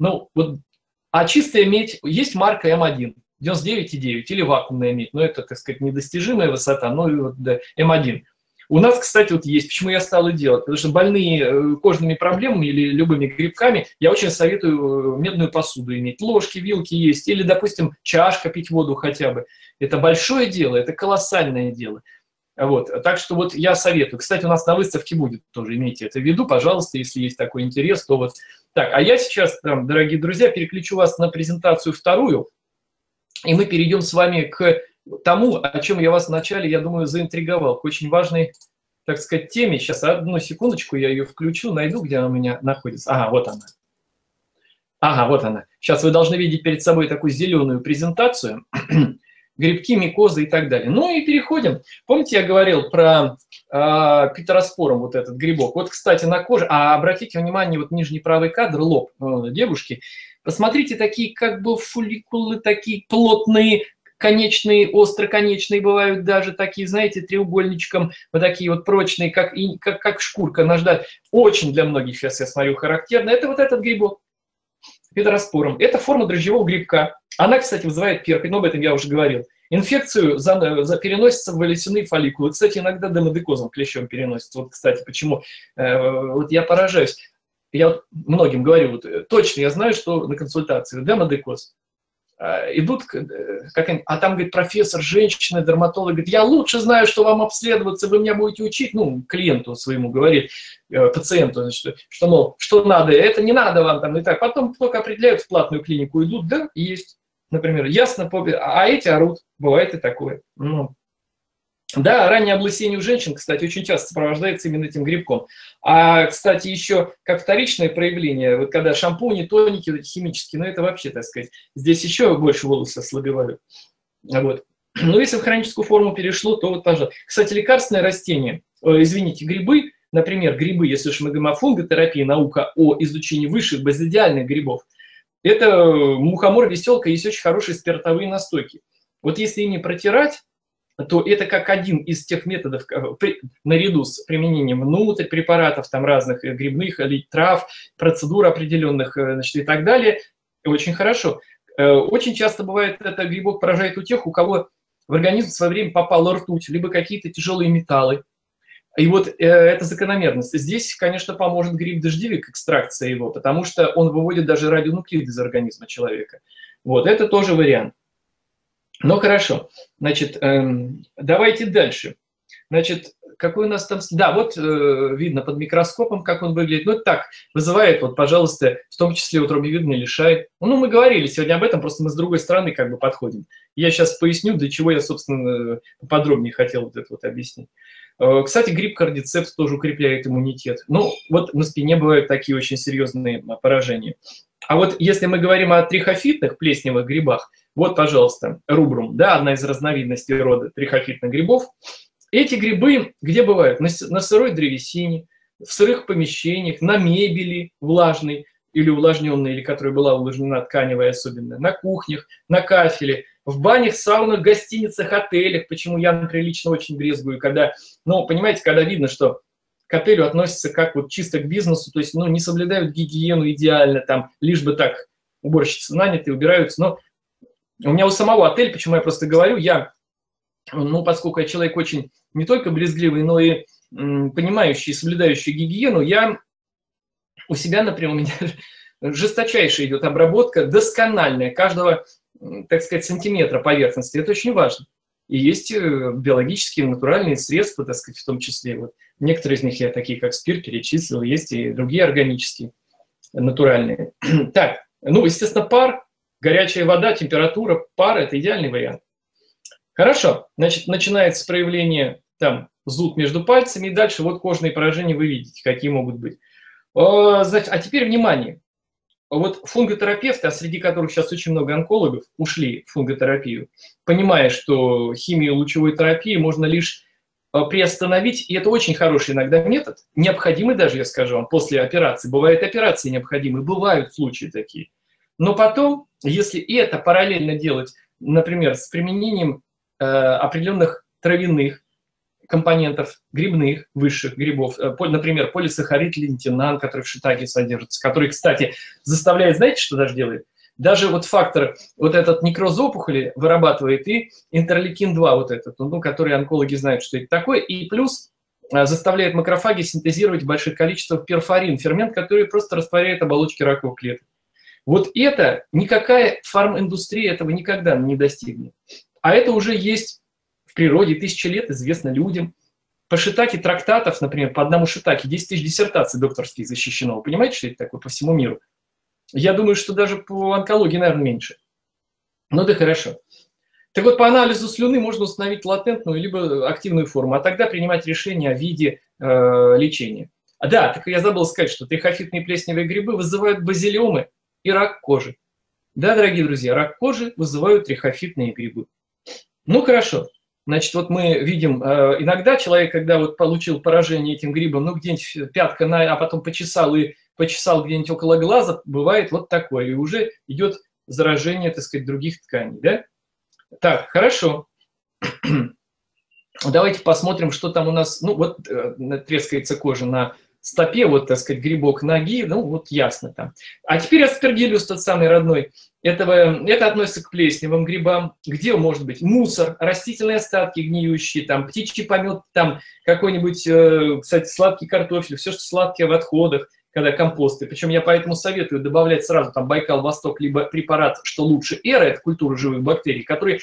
Speaker 3: А чистая медь, есть марка М1, 99,9, или вакуумная медь. Это, так сказать, недостижимая высота, М1. У нас, кстати, есть, почему я стал это делать, потому что больные кожными проблемами или любыми грибками, я очень советую медную посуду иметь. Ложки, вилки есть, или, допустим, чашка, пить воду хотя бы. Это большое дело, это колоссальное дело. Так что я советую. Кстати, у нас на выставке будет тоже, имейте это в виду, пожалуйста, если есть такой интерес, то Так, а я сейчас, дорогие друзья, переключу вас на презентацию вторую, и мы перейдем с вами к тому, о чем я вас вначале, я думаю, заинтриговал, к очень важной, так сказать, теме. Сейчас, одну секундочку, я ее включу, найду, где она у меня находится. Вот она. Вот она. Сейчас вы должны видеть перед собой такую зеленую презентацию. Грибки, микозы и так далее. И переходим. Помните, я говорил про питероспорум, этот грибок? Кстати, на коже, обратите внимание, нижний правый кадр, лоб девушки. Посмотрите, такие фолликулы, такие плотные, конечные, остроконечные бывают даже такие, знаете, треугольничком, такие прочные, как шкурка наждать. Очень для многих, сейчас я смотрю, характерно. Это этот грибок, питероспорум. Это форма дрожжевого грибка. Она, кстати, вызывает перхоть, но об этом я уже говорил. Инфекцию переносится в волосяные фолликулы. Кстати, иногда демодекозом, клещом переносится. Кстати, почему я поражаюсь. Я многим говорю, точно я знаю, что на консультации демодекоз. Идут, там, говорит, профессор, женщина, дерматолог, говорит, я лучше знаю, что вам обследоваться, вы меня будете учить, клиенту своему говорит, пациенту, значит, что, мол, что надо, это не надо вам и так. Потом только определяют в платную клинику, идут, есть, например, ясно, эти орут, бывает и такое. Да, раннее облысение у женщин, кстати, очень часто сопровождается именно этим грибком. Кстати, еще как вторичное проявление, когда шампуни, тоники химические, это вообще, так сказать, здесь еще больше волосы ослабевают. Но если в хроническую форму перешло, то пожалуйста. Кстати, лекарственное растение, грибы, например, грибы, если уж мы говорим о фунготерапии, наука о изучении высших базидиальных грибов, это мухомор, веселка, есть очень хорошие спиртовые настойки. Если ими протирать, то это как один из тех методов, наряду с применением внутрь препаратов, разных грибных или трав, процедур определенных, и так далее, очень хорошо. Очень часто бывает, это грибок поражает у тех, у кого в организм в свое время попала ртуть, либо какие-то тяжелые металлы. И это закономерность. Здесь, конечно, поможет гриб-дождевик, экстракция его, потому что он выводит даже радионуклиды из организма человека. Это тоже вариант. Хорошо. Давайте дальше. Какой у нас там... Да, видно под микроскопом, как он выглядит. Так, вызывает, пожалуйста, в том числе ромбовидный лишай. Мы говорили сегодня об этом, просто мы с другой стороны подходим. Я сейчас поясню, для чего я, собственно, подробнее хотел это объяснить. Кстати, гриб-кардицепс тоже укрепляет иммунитет. На спине бывают такие очень серьезные поражения. Если мы говорим о трихофитных плесневых грибах, пожалуйста, рубрум, одна из разновидностей рода трихофитных грибов. Эти грибы где бывают? На сырой древесине, в сырых помещениях, на мебели влажной или увлажненной, или которая была увлажнена тканевая особенно, на кухнях, на кафеле, в банях, саунах, гостиницах, отелях. Почему я, например, лично очень брезгую, когда, понимаете, когда видно, что к отелю относятся как чисто к бизнесу, то есть, не соблюдают гигиену идеально, лишь бы так уборщицы наняты, убираются, но у меня у самого отель, почему я просто говорю, поскольку я человек очень не только брезгливый, но и понимающий, соблюдающий гигиену, я у себя, например, у меня жесточайшая идет обработка, доскональная, каждого, так сказать, сантиметра поверхности. Это очень важно. И есть биологические, натуральные средства, так сказать, в том числе. Некоторые из них я такие, как спирт, перечислил, есть и другие органические, натуральные. Так, Ну, естественно, пар, горячая вода, температура, пар – это идеальный вариант. Хорошо, значит, начинается проявление там зуд между пальцами, и дальше вот кожные поражения вы видите, какие могут быть. Значит, а теперь внимание. Вот фунготерапевты, а среди которых сейчас очень много онкологов, ушли в фунготерапию, понимая, что химию лучевой терапии можно лишь приостановить, и это очень хороший иногда метод, необходимый даже, я скажу вам, после операции. Бывают операции необходимые, бывают случаи такие. Но потом, если это параллельно делать, например, с применением определенных травяных компонентов, грибных, высших грибов, например, полисахарид лентинан, который в шитаке содержится, который, кстати, заставляет, знаете, что даже делает? Даже вот фактор, вот этот некроз опухоли вырабатывает и интерлейкин-2 вот этот, ну, который онкологи знают, что это такое, и плюс заставляет макрофаги синтезировать в больших количествах перфорин, фермент, который просто растворяет оболочки раковых клеток. Вот это, никакая фарминдустрия этого никогда не достигнет. А это уже есть в природе, тысячи лет известно людям. По шитаке трактатов, например, по одному шитаке 10 тысяч диссертаций докторских защищено. Вы понимаете, что это такое по всему миру? Я думаю, что даже по онкологии, наверное, меньше. Ну да хорошо. Так вот, по анализу слюны можно установить латентную либо активную форму, а тогда принимать решение о виде лечения. Да, так я забыл сказать, что трихофитные плесневые грибы вызывают базилиомы и рак кожи. Да, дорогие друзья, рак кожи вызывают трихофитные грибы. Ну хорошо. Значит, вот мы видим, иногда человек, когда вот получил поражение этим грибом, ну где-нибудь пятка, а потом почесал где-нибудь около глаза, бывает вот такое, и уже идет заражение, так сказать, других тканей, да? Так, хорошо. Давайте посмотрим, что там у нас, ну вот трескается кожа на стопе, вот, так сказать, грибок ноги, ну вот ясно там. А теперь аспергиллюс, тот самый родной. Это относится к плесневым грибам. Где может быть? Мусор, растительные остатки гниющие, там, птичий помет, там, какой-нибудь, кстати, сладкий картофель, все, что сладкое в отходах, когда компосты. Причем я поэтому советую добавлять сразу там Байкал-Восток, либо препарат, что лучше, эра, это культура живых бактерий, которые,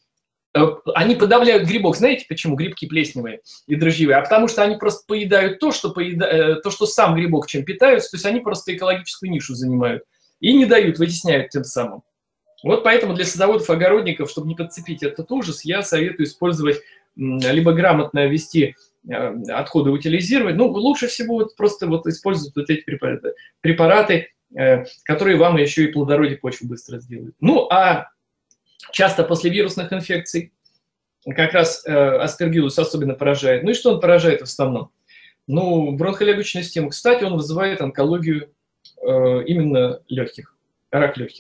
Speaker 3: они подавляют грибок. Знаете почему? Грибки плесневые и дрожжевые. А потому что они просто поедают то, что сам грибок чем питаются, то есть они просто экологическую нишу занимают. И не дают, вытесняют тем самым. Вот поэтому для садоводов-огородников, чтобы не подцепить этот ужас, я советую использовать, либо грамотно вести отходы, утилизировать. Ну, лучше всего вот просто вот использовать вот эти препараты, которые вам еще и плодородие почвы быстро сделают. Ну, а часто после вирусных инфекций как раз аспергиллус особенно поражает. Ну и что он поражает в основном? Ну, бронхолегочную систему. Кстати, он вызывает онкологию именно легких, рак легких.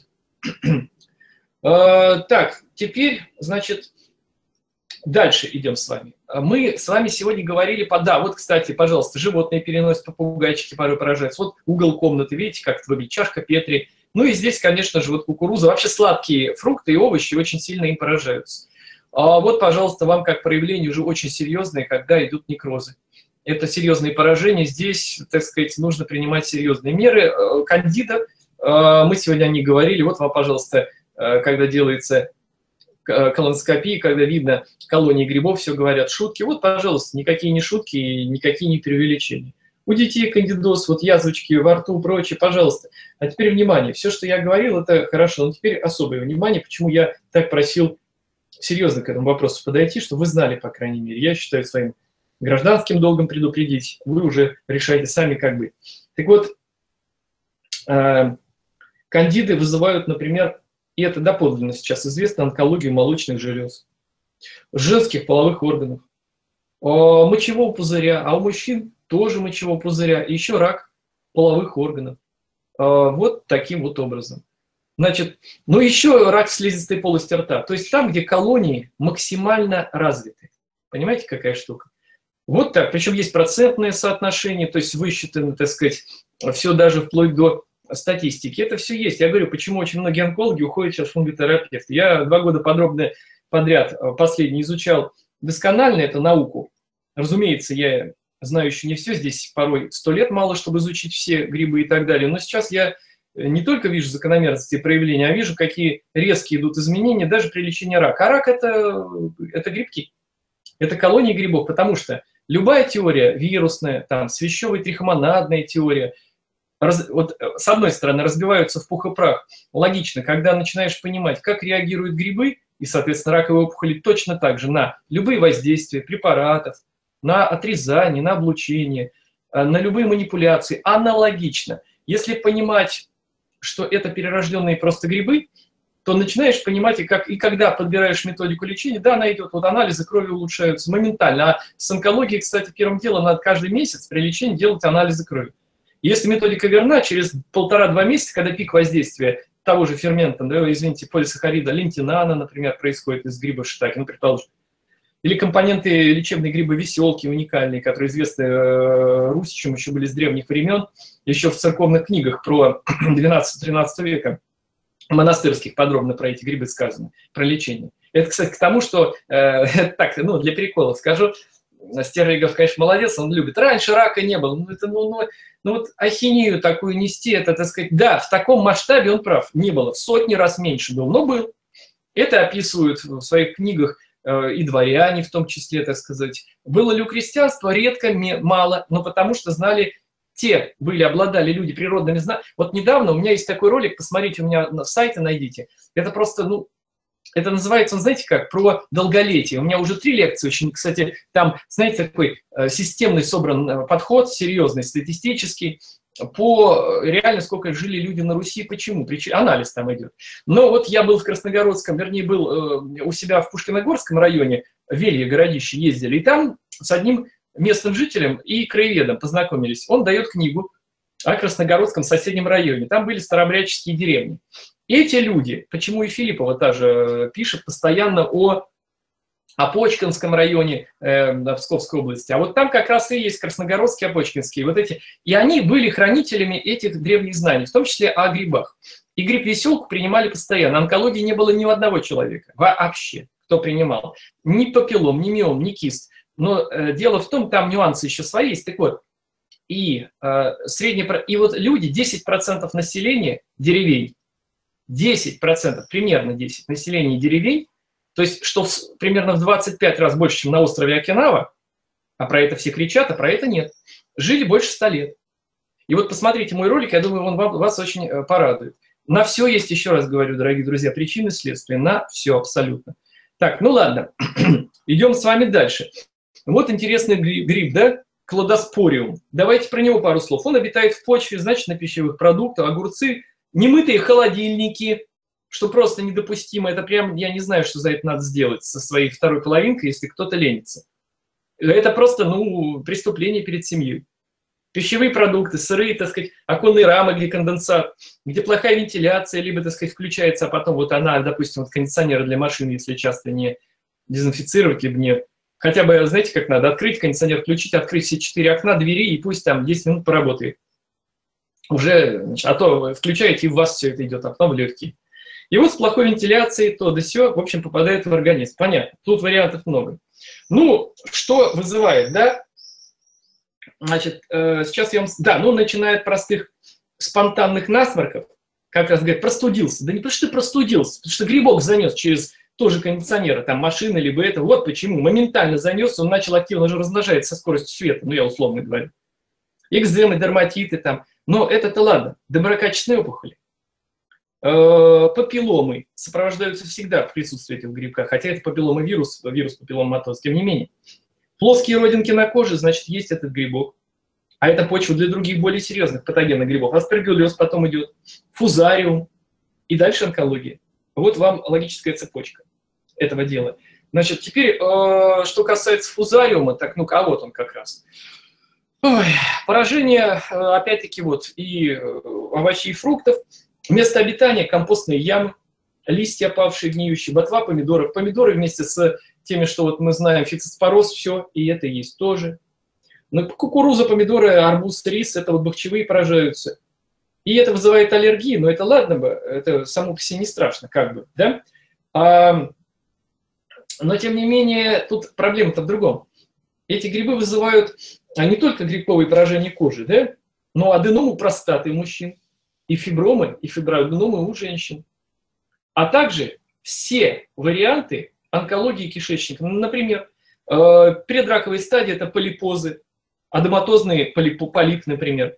Speaker 3: Так, теперь, значит, дальше идем с вами. Мы с вами сегодня говорили да, вот, кстати, пожалуйста, животные переносят, попугайчики порой поражаются. Вот угол комнаты, видите, как это выглядит, чашка Петри. Ну и здесь, конечно же, вот кукуруза. Вообще сладкие фрукты и овощи очень сильно им поражаются. Вот, пожалуйста, вам как проявление уже очень серьезные, когда идут некрозы. Это серьезные поражения. Здесь, так сказать, нужно принимать серьезные меры. Кандида, мы сегодня о ней говорили. Вот вам, пожалуйста, когда делается колоноскопия, когда видно колонии грибов, все говорят шутки. Вот, пожалуйста, никакие не шутки и никакие не преувеличения. У детей кандидоз, вот язвочки во рту, прочее, пожалуйста. А теперь внимание. Все, что я говорил, это хорошо. Но теперь особое внимание, почему я так просил серьезно к этому вопросу подойти, чтобы вы знали, по крайней мере. Я считаю своим гражданским долгом предупредить, вы уже решаете сами, как быть. Так вот, кандиды вызывают, например, и это доподлинно сейчас известно, онкологию молочных желез, женских половых органов, мочевого пузыря, а у мужчин тоже мочевого пузыря, и еще рак половых органов. Вот таким вот образом. Значит, ну еще рак слизистой полости рта, то есть там, где колонии максимально развиты. Понимаете, какая штука? Вот так. Причем есть процентное соотношение, то есть высчитано, так сказать, все даже вплоть до статистики. Это все есть. Я говорю, почему очень многие онкологи уходят сейчас в фунготерапевт. Я 2 года подробно подряд последний изучал досконально эту науку. Разумеется, я знаю еще не все. Здесь порой 100 лет мало, чтобы изучить все грибы и так далее. Но сейчас я не только вижу закономерности проявления, а вижу, какие резкие идут изменения даже при лечении рака. А рак – это грибки. Это колонии грибов, потому что любая теория вирусная, там, свящевая трихомонадная теория, вот, с одной стороны, разбиваются в пух и прах. Логично, когда начинаешь понимать, как реагируют грибы, и, соответственно, раковые опухоли точно так же на любые воздействия препаратов, на отрезание, на облучение, на любые манипуляции. Аналогично. Если понимать, что это перерожденные просто грибы, то начинаешь понимать, и когда подбираешь методику лечения, да, она идет, вот анализы крови улучшаются моментально. А с онкологией, кстати, первым делом надо каждый месяц при лечении делать анализы крови. Если методика верна, через 1,5-2 месяца, когда пик воздействия того же фермента, да, извините, полисахарида лентинана, например, происходит из гриба шитаки, ну, предположим, или компоненты лечебной гриба веселки уникальные, которые известны русичам еще были с древних времен, еще в церковных книгах про 12-13 века, монастырских подробно про эти грибы сказано, про лечение. Это, кстати, к тому, что, так, ну, для прикола скажу, Стервигов, конечно, молодец, он любит. Раньше рака не было. Ну вот ахинею такую нести, это, так сказать, да, в таком масштабе он прав, не было. В сотни раз меньше был, но был. Это описывают в своих книгах и дворяне, в том числе, так сказать. Было ли у крестьянства? Редко, мало, но потому что знали, обладали люди природными знаниями. Вот недавно у меня есть такой ролик, посмотрите, у меня на сайте найдите. Это просто, ну, это называется, знаете как, про долголетие. У меня уже 3 лекции, очень, кстати, там, знаете, такой системный собран подход, серьезный, статистический, по реально, сколько жили люди на Руси, почему, анализ там идет. Но вот я был в Красногородском, вернее, был у себя в Пушкиногорском районе, Велье городище ездили, и там с одним местным жителем и краеведом познакомились. Он дает книгу о Красногородском соседнем районе. Там были старообрядческие деревни. Эти люди, почему и Филиппова тоже пишет постоянно о Опочкинском районе Псковской области, а вот там как раз и есть Красногородские, Опочкинские, вот эти, и они были хранителями этих древних знаний, в том числе о грибах. И гриб-веселку принимали постоянно. Онкологии не было ни у одного человека, вообще, кто принимал. Ни папиллом, ни миом, ни кист. Но дело в том, там нюансы еще свои есть. Так вот, и вот люди, 10% населения деревень, 10%, примерно 10% населения деревень, то есть что примерно в 25 раз больше, чем на острове Окинава, а про это все кричат, а про это нет, жили больше 100 лет. И вот посмотрите мой ролик, я думаю, он вас очень порадует. На все есть, еще раз говорю, дорогие друзья, причины, следствия, на все абсолютно. Так, ну ладно, идем с вами дальше. Вот интересный гриб, да, кладоспориум. Давайте про него пару слов. Он обитает в почве, значит, на пищевых продуктах, огурцы, немытые холодильники, что просто недопустимо. Это прям, я не знаю, что за это надо сделать со своей второй половинкой, если кто-то ленится. Это просто, ну, преступление перед семьей. Пищевые продукты, сырые, так сказать, оконные рамы, где конденсат, где плохая вентиляция, либо, так сказать, включается, а потом вот она, допустим, вот кондиционеры для машин, если часто не дезинфицировать, либо не... Хотя бы, знаете, как надо? Открыть кондиционер, включить, открыть все 4 окна, двери, и пусть там 10 минут поработает. Уже, значит, а то включаете, и в вас все это идет, окно в легкие. И вот с плохой вентиляцией то да сё, в общем, попадает в организм. Понятно, тут вариантов много. Ну, что вызывает, да? Значит, сейчас я вам... Да, ну, начиная от простых спонтанных насморков, как раз говорят, простудился. Да не потому что ты простудился, потому что грибок занес через тоже кондиционера, там машина, либо это. Вот почему. Моментально занес, он начал активно же размножаться со скоростью света, ну, я условно говорю. Экземы, дерматиты там. Но это-то ладно. Доброкачественные опухоли. Папилломы сопровождаются всегда в присутствии этих грибка, хотя это папиллома вирус папилломатоз, тем не менее. Плоские родинки на коже, значит, есть этот грибок. А это почва для других более серьезных патогенных грибов. Аспергиллез потом идет, фузариум и дальше онкология. Вот вам логическая цепочка этого дела. Значит, теперь, что касается фузариума, так, ну-ка, а вот он как раз. Ой, поражение, опять-таки, вот, и овощей, и фруктов. Место обитания – компостные ямы, листья опавшие, гниющие, ботва помидоров. Помидоры вместе с теми, что вот мы знаем, фитоспороз, все, и это есть тоже. Но кукуруза, помидоры, арбуз, рис – это вот бахчевые поражаются. И это вызывает аллергии, но это ладно бы, это само по себе не страшно, как бы, да? Но, тем не менее, тут проблема-то в другом. Эти грибы вызывают не только грибковые поражения кожи, да, но аденому простаты у мужчин, и фибромы, и фиброаденомы у женщин. А также все варианты онкологии кишечника. Например, предраковые стадии – это полипозы, адематозный полип, например.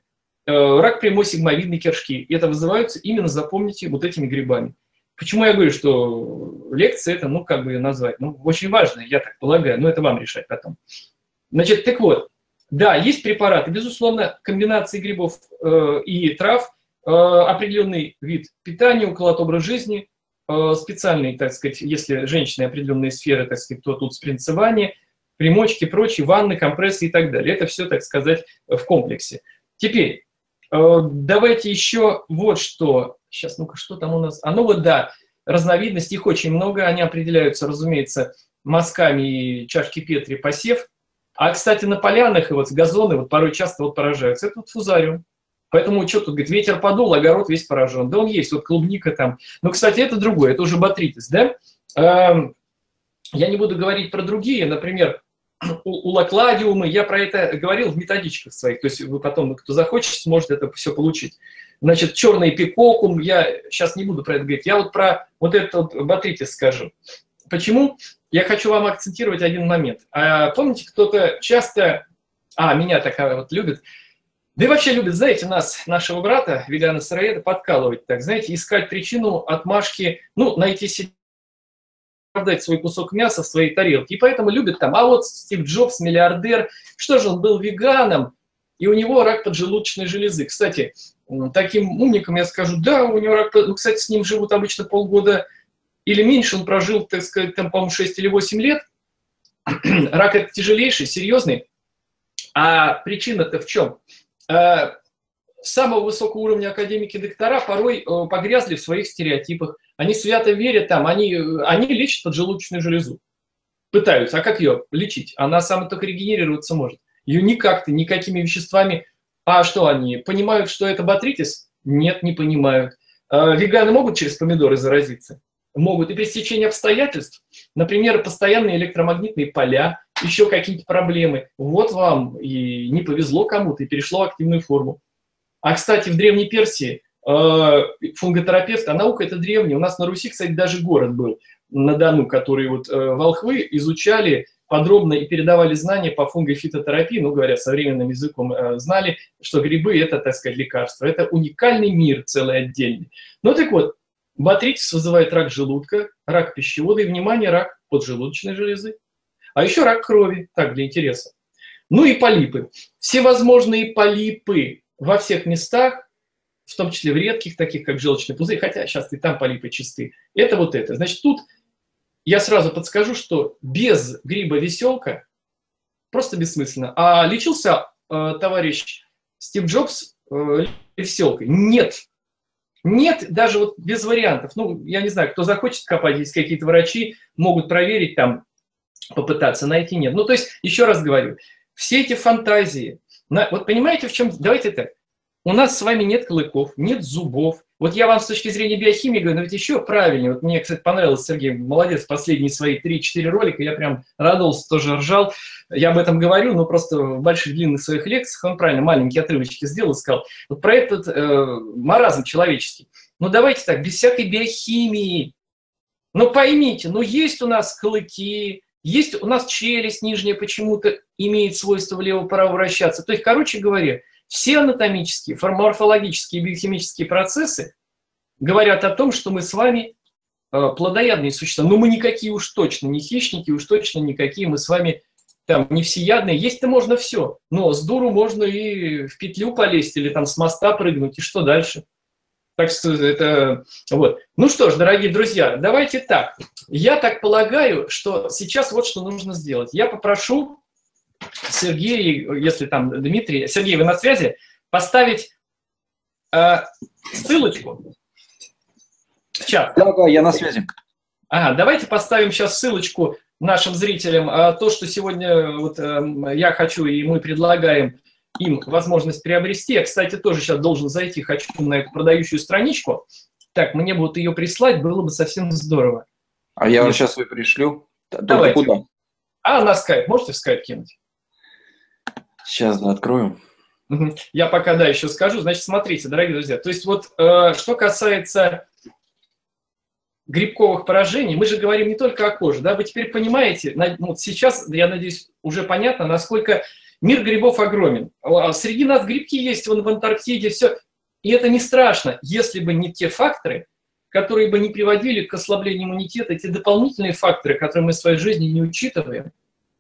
Speaker 3: рак прямой сигмовидной кишки. И это вызывается именно, запомните, вот этими грибами. Почему я говорю, что лекция это, ну, как бы ее назвать, ну, очень важно, я так полагаю, но это вам решать потом. Значит, так вот, да, есть препараты, безусловно, комбинации грибов и трав, определенный вид питания, уклад образа жизни, специальные, так сказать, если женщины определенные сферы, так сказать, то тут спринцевание, примочки, прочие, ванны, компрессы и так далее. Это все, так сказать, в комплексе. Теперь, давайте еще вот что. Сейчас, ну-ка, что там у нас? Ну вот, да, разновидностей, их очень много. Они определяются, разумеется, мазками и чашки Петри посев. А, кстати, на полянах и вот газоны вот порой часто вот поражаются. Это вот фузариум. Поэтому что тут, говорит, ветер подул, огород весь поражен. Да он есть, вот клубника там. Но, кстати, это другое, это уже ботритис, да? Я не буду говорить про другие, например, у лакладиумы, я про это говорил в методичках своих, то есть вы потом, кто захочет, сможет это все получить. Значит, черный эпикокум, я сейчас не буду про это говорить, я вот про вот этот вот ботритис скажу. Почему? Я хочу вам акцентировать один момент. Помните, кто-то часто, меня такая вот любит, да и вообще любит, знаете, нашего брата, вегана-сыроеда, подкалывать, так, знаете, искать причину отмашки, ну, найти себе, оправдать свой кусок мяса в своей тарелке. И поэтому любят там, вот Стив Джобс, миллиардер, что же он был веганом, и у него рак поджелудочной железы. Кстати, таким умникам я скажу, да, у него рак, ну, кстати, с ним живут обычно полгода или меньше, он прожил, так сказать, там, по-моему, 6 или 8 лет. Рак это тяжелейший, серьезный. А причина-то в чем? Самого высокого уровня академики-доктора порой погрязли в своих стереотипах. Они свято верят там, они лечат поджелудочную железу. Пытаются. А как ее лечить? Она сама только регенерироваться может. Ее никак-то, никакими веществами. А что они? Понимают, что это ботритис? Нет, не понимают. Веганы могут через помидоры заразиться? Могут. И при стечении обстоятельств, например, постоянные электромагнитные поля, еще какие-то проблемы. Вот вам и не повезло кому-то, и перешло в активную форму. А, кстати, в Древней Персии фунготерапевт, а наука это древняя. У нас на Руси, кстати, даже город был на Дону, который вот волхвы изучали подробно и передавали знания по фунгофитотерапии, ну, говоря современным языком, знали, что грибы это, так сказать, лекарство. Это уникальный мир целый отдельный. Ну, так вот, ботритис вызывает рак желудка, рак пищевода и, внимание, рак поджелудочной железы. А еще рак крови, так, для интереса. Ну и полипы. Всевозможные полипы во всех местах, в том числе в редких, таких как желчный пузырь, хотя сейчас и там полипы чисты. Это вот это. Значит, тут я сразу подскажу, что без гриба веселка просто бессмысленно. А лечился товарищ Стив Джобс веселкой? Нет. Нет, даже вот без вариантов. Ну, я не знаю, кто захочет копать, есть какие-то врачи, могут проверить там, попытаться найти, нет. Ну, то есть, еще раз говорю, все эти фантазии, вот понимаете, в чем, давайте так, у нас с вами нет клыков, нет зубов. Вот я вам с точки зрения биохимии говорю, но ведь еще правильнее. Вот мне, кстати, понравилось, Сергей, молодец, последние свои 3-4 ролика, я прям радовался, тоже ржал. Я об этом говорю, но просто в больших длинных своих лекциях он правильно маленькие отрывочки сделал и сказал. Вот про этот маразм человеческий. Ну давайте так, без всякой биохимии. Ну поймите, ну есть у нас клыки, есть у нас челюсть нижняя почему-то имеет свойство влево-право вращаться. То есть, короче говоря, все анатомические, морфологические, биохимические процессы говорят о том, что мы с вами плодоядные существа. Но мы никакие уж точно не хищники, уж точно никакие мы с вами там не всеядные. Есть-то можно все, но с дуру можно и в петлю полезть или там с моста прыгнуть, и что дальше? Так что это вот. Ну что ж, дорогие друзья, давайте так. Я так полагаю, что сейчас вот что нужно сделать. Я попрошу Сергея, если там Дмитрий, Сергей, вы на связи, поставить ссылочку в чат.
Speaker 1: Да, я на связи.
Speaker 3: Ага, давайте поставим сейчас ссылочку нашим зрителям. То, что сегодня вот, я хочу и мы предлагаем им возможность приобрести. Я, кстати, тоже сейчас должен зайти, хочу на эту продающую страничку. Так, мне будут ее прислать, было бы совсем здорово.
Speaker 1: А я вам сейчас ее пришлю.
Speaker 3: Давайте.
Speaker 1: Куда?
Speaker 3: На скайп. Можете в скайп кинуть?
Speaker 1: Сейчас открою.
Speaker 3: Я пока, да, еще скажу. Значит, смотрите, дорогие друзья. То есть вот, что касается грибковых поражений, мы же говорим не только о коже, да, вы теперь понимаете, ну, сейчас, я надеюсь, уже понятно, насколько Мир грибов огромен. Среди нас грибки есть вон в Антарктиде, все. И это не страшно, если бы не те факторы, которые бы не приводили к ослаблению иммунитета, эти дополнительные факторы, которые мы в своей жизни не учитываем.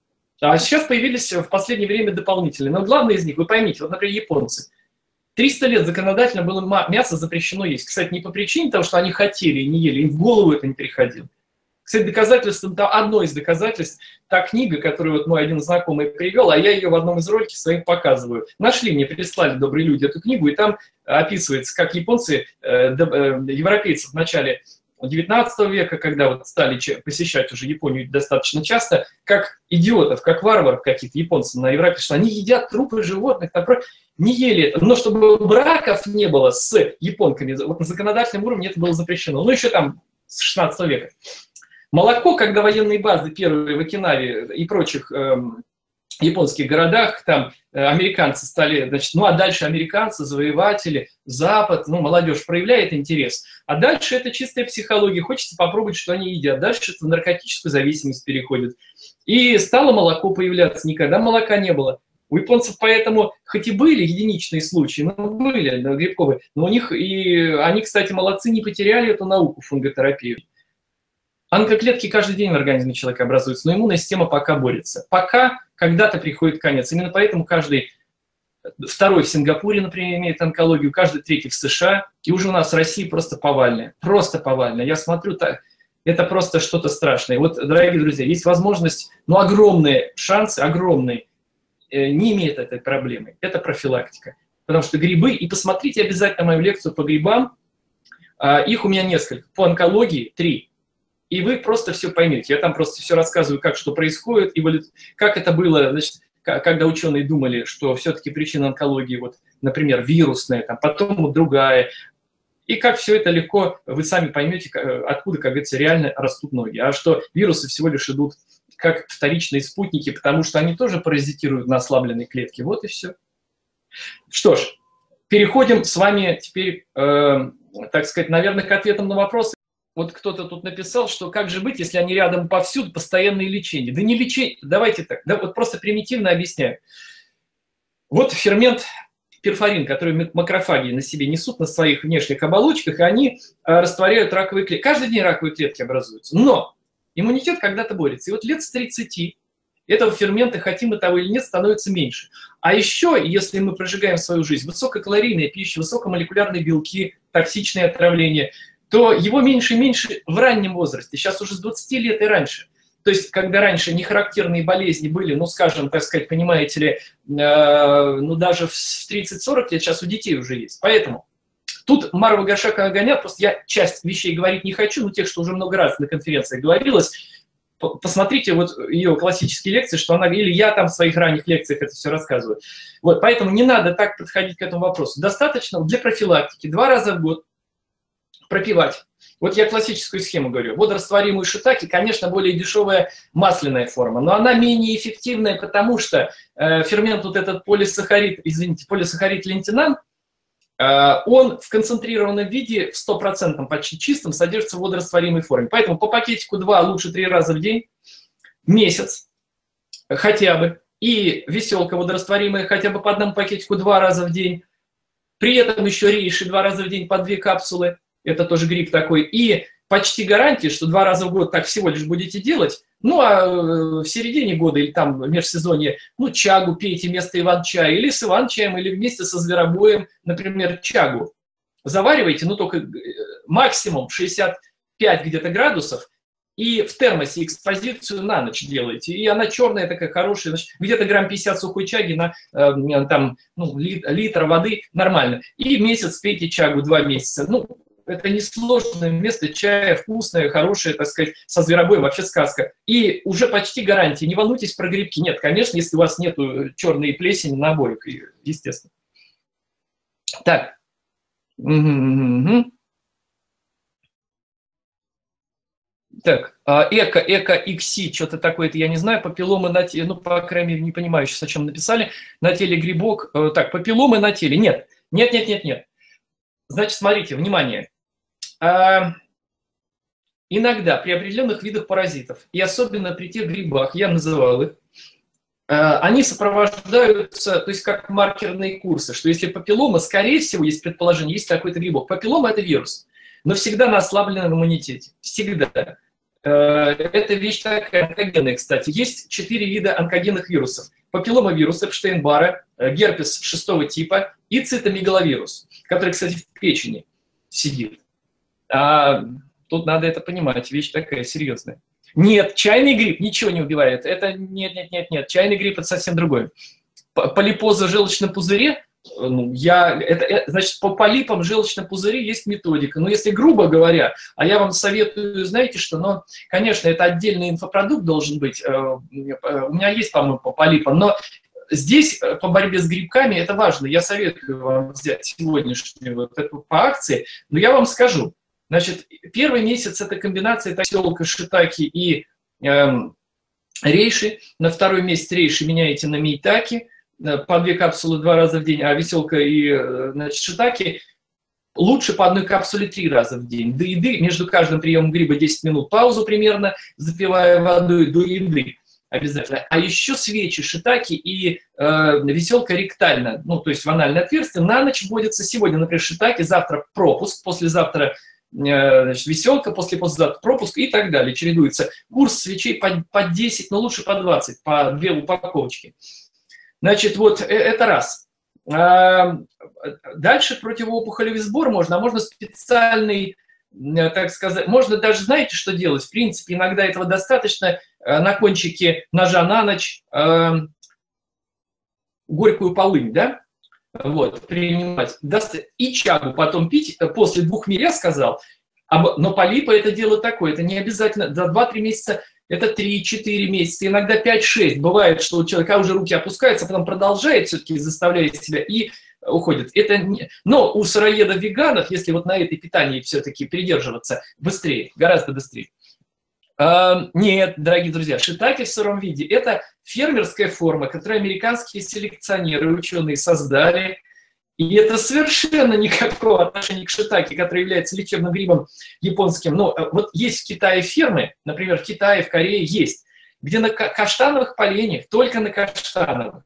Speaker 3: А сейчас появились в последнее время дополнительные. Но главное из них, вы поймите, вот, например, японцы. 300 лет законодательно было мясо запрещено есть. Кстати, не по причине того, что они хотели и не ели, им в голову это не приходило. Кстати, доказательством, одно из доказательств, та книга, которую вот мой один знакомый привел, а я ее в одном из роликов своих показываю. Нашли, мне прислали добрые люди эту книгу, и там описывается, как японцы, европейцы в начале 19 века, когда вот стали посещать уже Японию достаточно часто, как идиотов, как варваров каких-то японцев на Европе, что они едят трупы животных, не ели это. Но чтобы браков не было с японками, вот на законодательном уровне это было запрещено. Ну, еще там с 16 века. Молоко, когда военные базы первые в Окинаве и прочих японских городах, там американцы стали, значит, ну а дальше американцы, завоеватели, Запад, ну молодежь проявляет интерес. А дальше это чистая психология, хочется попробовать, что они едят. Дальше это в наркотическую зависимость переходит. И стало молоко появляться, никогда молока не было. У японцев поэтому, хоть и были единичные случаи, но были грибковые, но у них, и они, кстати, молодцы, не потеряли эту науку, фунготерапию. Онкоклетки каждый день в организме человека образуются, но иммунная система пока борется. Пока когда-то приходит конец. Именно поэтому каждый второй в Сингапуре, например, имеет онкологию, каждый третий в США, и уже у нас в России просто повальная. Просто повальная. Я смотрю, так, это просто что-то страшное. Вот, дорогие друзья, есть возможность, ну, огромные шансы, огромные, не имеет этой проблемы. Это профилактика. Потому что грибы, и посмотрите обязательно мою лекцию по грибам, их у меня несколько, по онкологии 3. И вы просто все поймете. Я там просто все рассказываю, как что происходит, и как это было, значит, когда ученые думали, что все-таки причина онкологии, вот, например, вирусная, там, потом другая. И как все это легко, вы сами поймете, откуда, как говорится, реально растут ноги. А что вирусы всего лишь идут как вторичные спутники, потому что они тоже паразитируют на ослабленной клетке. Вот и все. Что ж, переходим с вами теперь, так сказать, наверное, к ответам на вопросы. Вот кто-то тут написал, что как же быть, если они рядом повсюду, постоянное лечение. Да не лечение, давайте так, да, вот просто примитивно объясняю. Вот фермент перфорин, который макрофаги на себе несут на своих внешних оболочках, и они растворяют раковые клетки. Каждый день раковые клетки образуются. Но иммунитет когда-то борется. И вот лет с 30 этого фермента, хотим мы того или нет, становится меньше. А еще, если мы прожигаем свою жизнь, высококалорийная пища, высокомолекулярные белки, токсичные отравления, то его меньше и меньше в раннем возрасте, сейчас уже с 20 лет и раньше. То есть, когда раньше нехарактерные болезни были, ну, скажем, так сказать, понимаете ли, ну, даже в 30-40 лет, сейчас у детей уже есть. Поэтому тут Марва Гашакова гонят, просто я часть вещей говорить не хочу, но тех, что уже много раз на конференциях говорилось, посмотрите вот ее классические лекции, что она, или я там в своих ранних лекциях это все рассказываю. Вот, поэтому не надо так подходить к этому вопросу. Достаточно для профилактики 2 раза в год пропивать. Вот я классическую схему говорю. Водорастворимую шитаки, конечно, более дешевая масляная форма, но она менее эффективная, потому что фермент вот этот полисахарид, извините, полисахарид лентинан, он в концентрированном виде, в 100% почти чистом, содержится в водорастворимой форме. Поэтому по пакетику 2, лучше 3 раза в день, месяц хотя бы, и веселка водорастворимая хотя бы по одному пакетику 2 раза в день, при этом еще рейши 2 раза в день по 2 капсулы. Это тоже гриб такой. И почти гарантия, что 2 раза в год так всего лишь будете делать. Ну, а в середине года или там в межсезонье, ну, чагу пейте вместо иван-чая. Или с иван-чаем, или вместе со зверобоем, например, чагу. Заваривайте, ну, только максимум 65 где-то градусов. И в термосе экспозицию на ночь делаете. И она черная такая, хорошая. Где-то грамм 50 сухой чаги на там, ну, литр воды нормально. И месяц пейте чагу, 2 месяца. Ну, это несложное место, чая вкусное, хорошее, так сказать, со зверобоем, вообще сказка. И уже почти гарантия. Не волнуйтесь про грибки. Нет, конечно, если у вас нету черной плесени на обоих, естественно. Так. Так, эко-икси, что-то такое-то, я не знаю, папилломы на теле, ну, по крайней мере, не понимаю сейчас, о чем написали, на теле грибок, так, папилломы на теле, нет. Значит, смотрите, внимание. Иногда при определенных видах паразитов, и особенно при тех грибах, я называл их, они сопровождаются, то есть как маркерные курсы, что если папиллома, скорее всего, есть предположение, есть какой-то грибок. Папиллома – это вирус, но всегда на ослабленном иммунитете. Всегда. Это вещь такая онкогенная, кстати. Есть 4 вида онкогенных вирусов. Папилломавирус Эпштейн-Барра, герпес 6-го типа и цитомегаловирус, который, кстати, в печени сидит. Тут надо это понимать, вещь такая серьезная. Нет, чайный гриб ничего не убивает. Это нет. Чайный гриб – это совсем другое. Полипоза в желчном пузыре, значит, по полипам в желчном пузыре есть методика. Но если грубо говоря, а я вам советую, знаете что, конечно, это отдельный инфопродукт должен быть. У меня есть, по-моему, по полипам, но здесь по борьбе с грибками это важно. Я советую вам взять сегодняшнюю вот эту по акции, но я вам скажу. Значит, первый месяц это комбинация веселка, шитаки и рейши. На второй месяц рейши меняете на мейтаки, по 2 капсулы 2 раза в день, а веселка и шитаки лучше по 1 капсуле 3 раза в день. До еды, между каждым приемом гриба 10 минут паузу примерно, запивая водой до еды обязательно. А еще свечи, шитаки и веселка ректально, то есть в анальное отверстие, на ночь вводится сегодня, например, шитаки, завтра пропуск, послезавтра веселка, послезавтра пропуск и так далее. Чередуется курс свечей по 10, но лучше по 20, по 2 упаковочки. Значит, вот это раз. Дальше противоопухолевый сбор можно специальный, так сказать, можно даже, знаете, что делать? В принципе, иногда этого достаточно на кончике ножа на ночь горькую полынь, да? Вот, принимать. И чагу потом пить после 2 миль, я сказал. Но полипа это дело такое, это не обязательно, за 2-3 месяца, это 3-4 месяца, иногда 5-6. Бывает, что у человека уже руки опускаются, а потом продолжает все-таки, заставляет себя и уходит. Но у сыроедов-веганов, если вот на этой питании все-таки придерживаться, быстрее, гораздо быстрее. Нет, дорогие друзья, шитаки в сыром виде – это фермерская форма, которую американские селекционеры, ученые создали. И это совершенно никакого отношения к шитаке, который является лечебным грибом японским. Но вот есть в Китае фермы, например, в Китае, в Корее есть, где на каштановых поленьях, только на каштановых,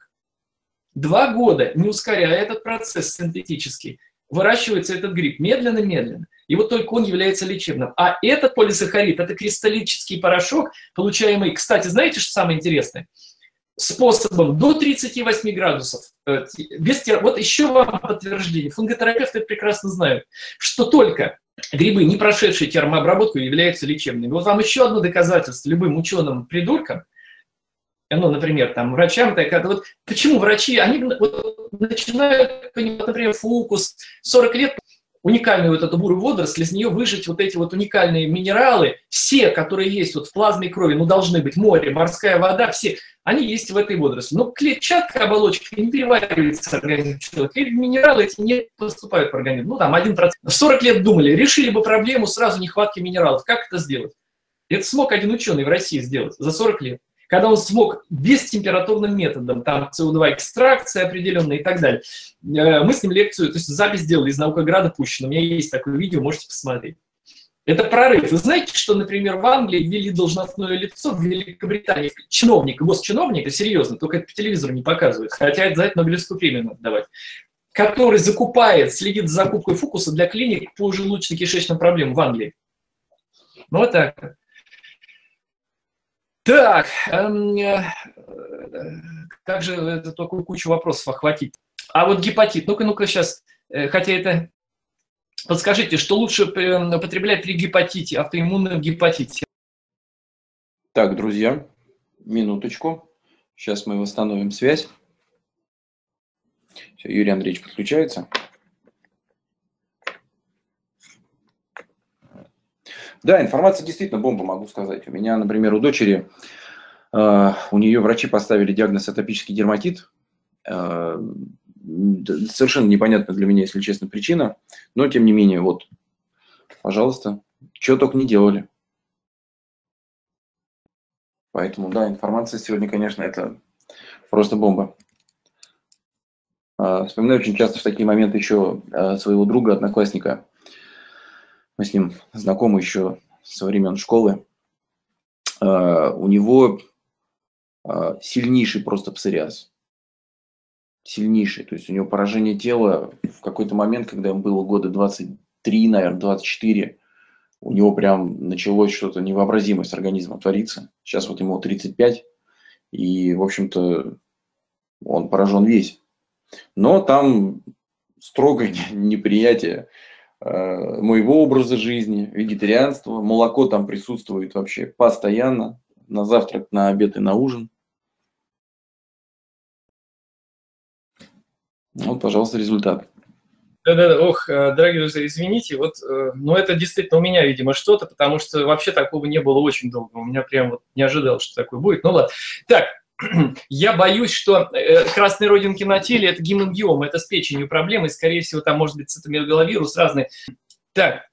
Speaker 3: 2 года, не ускоряя этот процесс синтетический, выращивается этот гриб медленно-медленно. И вот только он является лечебным. А этот полисахарид – это кристаллический порошок, получаемый, кстати, знаете, что самое интересное? Способом до 38 градусов. Вот еще вам подтверждение. Фунготерапевты прекрасно знают, что только грибы, не прошедшие термообработку, являются лечебными. Вот вам еще одно доказательство любым ученым-придуркам, например, там, врачам, вот почему врачи, они вот начинают понимать, например, фукус, 40 лет, уникальную вот эту бурую водоросль, из нее выжать вот эти вот уникальные минералы, все, которые есть вот в плазме крови, должны быть, море, морская вода, все, они есть в этой водоросли. Но клетчатка, оболочка не переваривается в организм человека, и минералы эти не поступают в организм. Там 1%. 40 лет думали, решили бы проблему сразу нехватки минералов. Как это сделать? Это смог один ученый в России сделать за 40 лет. Когда он смог бестемпературным методом, там СО2 экстракция определенная и так далее. Мы с ним лекцию, то есть запись сделали из Наукограда пущено. У меня есть такое видео, можете посмотреть. Это прорыв. Вы знаете, что, например, в Англии ввели должностное лицо, в Великобритании чиновника, госчиновника, серьезно, только это по телевизору не показывают, хотя за это Нобелевскую премию надо давать, который закупает, следит за закупкой фукуса для клиник по желудочно-кишечным проблемам в Англии. Вот так. Так, как же это такую кучу вопросов охватить? А вот гепатит, ну-ка сейчас, хотя это... Подскажите, что лучше употреблять при гепатите, автоиммунном гепатите?
Speaker 1: Так, друзья, минуточку. Сейчас мы восстановим связь. Все, Юрий Андреевич подключается. Да, информация действительно бомба, могу сказать. У меня, например, у дочери, у нее врачи поставили диагноз атопический дерматит. Совершенно непонятна для меня, если честно, причина. Но, тем не менее, вот, пожалуйста, чего только не делали. Поэтому, да, информация сегодня, конечно, это просто бомба. Вспоминаю очень часто в такие моменты еще своего друга, одноклассника. Мы с ним знакомы еще со времен школы. У него
Speaker 4: сильнейший просто псориаз. Сильнейший. То есть у него поражение тела в какой-то момент, когда ему было года 23, наверное, 24, у него прям началось что-то невообразимое с организмом твориться. Сейчас вот ему 35, и, в общем-то, он поражен весь. Но там строгое неприятие моего образа жизни, вегетарианства. Молоко там присутствует вообще постоянно. На завтрак, на обед и на ужин. Вот, пожалуйста, результат.
Speaker 3: Да-да-да, ох, дорогие друзья, извините, вот, но это действительно у меня, видимо, что-то, потому что вообще такого не было очень долго. У меня прям вот не ожидал, что такое будет. Ну ладно. Так, я боюсь, что красные родинки на теле – это гемангиома, это с печенью проблемы, скорее всего, там может быть цитомегаловирус разный. Так,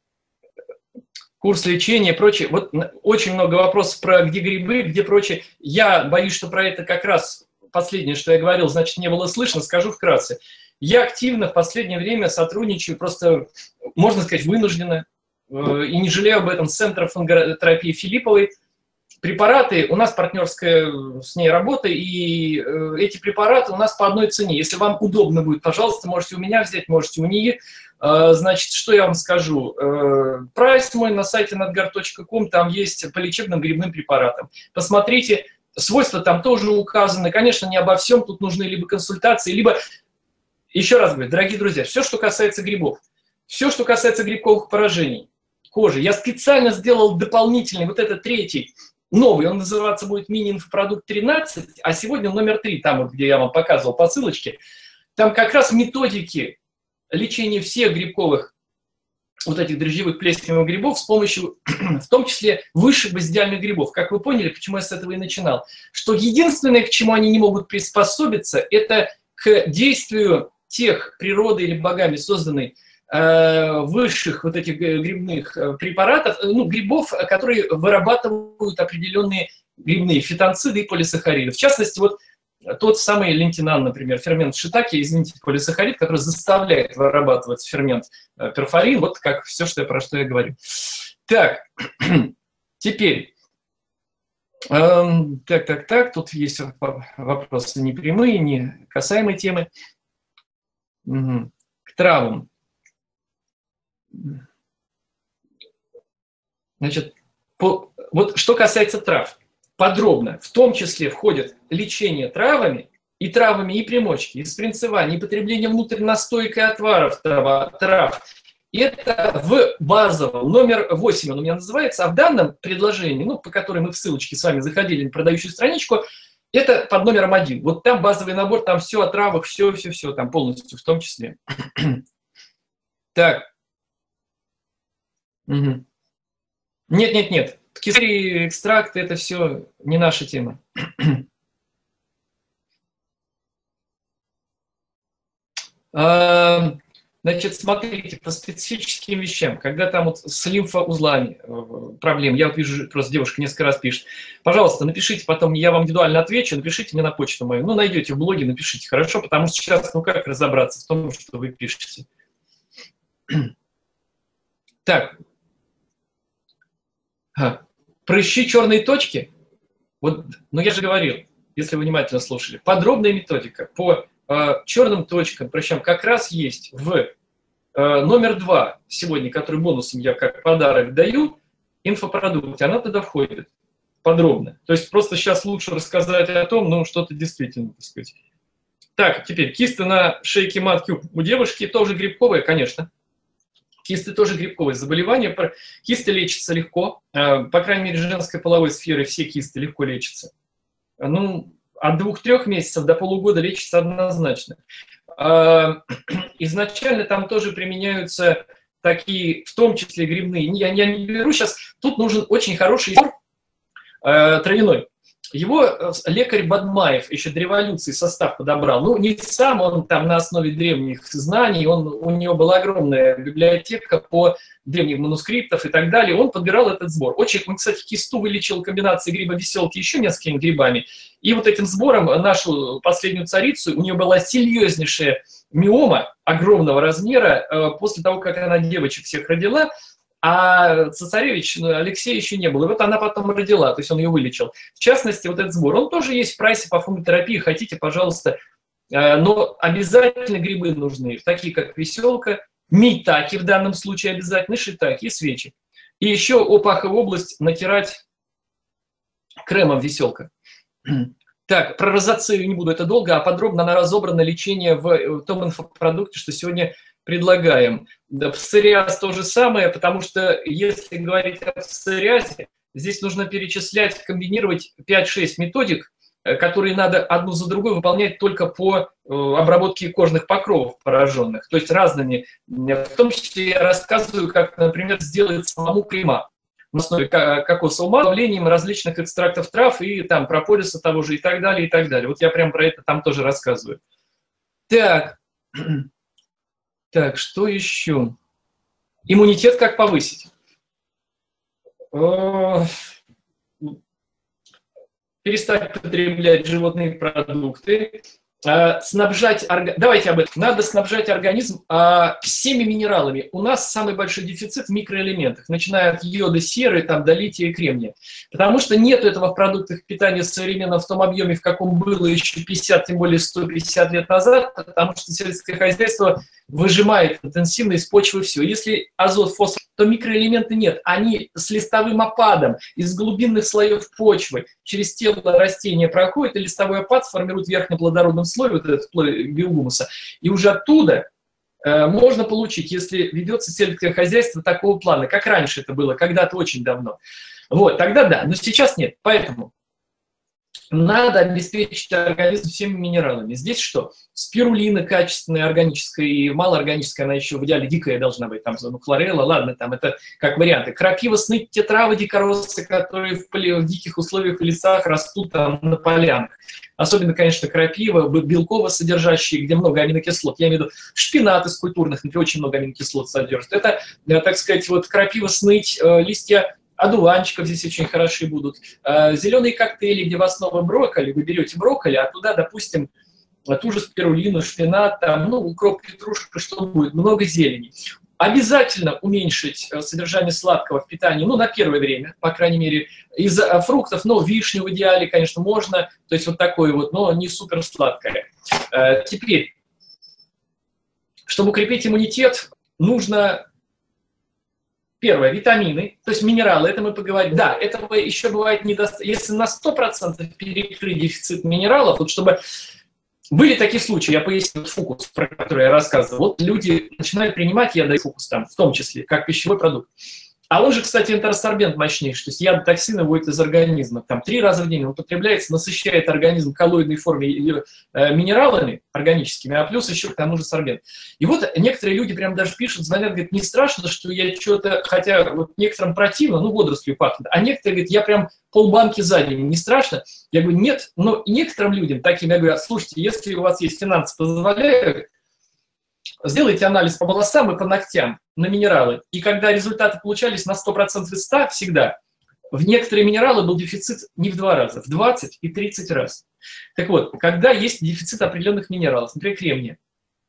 Speaker 3: курс лечения и прочее. Вот очень много вопросов про где грибы, где прочее. Я боюсь, что про это как раз последнее, что я говорил, значит, не было слышно, скажу вкратце. Я активно в последнее время сотрудничаю, просто, можно сказать, вынужденно, и не жалею об этом, с Центром фунготерапии Филипповой. Препараты, у нас партнерская с ней работа, и эти препараты у нас по одной цене. Если вам удобно будет, пожалуйста, можете у меня взять, можете у нее. Значит, что я вам скажу? Прайс мой на сайте nadgar.com, там есть по лечебным грибным препаратам. Посмотрите, свойства там тоже указаны. Конечно, не обо всем, тут нужны либо консультации, либо... Еще раз говорю, дорогие друзья, все, что касается грибов, все, что касается грибковых поражений кожи, я специально сделал дополнительный, вот этот третий, новый, он называться будет мини-инфопродукт 13, а сегодня номер 3, там вот, где я вам показывал по ссылочке, там как раз методики лечения всех грибковых, вот этих дрожжевых плесневых грибов с помощью, в том числе, высших базидиальных грибов. Как вы поняли, почему я с этого и начинал, что единственное, к чему они не могут приспособиться, это к действию тех природой или богами созданных высших вот этих грибных препаратов, ну, грибов, которые вырабатывают определенные грибные фитонциды и полисахариды. В частности, вот тот самый лентинан, например, фермент шитаки, извините, полисахарид, который заставляет вырабатывать фермент перфорин, вот как все, про что я говорю. Так, теперь, так, тут есть вопросы не прямые, не касаемые темы. Угу. К травам. Значит, вот что касается трав, подробно, в том числе входит лечение травами, и примочки, и спринцевание, и потребление внутрь настойкой отваров трав. Это в базовом, номер 8 он у меня называется, а в данном предложении, ну, по которой мы в ссылочке с вами заходили на продающую страничку, это под номером 1. Вот там базовый набор, там все о травах, все, там полностью в том числе. Так. Угу. Нет. Кислый экстракт – это все не наша тема. Значит, смотрите, по специфическим вещам, когда там вот с лимфоузлами проблем, я вот вижу, просто девушка несколько раз пишет, пожалуйста, напишите потом, я вам индивидуально отвечу, напишите мне на почту мою, ну, найдете в блоге, напишите, хорошо, потому что сейчас, ну, как разобраться в том, что вы пишете. Так, прыщи, черные точки, вот, ну, я же говорил, если вы внимательно слушали, подробная методика по черным точкам, причем как раз есть в номер 2 сегодня, который бонусом я как подарок даю, инфопродукте, она туда входит подробно. То есть просто сейчас лучше рассказать о том, ну, что-то действительно, так сказать. Так, теперь кисты на шейке матки у девушки тоже грибковые, конечно. Кисты тоже грибковые заболевания. Кисты лечатся легко. По крайней мере, женской половой сферы все кисты легко лечатся. Ну, от 2-3 месяцев до полугода лечится однозначно. Изначально там тоже применяются такие, в том числе грибные. Я не беру сейчас. Тут нужен очень хороший травяной. Его лекарь Бадмаев еще до революции состав подобрал. Ну, не сам он там на основе древних знаний, у него была огромная библиотека по древних манускриптов и так далее. Он подбирал этот сбор. Очень, он, кстати, кисту вылечил комбинацией гриба веселки еще несколькими грибами. И вот этим сбором нашу последнюю царицу, у нее была серьезнейшая миома огромного размера. После того, как она девочек всех родила, А цесаревич, Алексей еще не был. И вот она потом родила, то есть он ее вылечил. В частности, вот этот сбор, он тоже есть в прайсе по фунготерапии. Хотите, пожалуйста. Но обязательно грибы нужны, такие как веселка, мейтаки в данном случае обязательно, шитаки и свечи. И еще опаховую область натирать кремом веселка. Так, про розацею не буду, это долго, а подробно она разобрана лечение в том инфопродукте, что сегодня предлагаем. Да, псориаз то же самое, потому что если говорить о псориазе, здесь нужно перечислять, комбинировать 5-6 методик, которые надо одну за другой выполнять только по обработке кожных покровов пораженных, то есть разными. В том числе я рассказываю, как, например, сделать самому крема на основе кокосового масла, добавлением различных экстрактов трав и там прополиса того же и так далее, и так далее. Вот я прям про это там тоже рассказываю. Так, что еще? Иммунитет как повысить? Перестать потреблять животные продукты, снабжать давайте об этом. Надо снабжать организм всеми минералами. У нас самый большой дефицит в микроэлементах, начиная от йода, серы, там, до лития и кремния. Потому что нет этого в продуктах питания современно в том объеме, в каком было еще 50, тем более 150 лет назад, потому что сельское хозяйство выжимает интенсивно из почвы все. Если азот, фосфор, то микроэлементы нет. Они с листовым опадом из глубинных слоев почвы через тело растения проходят, и листовой опад сформирует в верхнем плодородном слое вот этот слой биогумуса. И уже оттуда можно получить, если ведется сельское хозяйство такого плана, как раньше это было, когда-то очень давно. Вот, тогда да, но сейчас нет. Поэтому надо обеспечить организм всеми минералами. Здесь что? Спирулина качественная, органическая и малоорганическая, она еще в идеале дикая должна быть, там, хлорелла, ладно, там это как варианты. Крапива, сныть, тетравы, дикоросы, которые в диких условиях в лесах растут там на полянах. Особенно, конечно, крапива, белково содержащие, где много аминокислот. Я имею в виду шпинат из культурных, где очень много аминокислот содержит. Это, так сказать, вот крапива, сныть, листья одуванчиков здесь очень хороши будут. Зеленые коктейли, где в основе брокколи, вы берете брокколи, а туда, допустим, ту же спирулину, шпинат, там, ну, укроп, петрушка, что будет, много зелени. Обязательно уменьшить содержание сладкого в питании, ну, на первое время, по крайней мере, из фруктов, ну, вишню в идеале, конечно, можно, то есть вот такое вот, но не супер сладкое. Теперь, чтобы укрепить иммунитет, нужно... Первое, витамины, то есть минералы, это мы поговорим. Да, этого еще бывает недостаточно. Если на 100% перекрыть дефицит минералов, вот чтобы... Были такие случаи, я поясню фукус, про который я рассказывал. Вот люди начинают принимать ядофукус там, в том числе, как пищевой продукт. А он же, кстати, энтеросорбент мощнейший, то есть ядотоксины выводят из организма. Там 3 раза в день он употребляется, насыщает организм коллоидной форме минералами органическими, а плюс еще к тому же сорбент. И вот некоторые люди прям даже пишут, звонят, говорят, не страшно, что я что-то, хотя вот некоторым противно, ну, водорослью пахнет, а некоторые говорят, я прям полбанки за день, не страшно? Я говорю, нет, но некоторым людям, таким я говорю, слушайте, если у вас есть финансы, позволяют, сделайте анализ по волосам и по ногтям на минералы. И когда результаты получались на 100% из 100 всегда, в некоторые минералы был дефицит не в 2 раза, в 20 и 30 раз. Так вот, когда есть дефицит определенных минералов, например, кремния,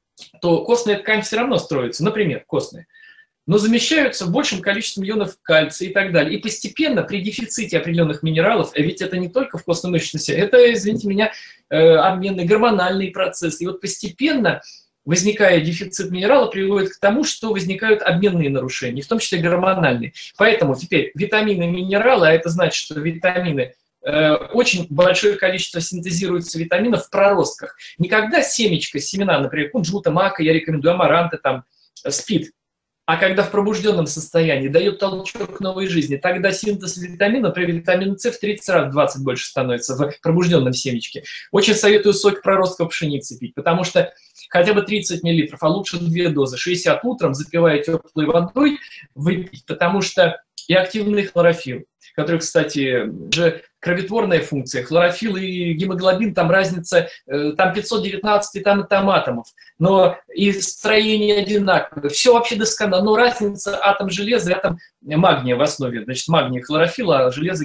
Speaker 3: то костная ткань все равно строится, например, костная, но замещаются большим количеством ионов кальция и так далее. И постепенно при дефиците определенных минералов, ведь это не только в костно-мышечной системе, это, извините меня, обменные гормональные процессы. И вот постепенно, возникая дефицит минерала, приводит к тому, что возникают обменные нарушения, в том числе гормональные. Поэтому теперь витамины и минералы, а это значит, что витамины, очень большое количество синтезируется витаминов в проростках. Никогда семена, например, кунжута, мака, я рекомендую, амаранта, там, спит. А когда в пробужденном состоянии дает толчок новой жизни, тогда синтез витамина, например, витамина С в 30 раз, 20 больше становится в пробужденном семечке. Очень советую сок проростков пшеницы пить, потому что хотя бы 30 мл, а лучше 2 дозы, 60 утром, запивая теплой водой, выпить, потому что и активный хлорофилл, который, кстати, же кроветворная функция, хлорофилл и гемоглобин, там разница, там 519 и там атомов, но и строение одинаковое, все вообще досконально, но разница атом железа и атом магния в основе, значит, магния хлорофилла, а железо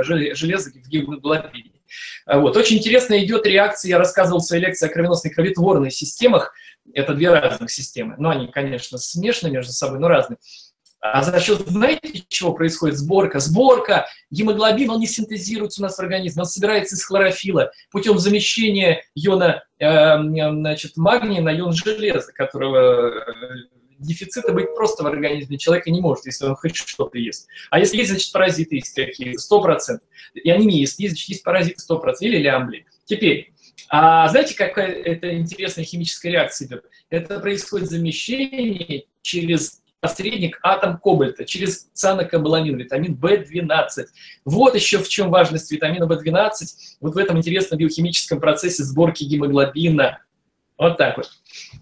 Speaker 3: в гемоглобине. Вот. Очень интересно идет реакция, я рассказывал в своей лекции о кровеносной кроветворной системах, это 2 разных системы, но они, конечно, смешаны между собой, но разные. А за счет, знаете, чего происходит сборка? Сборка гемоглобина, он не синтезируется у нас в организме, он собирается из хлорофилла путем замещения иона магния на ион железа, которого дефицита быть просто в организме человека не может, если он хоть что-то ест. А если есть, значит, паразиты есть какие-то, 100%. И анемия есть, значит, есть паразиты 100%, или лямбли. Теперь, знаете, какая это интересная химическая реакция идет? Это происходит замещение через посредник атом кобальта, через цианокобаламин, витамин В12. Вот еще в чем важность витамина В12, вот в этом интересном биохимическом процессе сборки гемоглобина. Вот так вот.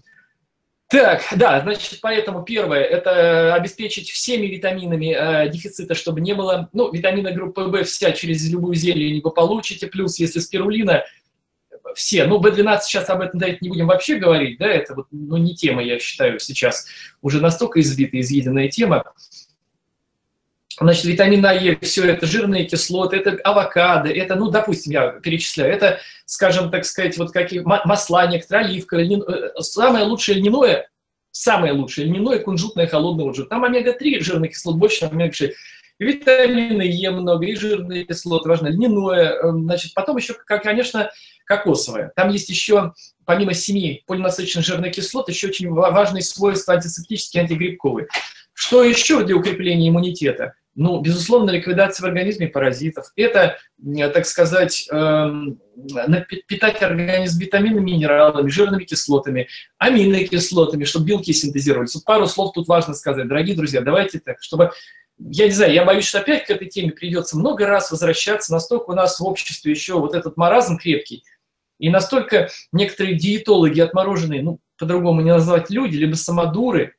Speaker 3: Так, да, значит, поэтому первое, это обеспечить всеми витаминами дефицита, чтобы не было, ну, витамины группы В вся через любую зелень вы получите, плюс, если спирулина, все, ну, В12 сейчас об этом не будем вообще говорить, да, это вот, ну, не тема, я считаю, сейчас уже настолько избитая, изъеденная тема. Значит, витамин А, Е, все это жирные кислоты, это авокадо, это, ну, допустим, я перечисляю, это, скажем, так сказать, вот какие масла, некоторые, оливка, самое лучшее льняное, кунжутное, холодное жир. Там омега-3 жирных кислот больше, чем омега-6. Витамины Е много, и жирные кислоты важно, льняное, значит, потом еще, конечно, кокосовое. Там есть еще, помимо 7 полиненасыщенных жирных кислот, еще очень важные свойства антисептические, антигрибковые. Что еще для укрепления иммунитета? Ну, безусловно, ликвидация в организме паразитов. Это, так сказать, питать организм витаминами, минералами, жирными кислотами, аминокислотами, чтобы белки синтезировались. Вот пару слов тут важно сказать. Дорогие друзья, давайте так, чтобы... Я не знаю, я боюсь, что опять к этой теме придется много раз возвращаться, настолько у нас в обществе еще вот этот маразм крепкий, и настолько некоторые диетологи отмороженные, ну, по-другому не назвать люди, либо самодуры,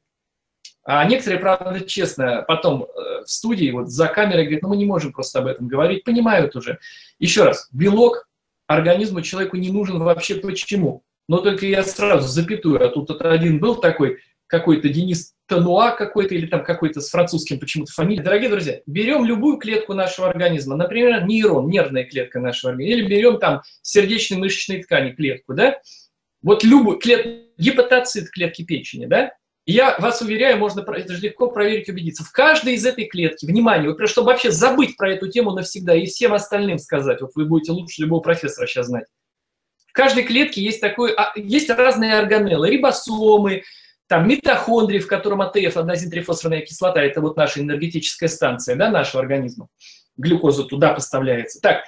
Speaker 3: а некоторые, правда, честно, потом в студии, вот за камерой говорят, ну, мы не можем просто об этом говорить, понимают уже. Еще раз, белок организму человеку не нужен вообще почему. Но только я сразу запятую, а тут один был такой, какой-то Денис Тануа какой-то, или там какой-то с французским почему-то фамилией. Дорогие друзья, берем любую клетку нашего организма, например, нейрон, нервная клетка нашего организма, или берем там сердечной мышечной ткани клетку, да, вот любую клетку, гепатоцит клетки печени, да, я вас уверяю, можно это же легко проверить, убедиться. В каждой из этой клетки, внимание, вот, чтобы вообще забыть про эту тему навсегда и всем остальным сказать, вот вы будете лучше любого профессора сейчас знать. В каждой клетке есть, есть разные органеллы, рибосомы, там митохондрии, в котором АТФ, аденозин-трифосфорная кислота, это вот наша энергетическая станция, да, нашего организма. Глюкоза туда поставляется. Так,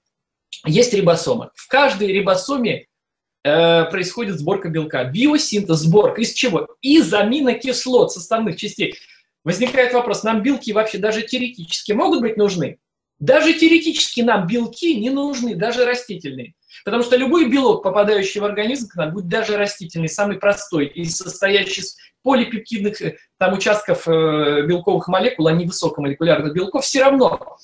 Speaker 3: есть рибосомы. В каждой рибосоме происходит сборка белка. Биосинтез, сборка. Из чего? Из аминокислот, составных частей. Возникает вопрос, нам белки вообще даже теоретически могут быть нужны? Даже теоретически нам белки не нужны, даже растительные. Потому что любой белок, попадающий в организм к нам, будет даже растительный, самый простой, и состоящий из полипептидных там, участков белковых молекул, а не высокомолекулярных белков, все равно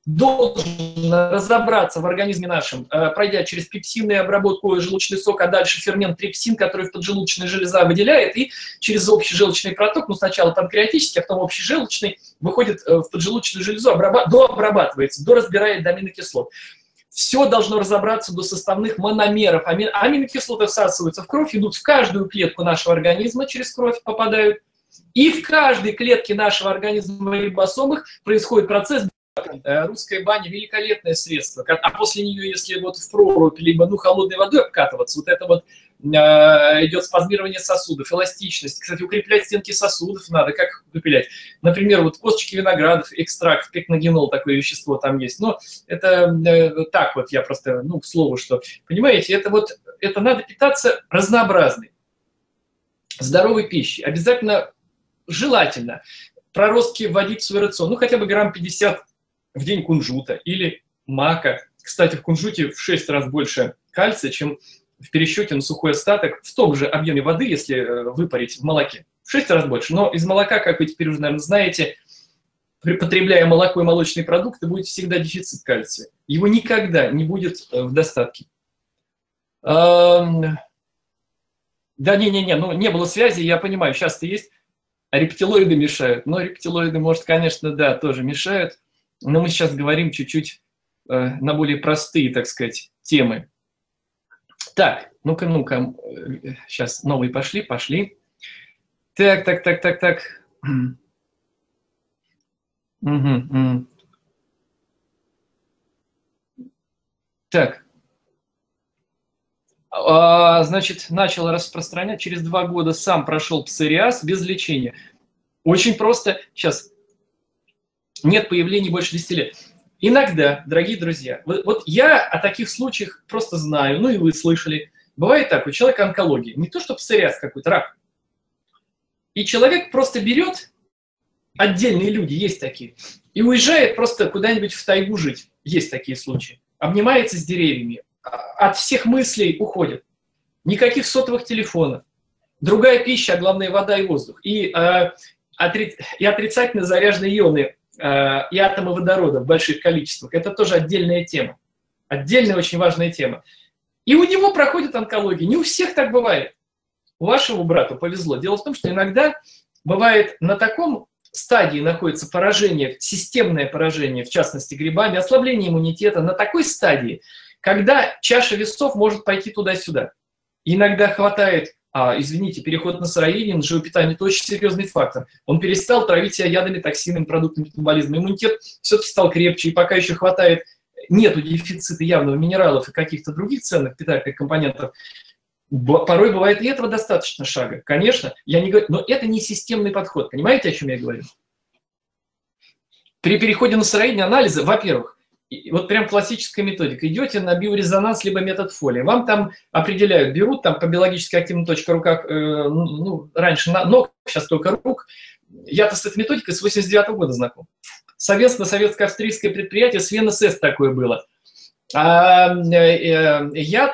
Speaker 3: должен разобраться в организме нашем, пройдя через пепсинную обработку желудочный сок, а дальше фермент трипсин, который в поджелудочная железа выделяет, и через общий желчный проток, ну сначала панкреатический, а потом общежелчный, выходит в поджелудочную железу, дообрабатывается, доразбирает до аминокислот. Все должно разобраться до составных мономеров. Аминокислоты всасываются в кровь, идут в каждую клетку нашего организма, через кровь попадают, и в каждой клетке нашего организма в рибосомах происходит процесс. Русская баня – великолепное средство. А после нее, если вот в прорубь, либо холодной водой обкатываться, вот это вот идет спазмирование сосудов, эластичность. Кстати, укреплять стенки сосудов надо. Как укреплять? Например, вот косточки виноградов, экстракт, пекногенол, такое вещество там есть. Но это так вот я просто, к слову, что, понимаете, это надо питаться разнообразной, здоровой пищей. Обязательно, желательно, проростки вводить в свой рацион, хотя бы грамм 50 в день кунжута или мака. Кстати, в кунжуте в 6 раз больше кальция, чем в пересчете на сухой остаток в том же объеме воды, если выпарить в молоке. В 6 раз больше. Но из молока, как вы теперь уже, наверное, знаете, потребляя молоко и молочные продукты, будет всегда дефицит кальция. Его никогда не будет в достатке. Да, не было связи, я понимаю, сейчас-то есть. А рептилоиды мешают. Но рептилоиды, может, конечно, да, тоже мешают. Но мы сейчас говорим чуть-чуть на более простые, так сказать, темы. Так, ну-ка, сейчас новые пошли. Так. Так. Значит, начал распространять, через 2 года сам прошел псориаз без лечения. Очень просто. Сейчас. Нет появлений больше 10 лет. Иногда, дорогие друзья, вот я о таких случаях просто знаю, ну и вы слышали. Бывает так, у человека онкология, не то что псориаз какой-то, рак. И человек просто берет, отдельные люди, есть такие, и уезжает просто куда-нибудь в тайгу жить. Есть такие случаи. Обнимается с деревьями, от всех мыслей уходит. Никаких сотовых телефонов. Другая пища, а главное вода и воздух. И отрицательно заряженные ионы и атомы водорода в больших количествах. Это тоже отдельная тема. Отдельная очень важная тема. И у него проходит онкология. Не у всех так бывает. У вашего брата повезло. Дело в том, что иногда бывает на таком стадии находится поражение, системное поражение, в частности грибами, ослабление иммунитета, на такой стадии, когда чаша весов может пойти туда-сюда. Иногда хватает, извините, переход на сыроедение, на живопитание – это очень серьезный фактор. Он перестал травить себя ядами, токсинами, продуктами метаболизма. Иммунитет все-таки стал крепче, и пока еще хватает, нету дефицита явного минералов и каких-то других ценных питательных компонентов, порой бывает и этого достаточно шага. Конечно, я не говорю, но это не системный подход. Понимаете, о чем я говорю? При переходе на сыроедение анализа, во-первых, вот прям классическая методика. Идете на биорезонанс либо метод Фоли. Вам там определяют, берут там по биологически активным точкам руках, раньше ног, сейчас только рук. Я-то с этой методикой с 89-го года знаком. Советско-австрийское предприятие, СВНСС такое было. Я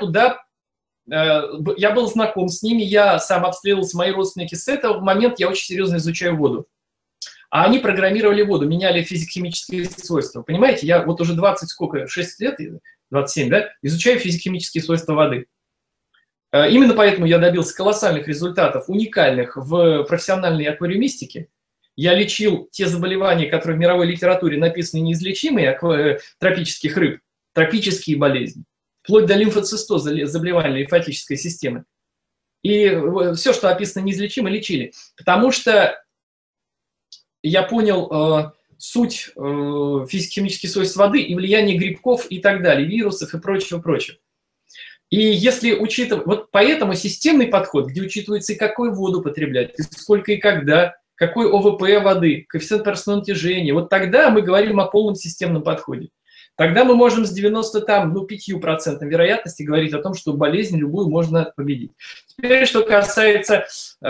Speaker 3: был знаком с ними, я сам обстрелился, мои родственники. С этого момента я очень серьезно изучаю воду. А они программировали воду, меняли физико-химические свойства. Понимаете, я вот уже 6 лет, 27, да, изучаю физико-химические свойства воды. Именно поэтому я добился колоссальных результатов, уникальных в профессиональной аквариумистике. Я лечил те заболевания, которые в мировой литературе написаны неизлечимые, тропических рыб, тропические болезни, вплоть до лимфоцистоза, заболевания лимфатической системы. И все, что описано неизлечимо, лечили. Потому что я понял суть физико-химических свойств воды и влияние грибков и так далее, вирусов и прочего-прочего. И если учитывать, вот поэтому системный подход, где учитывается и какую воду потреблять, и сколько и когда, какой ОВП воды, коэффициент парусного натяжения, вот тогда мы говорим о полном системном подходе. Тогда мы можем с 95% вероятности говорить о том, что болезнь любую можно победить. Теперь, что касается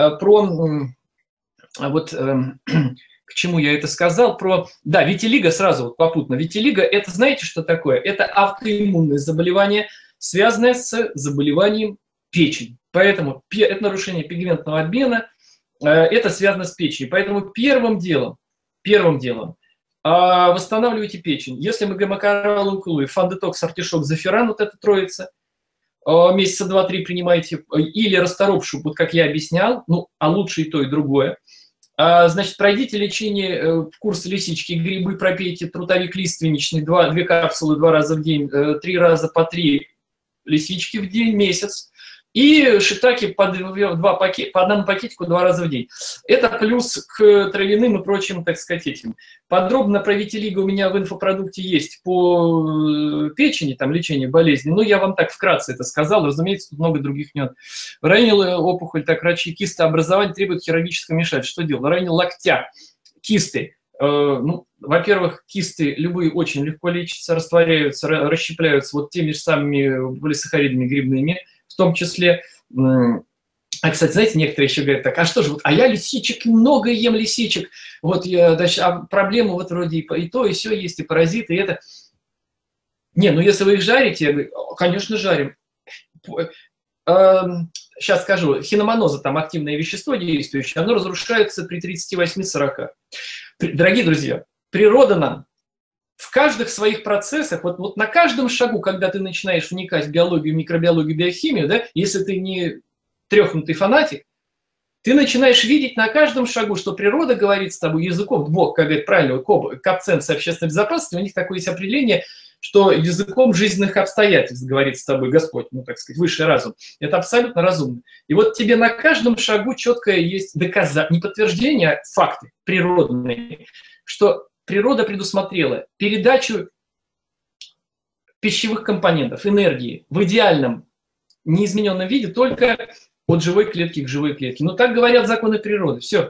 Speaker 3: к чему я это сказал, да, витилиго сразу вот попутно. Витилиго, это знаете, что такое? Это автоиммунное заболевание, связанное с заболеванием печени. Поэтому это нарушение пигментного обмена, это связано с печенью. Поэтому первым делом восстанавливайте печень. Если мы гамакарал, инкулы, фандетокс, артишок, заферан, вот эта троица, месяца 2-3 принимайте, или расторопшу, вот как я объяснял, а лучше и то, и другое. Значит, пройдите лечение, курс лисички, грибы пропейте, трутовик лиственничный, 2 капсулы 2 раза в день, 3 раза по 3 лисички в день, месяц. И шитаки по одному пакетику 2 раза в день. Это плюс к травяным и прочим, так сказать, этим. Подробно про витилиго у меня в инфопродукте есть по печени, там, лечению болезни. Но я вам так вкратце это сказал. Разумеется, тут много других нюансов. Ранила опухоль, так, врачи, кистообразование требует хирургического вмешательства. Что делать? Ранил локтя, кисты. Во-первых, кисты любые очень легко лечатся, растворяются, расщепляются вот теми же самыми полисахаридами грибными, в том числе. Кстати, знаете, некоторые еще говорят так, а что же, вот, я лисичек, много ем лисичек, вот, значит, проблемы вот вроде и то, и все есть, и паразиты, и это. Не, если вы их жарите, я говорю, конечно, жарим. Сейчас скажу, хиномоноза, там активное вещество действующее, оно разрушается при 38-40. Дорогие друзья, природа нам в каждых своих процессах, вот на каждом шагу, когда ты начинаешь вникать в биологию, микробиологию, биохимию, да, если ты не трёхнутый фанатик, ты начинаешь видеть на каждом шагу, что природа говорит с тобой языком, Бог, как говорит правильно, Капценцы общественной безопасности, у них такое есть определение, что языком жизненных обстоятельств говорит с тобой Господь, так сказать, высший разум. Это абсолютно разумно. И вот тебе на каждом шагу четкое есть доказательство, не подтверждение, а факты природные, что природа предусмотрела передачу пищевых компонентов, энергии в идеальном, неизмененном виде только от живой клетки к живой клетке. Но так говорят законы природы. Все.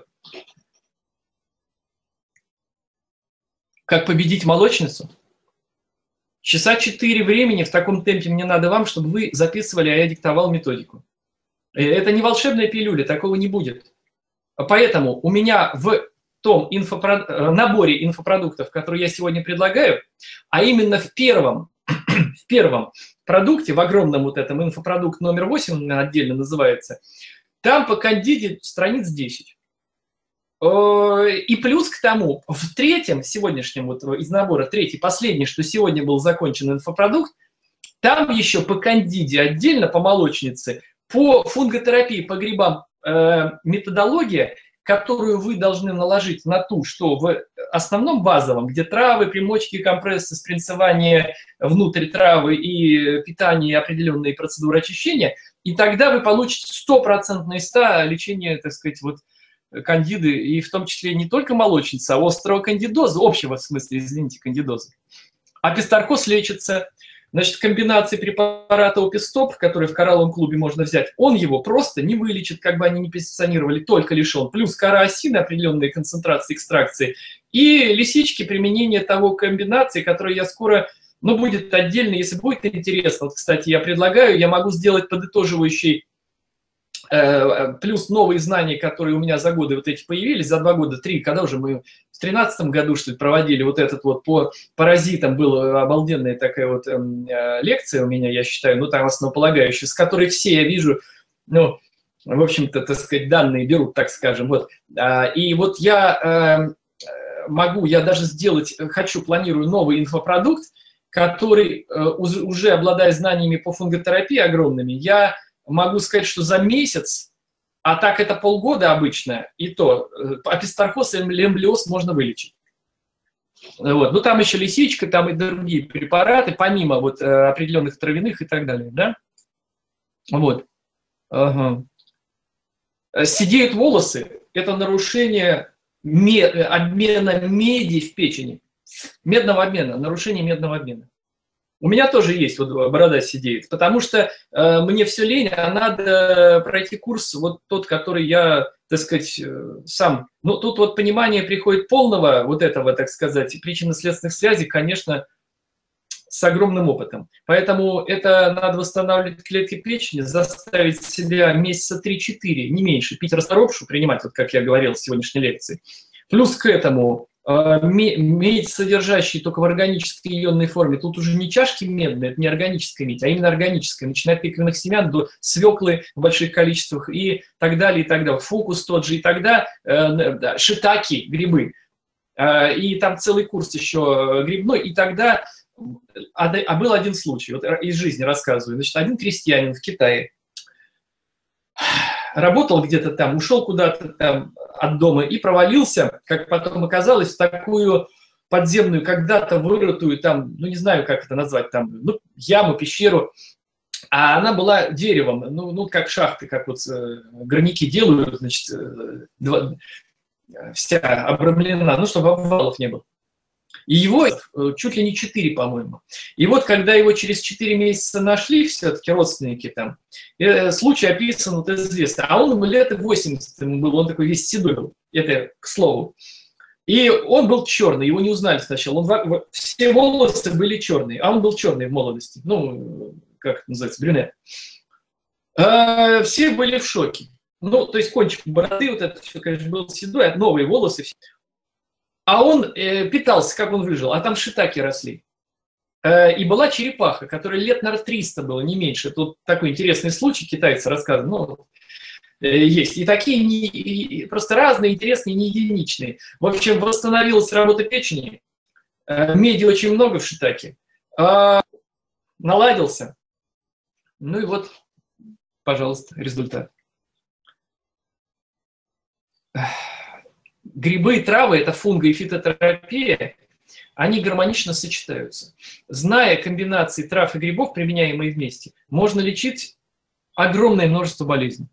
Speaker 3: Как победить молочницу? Часа 4 времени в таком темпе мне надо вам, чтобы вы записывали, а я диктовал методику. Это не волшебная пилюля, такого не будет. Поэтому у меня в том наборе инфопродуктов, которые я сегодня предлагаю, а именно в первом продукте, в огромном вот этом инфопродукт номер 8, он отдельно называется, там по кандиде страниц 10. И плюс к тому, в третьем, сегодняшнем вот из набора, третий, последний, что сегодня был закончен инфопродукт, там еще по кандиде отдельно, по молочнице, по фунготерапии, по грибам методология, которую вы должны наложить на ту, что в основном базовом, где травы, примочки, компрессы, спринцевание внутрь травы и питание, и определенные процедуры очищения, и тогда вы получите 100% из 100 лечения, так сказать, вот кандиды, и в том числе не только молочницы, а острого кандидоза, общего в смысле, извините, кандидоза. Апистархоз лечится. Значит, комбинации препарата Опистоп, который в коралловом клубе можно взять, он его просто не вылечит, как бы они ни позиционировали, только лишь он. Плюс кора осины, определенные концентрации экстракции, и лисички, применение того комбинации, которую я скоро, ну, будет отдельно, если будет интересно. Вот, кстати, я предлагаю, я могу сделать подытоживающий плюс новые знания, которые у меня за годы вот эти появились, за 2 года, 3, когда уже мы в 2013 году, что ли, проводили вот этот вот по паразитам, была обалденная такая вот лекция у меня, я считаю, ну, там основополагающая, с которой все, я вижу, ну, в общем-то, так сказать, данные берут, так скажем, вот. И вот я могу, я даже сделать, хочу, планирую новый инфопродукт, который, уже обладая знаниями по фунготерапии огромными, я могу сказать, что за месяц, а так это полгода обычно, и то апистархоз и лемблиоз можно вылечить. Вот. Ну, там еще лисичка, там и другие препараты, помимо вот определенных травяных и так далее, да? Вот. Ага. Сидеют волосы – это нарушение обмена меди в печени. Медного обмена, нарушение медного обмена. У меня тоже есть вот борода сидеет, потому что мне все лень, а надо пройти курс вот тот, который я, так сказать, сам. Ну, тут вот понимание приходит полного вот этого, так сказать, причинно-следственных связей, конечно, с огромным опытом. Поэтому это надо восстанавливать клетки печени, заставить себя месяца 3-4, не меньше, пить расторопшу, принимать, вот как я говорил в сегодняшней лекции. Плюс к этому медь, содержащий только в органической ионной форме, тут уже не чашки медные, это не органическая медь, а именно органическая, начиная от тыквенных семян до свеклы в больших количествах и так далее, и так далее. Фокус тот же, и тогда шитаки, грибы, и там целый курс еще грибной, и тогда, был один случай, вот из жизни рассказываю, значит, один крестьянин в Китае работал где-то там, ушел куда-то там от дома и провалился, как потом оказалось, в такую подземную, когда-то вырытую там, ну не знаю, как это назвать, там, ну, яму, пещеру, а она была деревом, ну как шахты, как вот горняки делают, значит, вся обрамлена, ну, чтобы обвалов не было. И его чуть ли не 4, по-моему. И вот, когда его через 4 месяца нашли, все-таки родственники там, случай описан, вот известно. А он лет 80 ему был, он такой весь седой был, это к слову. И он был черный, его не узнали сначала. Все волосы были черные, а он был черный в молодости. Ну, как это называется, брюнет. Все были в шоке. Ну, то есть кончик бороды, вот это все, конечно, был седой, а новые волосы. А он питался, как он выжил, а там шитаки росли. И была черепаха, которая лет, наверное, 300 было, не меньше. Тут такой интересный случай, китайцы рассказывают, ну, есть. И такие просто разные, интересные, не единичные. В общем, восстановилась работа печени, меди очень много в шитаке, наладился. Ну и вот, пожалуйста, результат. Грибы и травы – это фунго и фитотерапия, они гармонично сочетаются. Зная комбинации трав и грибов, применяемые вместе, можно лечить огромное множество болезней.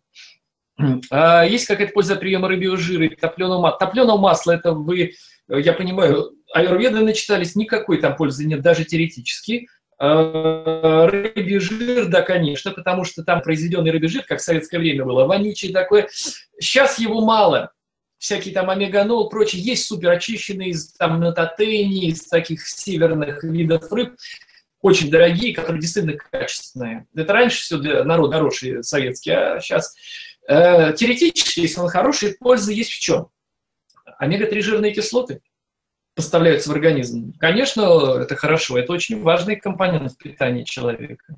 Speaker 3: Есть какая-то польза от приема рыбьего жира, топленого масла. Топленое масло – это вы, я понимаю, аюрведы начитались, никакой там пользы нет, даже теоретически. Рыбий жир, да, конечно, потому что там произведенный рыбий жир, как в советское время было, вонючий такой. Сейчас его мало. Всякие там омеганол, прочее. Есть суперочищенные из там натотени, из таких северных видов рыб, очень дорогие, которые действительно качественные. Это раньше все для народа хороший советский, а сейчас теоретически, если он хороший, польза есть в чем? Омега-3 жирные кислоты поставляются в организм. Конечно, это хорошо, это очень важный компонент в питании человека.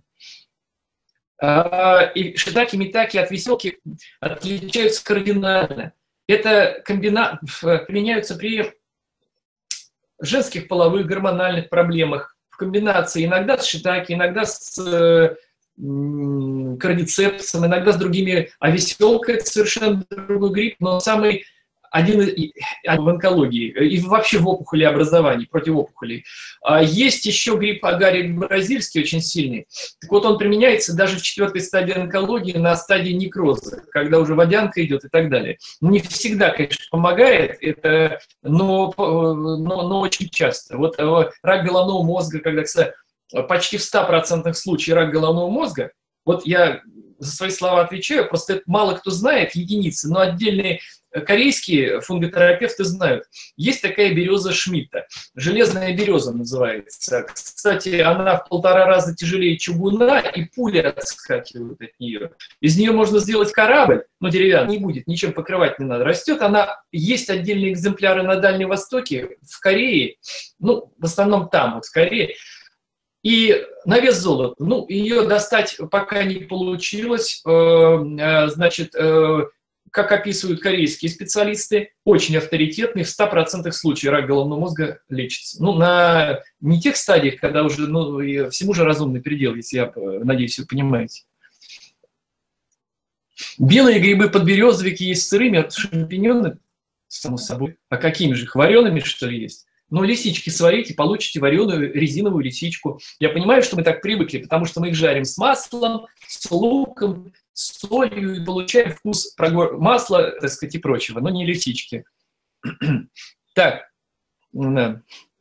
Speaker 3: И шитаки, митаки от веселки отличаются кардинально. Это применяются при женских половых гормональных проблемах в комбинации иногда с шитаки, иногда с кардицепсом, иногда с другими. А веселка – это совершенно другой грипп, но самый один в онкологии и вообще в опухолеобразовании, против опухолей. Есть еще грипп агарик бразильский, очень сильный. Так вот, он применяется даже в 4-й стадии онкологии, на стадии некроза, когда уже водянка идет и так далее. Не всегда, конечно, помогает, но очень часто. Вот рак головного мозга, когда, кстати, почти в 100% случаев рак головного мозга, вот я за свои слова отвечаю, просто это мало кто знает, единицы, но отдельные корейские фунготерапевты знают. Есть такая береза Шмидта, железная береза называется. Кстати, она в 1,5 раза тяжелее чугуна, и пули отскакивают от нее. Из нее можно сделать корабль, но деревянный не будет, ничем покрывать не надо. Растет она, есть отдельные экземпляры на Дальнем Востоке, в Корее, ну, в основном там, вот в Корее. И на вес золота. Ну, ее достать пока не получилось. Значит, как описывают корейские специалисты, очень авторитетный, в 100% случаев рак головного мозга лечится. Ну, на не тех стадиях, когда уже, ну, всему же разумный предел, если я надеюсь, вы понимаете. Белые грибы подберезовики есть сырыми, а шампиньоны, само собой. А какими же? Вареными, что ли, есть? Ну, лисички сварите, получите вареную резиновую лисичку. Я понимаю, что мы так привыкли, потому что мы их жарим с маслом, с луком, с солью, и получаем вкус масла, так сказать, и прочего, но не лисички. Так. Да.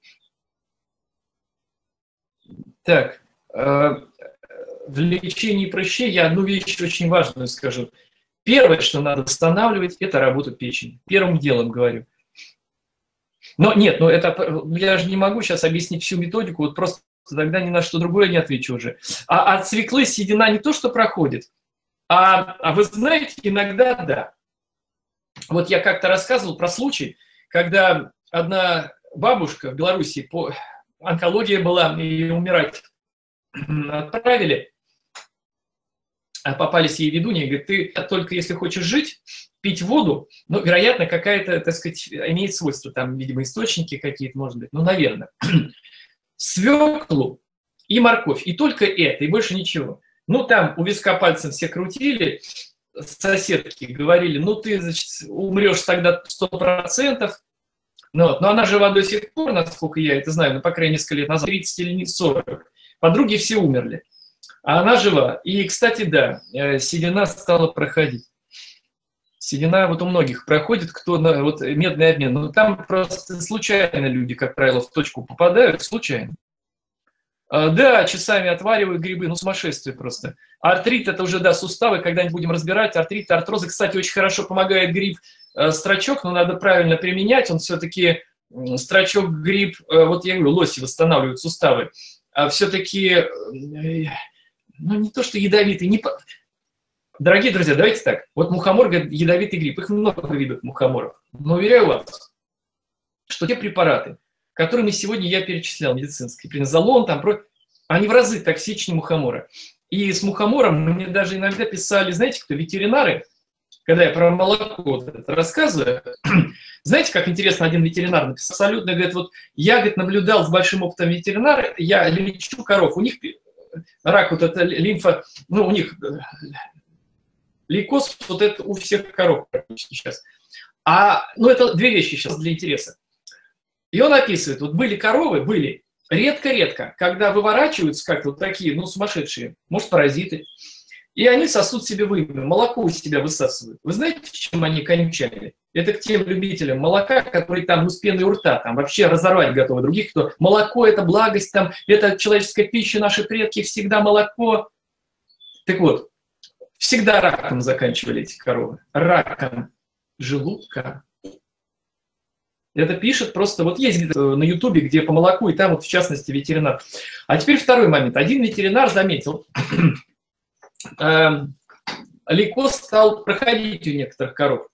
Speaker 3: Так. В лечении прыщей я одну вещь очень важную скажу. Первое, что надо восстанавливать, это работу печени. Первым делом говорю. Но нет, ну это я же не могу сейчас объяснить всю методику, вот просто тогда ни на что другое не отвечу уже. А от свеклы седина не то, что проходит, а вы знаете, иногда да. Вот я как-то рассказывал про случай, когда одна бабушка в Беларуси, онкология была, и умирать отправили, а попались ей ведуньи, говорит, ты только если хочешь жить, пить воду, ну, вероятно, какая-то, так сказать, имеет свойства, там, видимо, источники какие-то, может быть, ну, наверное. Свеклу и морковь, и только это, и больше ничего. Ну, там у виска пальцем все крутили, соседки говорили, ну, ты, значит, умрешь тогда 100%, но она жива до сих пор, насколько я это знаю, ну, по крайней мере, несколько лет назад, 30 или 40. Подруги все умерли, а она жива. И, кстати, да, седина стала проходить. Седина вот у многих проходит, кто на вот медный обмен. Но там просто случайно люди, как правило, в точку попадают, случайно. Да, часами отваривают грибы, ну сумасшествие просто. Артрит – это уже, да, суставы, когда-нибудь будем разбирать. Артрит, артрозы, кстати, очень хорошо помогает гриб строчок, но надо правильно применять. Он все-таки, строчок, гриб, вот я говорю, лоси восстанавливают суставы. А все-таки, ну не то, что ядовитый, не... Дорогие друзья, давайте так. Вот мухомор – ядовитый гриб. Их много видов мухоморов. Но уверяю вас, что те препараты, которые сегодня я перечислял, медицинские, принозолон, там, они в разы токсичнее мухомора. И с мухомором мне даже иногда писали, знаете, кто, ветеринары, когда я про молоко вот это рассказываю. Знаете, как интересно, один ветеринар написал, абсолютно, говорит, вот я, говорит, наблюдал с большим опытом ветеринара, я лечу коров, у них рак, вот это лимфа, ну, у них... Лейкоз, вот это у всех коров практически сейчас. Ну, это две вещи сейчас для интереса. И он описывает, вот были коровы, редко-редко, когда выворачиваются как-то вот такие, ну, сумасшедшие, может, паразиты. и они сосут себе вымя, молоко у себя высасывают. Вы знаете, чем они кончали? Это к тем любителям молока, которые там, ну, с пеной у рта, там вообще разорвать готовы других, кто молоко – это благость, там, это человеческая пища, наши предки всегда молоко. Так вот, всегда раком заканчивали эти коровы. Раком желудка. Это пишет просто, вот есть где-то на Ютубе, где по молоку, и там вот в частности ветеринар. А теперь второй момент. Один ветеринар заметил, лейкоз стал проходить у некоторых коров.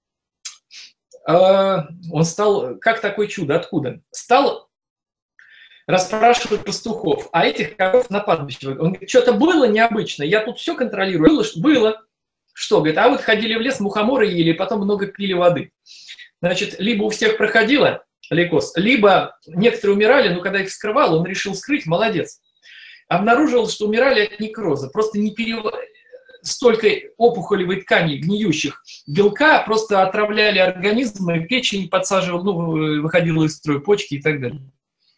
Speaker 3: Он стал, как такое чудо, откуда? Стал расспрашивать пастухов, а этих коров на пастбище. Он говорит, что-то было необычно, я тут все контролирую. Было. Что? Говорит, а вот ходили в лес, мухоморы ели, потом много пили воды. Значит, либо у всех проходило лейкоз, либо некоторые умирали, но когда их вскрывал, он решил скрыть, молодец. Обнаружил, что умирали от некроза, просто не столько опухолевой ткани, гниющих, белка, просто отравляли организм, и печень подсаживал, ну, выходила из строя почки и так далее.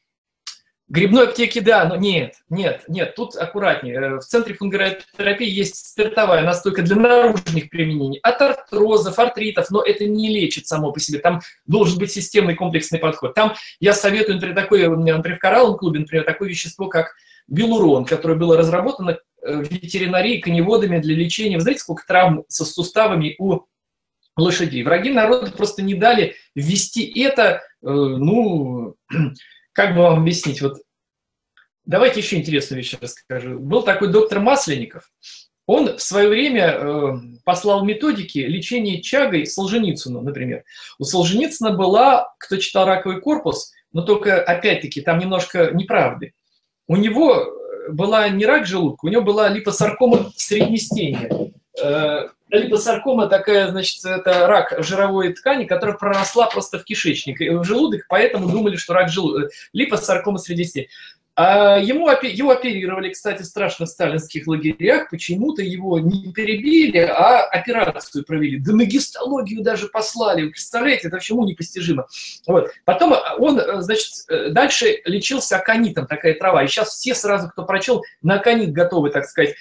Speaker 3: Грибной аптеки, да, но нет, тут аккуратнее. В центре фунготерапии есть спиртовая настойка для наружных применений. От артрозов, артритов, но это не лечит само по себе. Там должен быть системный комплексный подход. Там я советую, например, в коралловом клубе, например, такое вещество, как белурон, которое было разработано в ветеринарии коневодами для лечения. Вы знаете, сколько травм со суставами у лошадей? Враги народа просто не дали ввести это, ну... Как бы вам объяснить? Вот давайте еще интересную вещь расскажу. Был такой доктор Масленников. Он в свое время послал методики лечения чагой Солженицыну, например. У Солженицына была, кто читал «Раковый корпус», но только, опять-таки, там немножко неправды. У него была не рак желудка, у него была липосаркома среднестения. Липосаркома такая, значит, это рак жировой ткани, которая проросла просто в кишечник, в желудок, поэтому думали, что рак желудка, липосаркома среднестения. А его оперировали, кстати, в страшно сталинских лагерях, почему-то его не перебили, а операцию провели. Да на гистологию даже послали, вы представляете, это почему непостижимо. Вот. Потом он, значит, дальше лечился аконитом, такая трава, и сейчас все сразу, кто прочел, на аконит готовы, так сказать.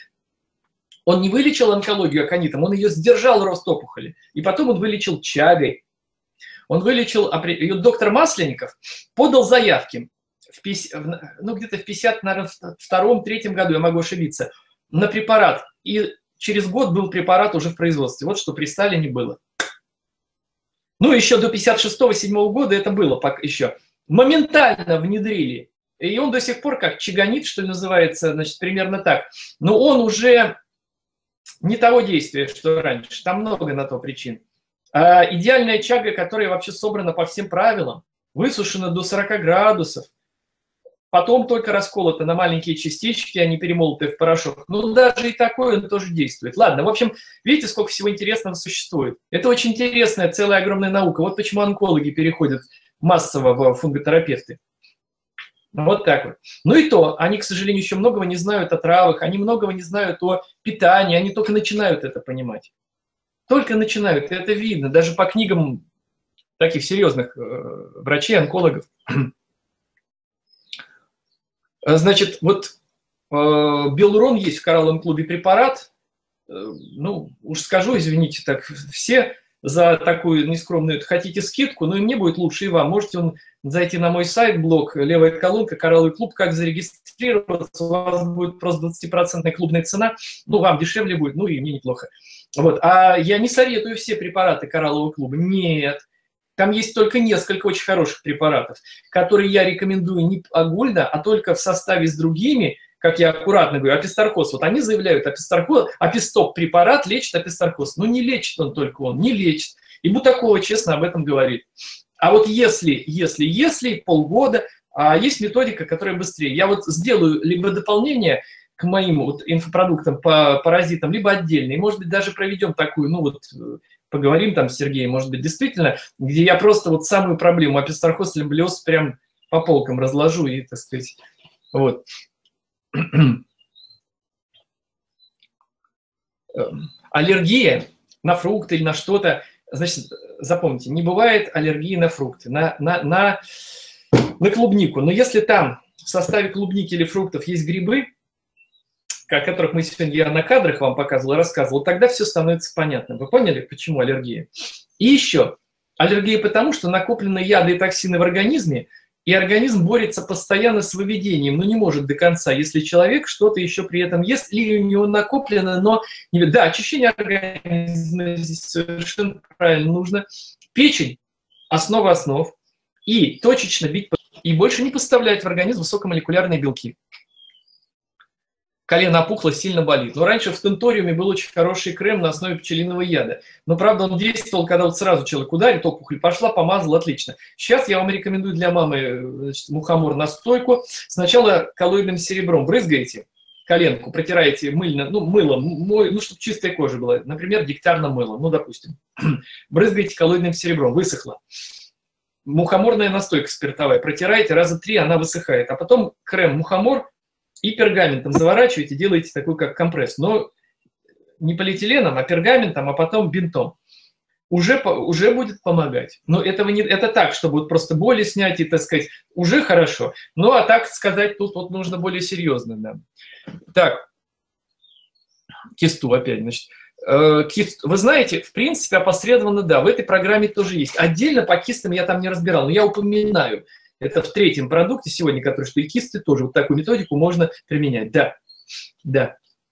Speaker 3: Он не вылечил онкологию аконитом, он ее сдержал, рост опухоли. И потом он вылечил чагой. Он вылечил... Доктор Масленников подал заявки, ну, где-то в 52-м, 3-м году, я могу ошибиться, на препарат. И через год был препарат уже в производстве. Вот что при Сталине было. Ну, еще до 56-7 года это было еще. Моментально внедрили. И он до сих пор как чаганит, что ли, называется, значит, примерно так. Но он уже... не того действия, что раньше. Там много на то причин. А идеальная чага, которая вообще собрана по всем правилам, высушена до 40 градусов, потом только расколота на маленькие частички, они перемолотые в порошок. Ну, даже и такое он тоже действует. Ладно, в общем, видите, сколько всего интересного существует. Это очень интересная, целая огромная наука. Вот почему онкологи переходят массово в фунготерапевты. Вот так вот. Ну и то, они, к сожалению, еще многого не знают о травах, они многого не знают о питании, они только начинают это понимать. Только начинают, это видно, даже по книгам таких серьезных врачей, онкологов. Значит, вот белурон есть в коралловом клубе препарат, ну, уж скажу, извините, так, все за такую нескромную, хотите скидку, но и мне будет лучше, и вам. Можете зайти на мой сайт, блог, левая колонка, коралловый клуб, как зарегистрироваться, у вас будет просто 20% клубная цена, ну, вам дешевле будет, ну, и мне неплохо. Вот. А я не советую все препараты кораллового клуба, нет. Там есть только несколько очень хороших препаратов, которые я рекомендую не огульно, а только в составе с другими, как я аккуратно говорю, апистархоз. Вот они заявляют, апистоп препарат лечит апистархоз. Но не лечит он только он, не лечит. И Бутакова честно об этом говорит. А вот если полгода, а есть методика, которая быстрее. Я вот сделаю либо дополнение к моим вот инфопродуктам по паразитам, либо отдельно. И, может быть, даже проведем такую, ну вот, поговорим там с Сергеем, может быть, действительно, где я просто вот самую проблему апистархоз, лимблиоз прям по полкам разложу и, так сказать, вот. Аллергия на фрукты или на что-то, значит, запомните, не бывает аллергии на фрукты, на клубнику. Но если там в составе клубники или фруктов есть грибы, о которых мы сегодня я на кадрах вам показывал и рассказывал, тогда все становится понятно. Вы поняли, почему аллергия? И еще, аллергия потому, что накоплены яды и токсины в организме, и организм борется постоянно с выведением, но не может до конца, если человек что-то еще при этом ест, или у него накоплено, но... Да, очищение организма здесь совершенно правильно нужно. Печень – основа основ. И точечно бить, и больше не поставлять в организм высокомолекулярные белки. Колено опухло, сильно болит. Но раньше в стенториуме был очень хороший крем на основе пчелиного яда. Но, правда, он действовал, когда вот сразу человек ударит, опухоль пошла, помазал, отлично. Сейчас я вам рекомендую для мамы, значит, мухомор настойку. Сначала коллоидным серебром брызгаете коленку, протираете мыльно, мылом, чтобы чистая кожа была. Например, дегтярным мылом, допустим. Брызгаете коллоидным серебром, высохло. Мухоморная настойка спиртовая, протираете раза 3, она высыхает. А потом крем-мухомор и пергаментом заворачиваете, делаете такой, как компресс. Но не полиэтиленом, а пергаментом, а потом бинтом. Уже будет помогать. Но это так, чтобы вот просто боли снять и, так сказать, уже хорошо. Ну, а так сказать, тут вот нужно более серьезно. Да. Так, кисту опять, значит. Вы знаете, в принципе, опосредованно, да, в этой программе тоже есть. Отдельно по кистам я там не разбирал, но я упоминаю. Это в третьем продукте сегодня, который, что и кисты тоже. Вот такую методику можно применять. Да, да.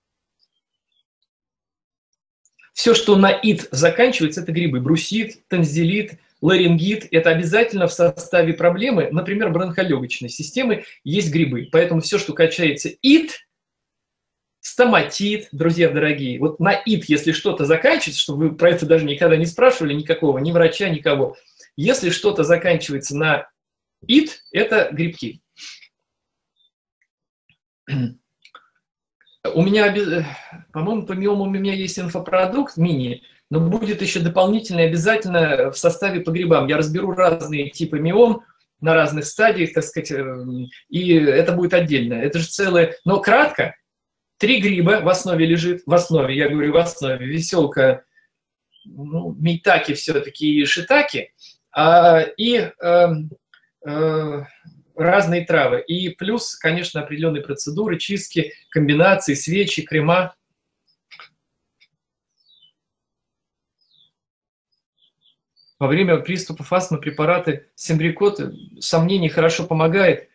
Speaker 3: Все, что на ит заканчивается, это грибы. Брусит, танзелит, ларингит. Это обязательно в составе проблемы, например, бронхолегочной системы, есть грибы. Поэтому все, что качается ит, стоматит, друзья дорогие. Вот на ит, если что-то заканчивается, чтобы вы про это даже никогда не спрашивали никакого, ни врача, никого. Если что-то заканчивается на ит – это грибки. У меня, по-моему, по миому у меня есть инфопродукт мини, но будет еще дополнительно обязательно в составе по грибам. Я разберу разные типы миом на разных стадиях, так сказать, и это будет отдельно. Это же целое… Но кратко, 3 гриба в основе лежит, в основе, я говорю, в основе, веселка, мейтаки все-таки и шитаки, и разные травы. И плюс, конечно, определенные процедуры, чистки, комбинации, свечи, крема. Во время приступов астмы препараты симбрикот, сомнений, хорошо помогает.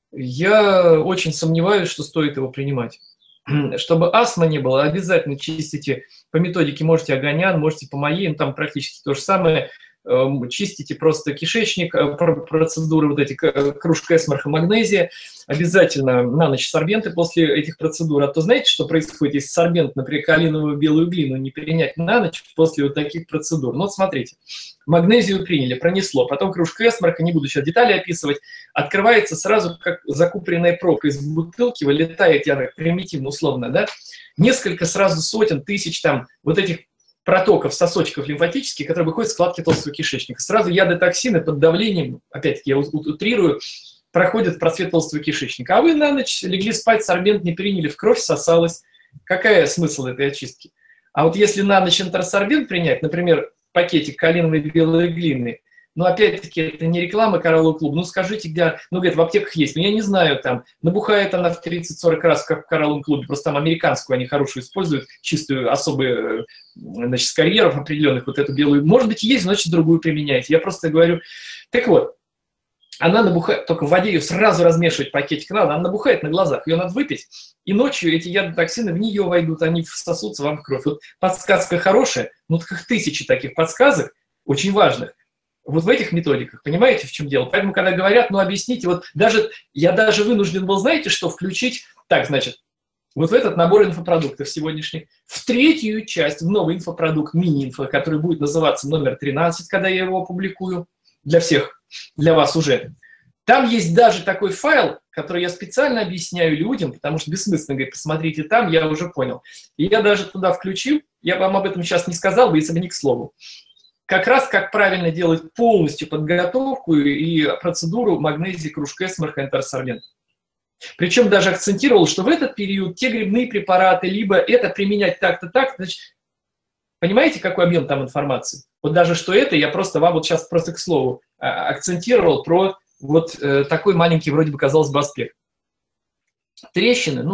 Speaker 3: Я очень сомневаюсь, что стоит его принимать. Чтобы астмы не было, обязательно чистите по методике, можете Аганян, можете по моей, там практически то же самое. Чистите просто кишечник, процедуры, вот эти кружка эсмарха, магнезия, обязательно на ночь сорбенты после этих процедур. А то знаете, что происходит, если сорбент, например, калиновую белую глину не принять на ночь после вот таких процедур? Ну вот смотрите, магнезию приняли, пронесло, потом кружка эсмарха, не буду сейчас детали описывать, открывается сразу, как закупоренная пробка из бутылки, вылетает, я так примитивно условно, да, несколько сразу сотен, тысяч там вот этих протоков, сосочков лимфатических, которые выходят в складки толстого кишечника. Сразу яды, токсины под давлением, опять-таки я утрирую, проходят в просвет толстого кишечника. А вы на ночь легли спать, сорбент не приняли, в кровь сосалось. Какая смысл этой очистки? А вот если на ночь энтеросорбент принять, например, пакетик калиновой белой глины, но опять-таки это не реклама кораллового клуба. Ну скажите, где, говорят, в аптеках есть. Но я не знаю, там набухает она в 30-40 раз, как в коралловом клубе. Просто там американскую они хорошую используют, чистую, особую, значит, с карьеров определенных, вот эту белую. Может быть, есть, значит, другую применяете. Я просто говорю. Так вот, она набухает, только в воде ее сразу размешивать пакетик надо, она набухает на глазах, ее надо выпить, и ночью эти ядотоксины в нее войдут, они всосутся вам в кровь. Вот подсказка хорошая, ну так их тысячи таких подсказок, очень важных. Вот в этих методиках, понимаете, в чем дело? Поэтому, когда говорят, ну, объясните, вот я даже вынужден был, знаете, что включить, так, значит, вот в этот набор инфопродуктов сегодняшних, в третью часть, в новый инфопродукт, мини-инфо, который будет называться номер 13, когда я его опубликую, для всех, для вас уже. Там есть даже такой файл, который я специально объясняю людям, потому что бессмысленно говорить, посмотрите там, я уже понял. И я даже туда включил, я вам об этом сейчас не сказал бы, если бы не к слову. Как раз как правильно делать полностью подготовку и процедуру магнезии, кружка эсмарха, энтеросорбента. Причем даже акцентировал, что в этот период те грибные препараты, либо это применять так-то, так, значит, понимаете, какой объем там информации? Вот даже что это, я просто вам вот сейчас просто к слову акцентировал про вот такой маленький, вроде бы, казалось бы, аспект. Трещины, ну вот,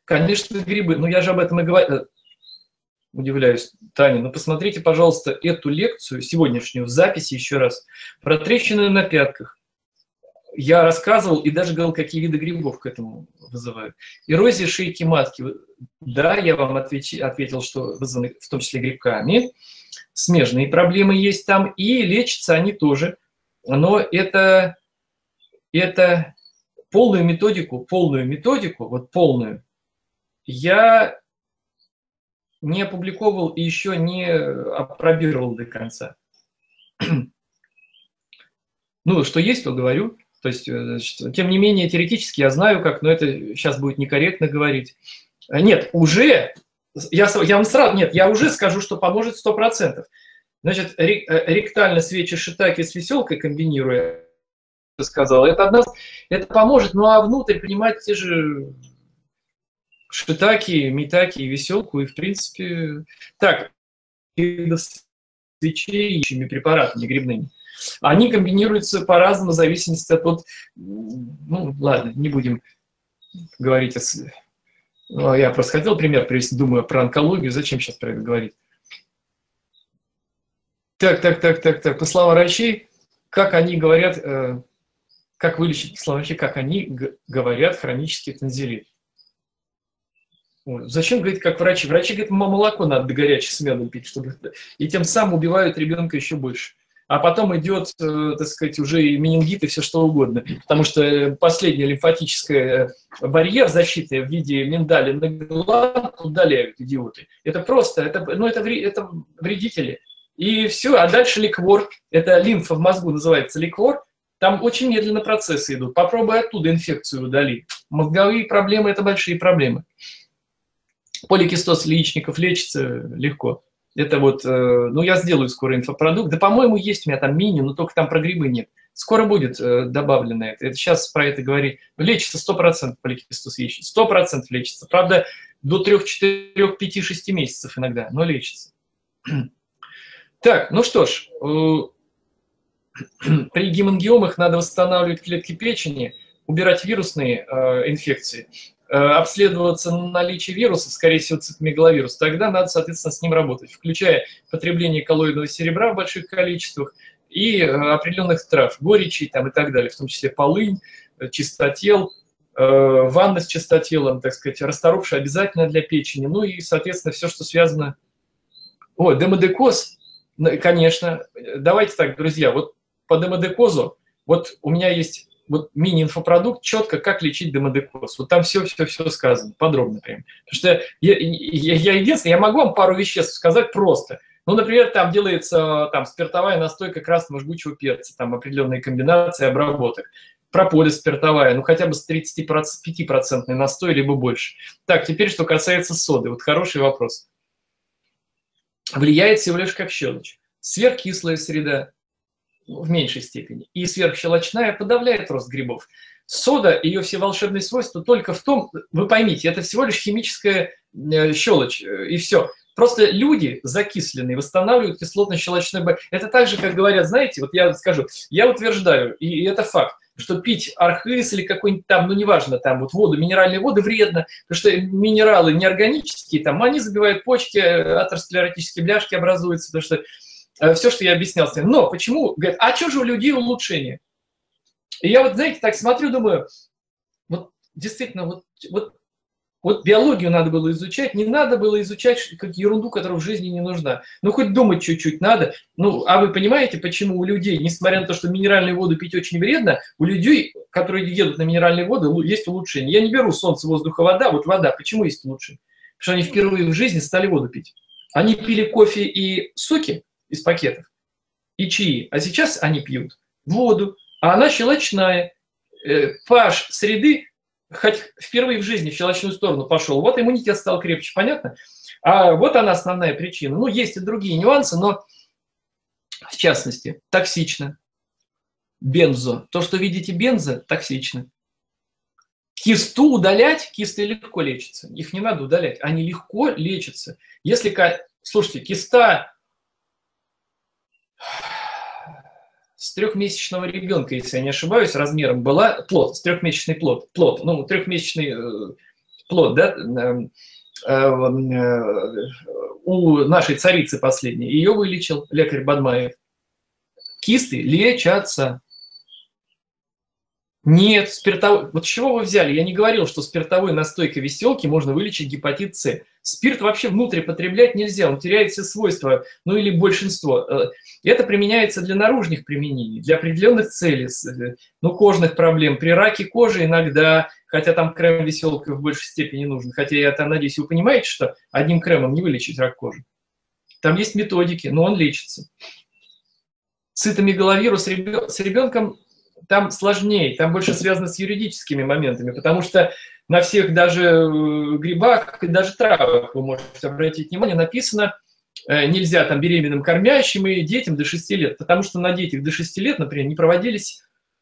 Speaker 3: Конечно, грибы. Ну, я же об этом и говорю. Удивляюсь, Таня, ну посмотрите, пожалуйста, эту лекцию, сегодняшнюю, в записи еще раз, про трещины на пятках. Я рассказывал и даже говорил, какие виды грибов к этому вызывают. Эрозия шейки матки. Да, я вам ответил, что вызваны в том числе грибками. Смежные проблемы есть там, и лечатся они тоже. Но это полную методику, вот полную, я не опубликовал и еще не опробировал до конца. Ну, что есть, то говорю. То есть, значит, тем не менее, теоретически я знаю как, но это сейчас будет некорректно говорить. Нет, уже, я вам сразу, нет, я уже скажу, что поможет 100%. Значит, ректально свечи шитаки с веселкой комбинируя, сказал, это поможет, ну а внутрь принимать те же шитаки, митаки и веселку, и в принципе... Так, свечей и препаратами грибными. Они комбинируются по-разному в зависимости от... Ну, ладно, не будем говорить о... Я просто хотел пример привести, думаю, про онкологию. Зачем сейчас про это говорить? Так. По словам врачей, как они говорят, как вылечить, по словам врачей, как они говорят, хронический танзелит. Зачем говорить, как врачи? Врачи говорят, молоко надо горячее с медом пить, чтобы... И тем самым убивают ребенка еще больше. А потом идет, так сказать, уже и менингит, и все что угодно. Потому что последний лимфатический барьер защиты в виде миндалин гланд удаляют, идиоты. Это просто, это вредители. И все, а дальше ликвор, это лимфа в мозгу называется ликвор, там очень медленно процессы идут. Попробуй оттуда инфекцию удали. Мозговые проблемы – это большие проблемы. Поликистоз яичников лечится легко. Это вот, ну я сделаю скоро инфопродукт. Да, по-моему, есть у меня там мини, но только там про грибы нет. Скоро будет добавлено это. Это сейчас про это говорить. Лечится 100% поликистоз яичников. 100% лечится. Правда, до 3, 4, 5, 6 месяцев иногда, но лечится. Так, ну что ж, при гемангиомах надо восстанавливать клетки печени, убирать вирусные инфекции, обследоваться на наличие вируса, скорее всего, цитомегаловирус, тогда надо, соответственно, с ним работать, включая потребление коллоидного серебра в больших количествах и определенных трав, горечи там, и так далее, в том числе полынь, чистотел, ванна с чистотелом, так сказать, расторопшая обязательно для печени, ну и, соответственно, все, что связано... О, демодекоз, конечно, давайте так, друзья, вот по демодекозу, вот у меня есть... Вот мини-инфопродукт, четко, как лечить демодекоз. Вот там все сказано, подробно прям. Потому что я единственное, я могу вам пару веществ сказать просто. Ну, например, там делается спиртовая настойка красного жгучего перца, там определенные комбинации обработок. Прополис спиртовая, ну, хотя бы с 35% настой, либо больше. Так, теперь, что касается соды. Вот хороший вопрос. Влияет всего лишь как щелочь. Сверхкислая среда, в меньшей степени, и сверхщелочная подавляет рост грибов. Сода, ее все волшебные свойства только в том, вы поймите, это всего лишь химическая щелочь, и все. Просто люди закисленные восстанавливают кислотно-щелочной барьер. Это так же, как говорят, знаете, вот я скажу, я утверждаю, и это факт, что пить архыз или какой-нибудь там, ну неважно, там вот воду, минеральные воды вредно, потому что минералы неорганические, там, они забивают почки, атеросклеротические бляшки образуются, потому что все, что я объяснял. Но почему? Говорят, а что же у людей улучшение? И я вот, знаете, так смотрю, думаю, вот действительно, вот биологию надо было изучать, не надо было изучать как ерунду, которая в жизни не нужна. Ну, хоть думать чуть-чуть надо. Ну, а вы понимаете, почему у людей, несмотря на то, что минеральную воду пить очень вредно, у людей, которые едут на минеральные воды, есть улучшение. Я не беру солнце, воздух, вода. Вот вода. Почему есть улучшение? Потому что они впервые в жизни стали воду пить. Они пили кофе и соки из пакетов и чаи, а сейчас они пьют воду, а она щелочная. pH среды хоть впервые в жизни в щелочную сторону пошел, вот иммунитет стал крепче, понятно? А вот она основная причина. Ну, есть и другие нюансы, но в частности, токсично. Бензо. То, что видите бензо, токсично. Кисту удалять, кисты легко лечатся. Их не надо удалять, они легко лечатся. Если, слушайте, киста с 3-месячного ребенка, если я не ошибаюсь, размером была плод, с 3-месячный плод, ну, 3-месячный плод, да, у нашей царицы последней, ее вылечил лекарь Бадмаев. Кисты лечатся. Нет, спиртовой... Вот с чего вы взяли? Я не говорил, что спиртовой настойкой веселки можно вылечить гепатит С. Спирт вообще внутрь потреблять нельзя, он теряет все свойства, ну или большинство. Это применяется для наружных применений, для определенных целей, ну, кожных проблем. При раке кожи иногда, хотя там крем веселка в большей степени нужен, хотя я там надеюсь, вы понимаете, что одним кремом не вылечить рак кожи. Там есть методики, но он лечится. Цитомегаловирус с ребенком там сложнее, там больше связано с юридическими моментами, потому что на всех даже грибах и даже травах, вы можете обратить внимание, написано, нельзя там беременным, кормящим и детям до 6 лет, потому что на детях до 6 лет, например, не проводились,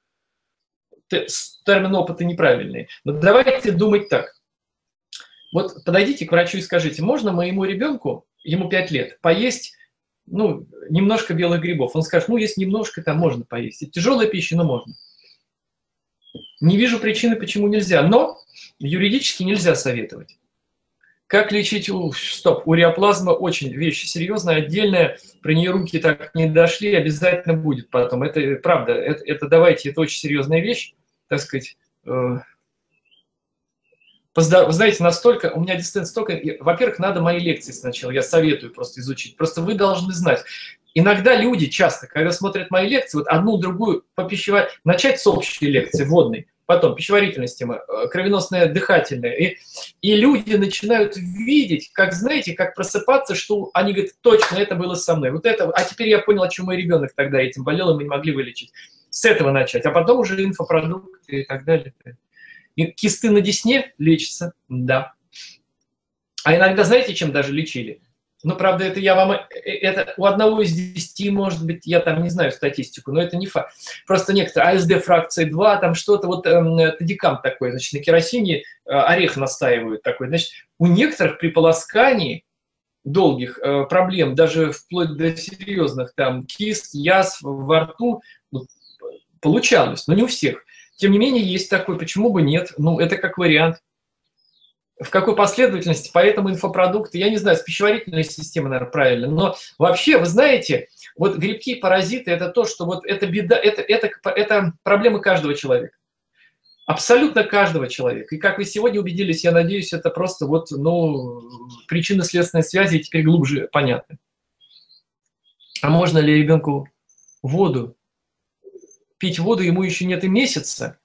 Speaker 3: термин опыта неправильный. Но давайте думать так. Вот подойдите к врачу и скажите, можно моему ребенку, ему 5 лет, поесть, ну, немножко белых грибов? Он скажет, ну, если немножко, там можно поесть. Это тяжелая пища, но можно. Не вижу причины, почему нельзя, но юридически нельзя советовать. Как лечить уреоплазма? Очень вещь серьезная, отдельная, про нее руки так не дошли, обязательно будет потом. Это правда, это давайте, это очень серьезная вещь, так сказать. Вы знаете, настолько, у меня дистанция столько, во-первых, надо мои лекции сначала, я советую просто изучить. Просто вы должны знать. Иногда люди часто, когда смотрят мои лекции, вот одну, другую по пищевой, начать с общей лекции, вводной, потом пищеварительная система, кровеносная, дыхательная, и люди начинают видеть, как, знаете, как просыпаться, что они говорят, точно, это было со мной. Вот это, а теперь я понял, о чем мой ребенок тогда этим болел, и мы не могли вылечить. С этого начать, а потом уже инфопродукты и так далее. И кисты на десне лечатся, да. А иногда, знаете, чем даже лечили? Ну, правда, это я вам... Это у одного из 10, может быть, я там не знаю статистику, но это не факт. Просто некоторые, АСД фракции 2, там что-то, вот тадикам такой, значит, на керосине орех настаивают такой. Значит, у некоторых при полоскании долгих проблем, даже вплоть до серьезных, там, кист, язв во рту, ну, получалось, но не у всех. Тем не менее, есть такой, почему бы нет? Ну, это как вариант. В какой последовательности? Поэтому инфопродукты, я не знаю, с пищеварительной системой, наверное, правильно. Но вообще, вы знаете, вот грибки и паразиты – это то, что вот это беда, это проблема каждого человека. Абсолютно каждого человека. И как вы сегодня убедились, я надеюсь, это просто вот, ну, причинно-следственные связи теперь глубже понятны. А можно ли ребенку воду? Пить воду ему еще нет и месяца.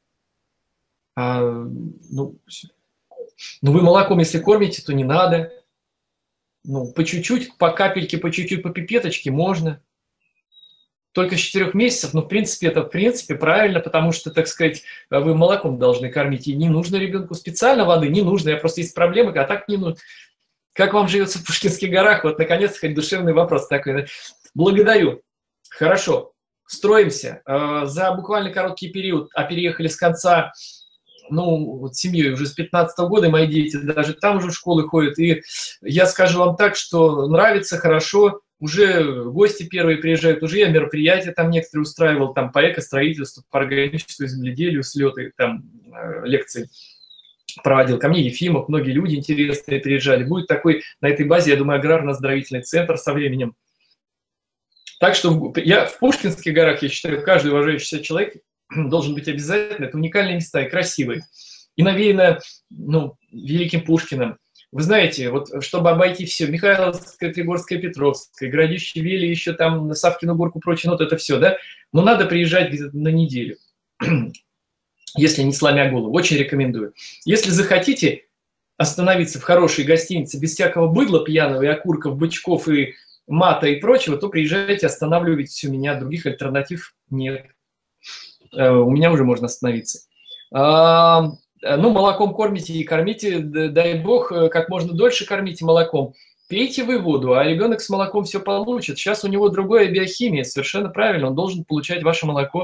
Speaker 3: Ну, вы молоком, если кормите, то не надо. Ну, по чуть-чуть, по капельке, по чуть-чуть, по пипеточке можно. Только с 4 месяцев, ну, в принципе, это в принципе правильно, потому что, так сказать, вы молоком должны кормить. И не нужно ребенку специально воды, не нужно. Просто есть проблемы, а так не нужно. Как вам живется в Пушкинских горах? Вот, наконец-то, хоть душевный вопрос такой. Благодарю. Хорошо. Строимся. За буквально короткий период, а переехали с конца, ну, вот семьей уже с 15-го года, мои дети даже там уже в школы ходят. И я скажу вам так, что нравится, хорошо, уже гости первые приезжают, уже я мероприятия там некоторые устраивал, там по экостроительству, по органическому земледелию, слеты, там лекции проводил. Ко мне Ефимов, многие люди интересные приезжали. Будет такой, на этой базе, я думаю, аграрно-оздоровительный центр со временем. Так что я в Пушкинских горах, я считаю, каждый уважающий себя человек должен быть обязательно. Это уникальные места и красивые. И навеяно, ну, великим Пушкиным. Вы знаете, вот чтобы обойти все, Михайловская, Тригорская, Петровская, Городище Вели, еще там Савкину горку, прочее, вот это все, да? Но надо приезжать где-то на неделю, если не сломя голову. Очень рекомендую. Если захотите остановиться в хорошей гостинице без всякого быдла пьяного и окурков, бычков и мата и прочего, то приезжайте, останавливайтесь у меня, других альтернатив нет. У меня уже можно остановиться. Ну, молоком кормите и кормите, дай бог, как можно дольше кормите молоком. Пейте вы воду, а ребенок с молоком все получит. Сейчас у него другая биохимия, совершенно правильно, он должен получать ваше молоко.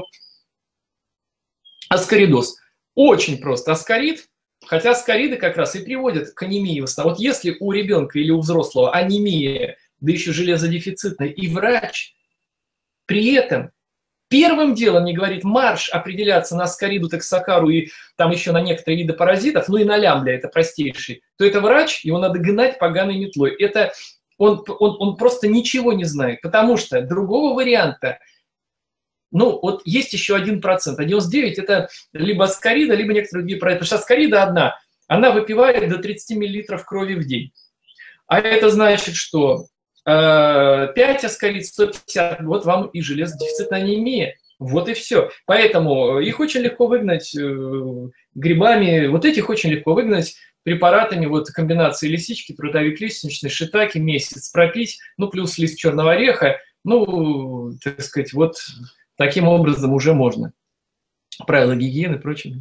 Speaker 3: Аскаридоз. Очень просто. Аскарид, хотя аскариды как раз и приводят к анемии в основном. Вот если у ребенка или у взрослого анемия, да еще железодефицитная, и врач при этом первым делом не говорит марш определяться на аскариду, токсокару и там еще на некоторые виды паразитов, ну и на лямбля, это простейший, то это врач, его надо гнать поганой метлой. Это он просто ничего не знает, потому что другого варианта, ну вот есть еще 1%, а 99% это либо аскарида, либо некоторые другие паразиты. Потому что аскарида одна, она выпивает до 30 мл крови в день. А это значит, что 5 аскарид, 150, вот вам и железодефицитная анемия. Вот и все. Поэтому их очень легко выгнать грибами, вот этих очень легко выгнать препаратами, вот комбинации лисички, трудовик лиственничный, шитаки, месяц пропить, ну плюс лист черного ореха, ну, так сказать, вот таким образом уже можно. Правила гигиены и прочее.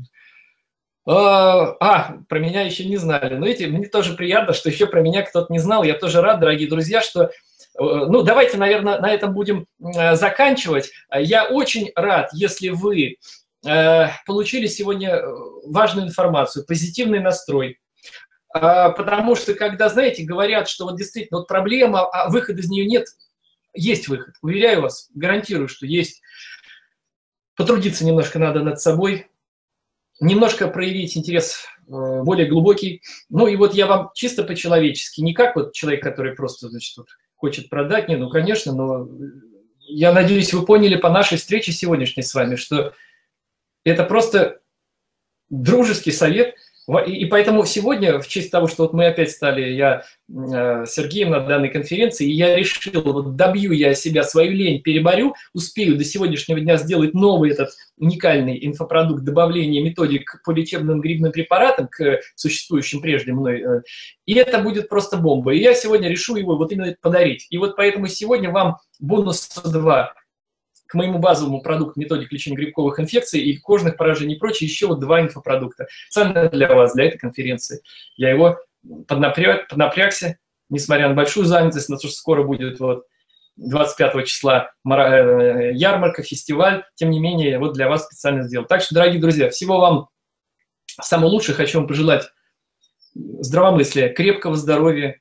Speaker 3: Про меня еще не знали. Но видите, мне тоже приятно, что еще про меня кто-то не знал. Я тоже рад, дорогие друзья, что... Ну, давайте, наверное, на этом будем заканчивать. Я очень рад, если вы получили сегодня важную информацию, позитивный настрой. Потому что, когда, знаете, говорят, что вот действительно вот проблема, а выхода из нее нет, есть выход. Уверяю вас, гарантирую, что есть. Потрудиться немножко надо над собой. Немножко проявить интерес более глубокий. Ну и вот я вам чисто по-человечески, не как вот человек, который просто, значит, вот хочет продать, не, ну, конечно, но я надеюсь, вы поняли по нашей встрече сегодняшней с вами, что это просто дружеский совет. И поэтому сегодня, в честь того, что вот мы опять стали, я с Сергеем на данной конференции, и я решил, вот добью я себя, свою лень переборю, успею до сегодняшнего дня сделать новый этот уникальный инфопродукт добавления методик по лечебным грибным препаратам к существующим прежде мной. И это будет просто бомба. И я сегодня решу его вот именно подарить. И вот поэтому сегодня вам бонус 2 к моему базовому продукту методик лечения грибковых инфекций и кожных поражений и прочее, еще вот 2 инфопродукта. Специально для вас, для этой конференции. Я его поднапрягся, несмотря на большую занятость, на то, что скоро будет вот 25 числа ярмарка, фестиваль, тем не менее, вот для вас специально сделал. Так что, дорогие друзья, всего вам самого лучшего. Хочу вам пожелать здравомыслия, крепкого здоровья,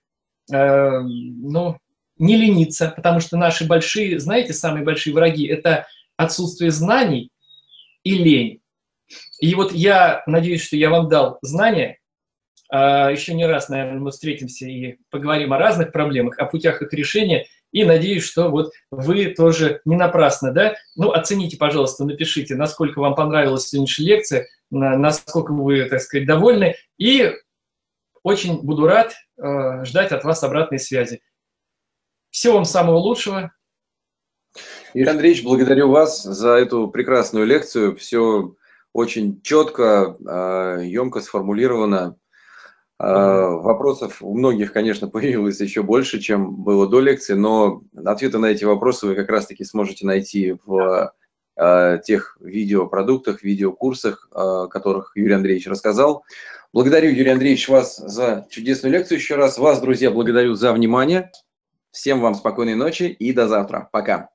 Speaker 3: ну, не лениться, потому что наши большие, знаете, самые большие враги – это отсутствие знаний и лень. И вот я надеюсь, что я вам дал знания. Еще не раз, наверное, мы встретимся и поговорим о разных проблемах, о путях их решения. И надеюсь, что вот вы тоже не напрасно, да? Ну, оцените, пожалуйста, напишите, насколько вам понравилась сегодняшняя лекция, насколько вы, так сказать, довольны. И очень буду рад ждать от вас обратной связи. Всего вам самого лучшего.
Speaker 1: Юрий Андреевич, благодарю вас за эту прекрасную лекцию. Все очень четко, емко сформулировано. Вопросов у многих, конечно, появилось еще больше, чем было до лекции, но ответы на эти вопросы вы как раз-таки сможете найти в тех видеопродуктах, видеокурсах, о которых Юрий Андреевич рассказал. Благодарю, Юрий Андреевич, вас за чудесную лекцию еще раз. Вас, друзья, благодарю за внимание. Всем вам спокойной ночи и до завтра. Пока.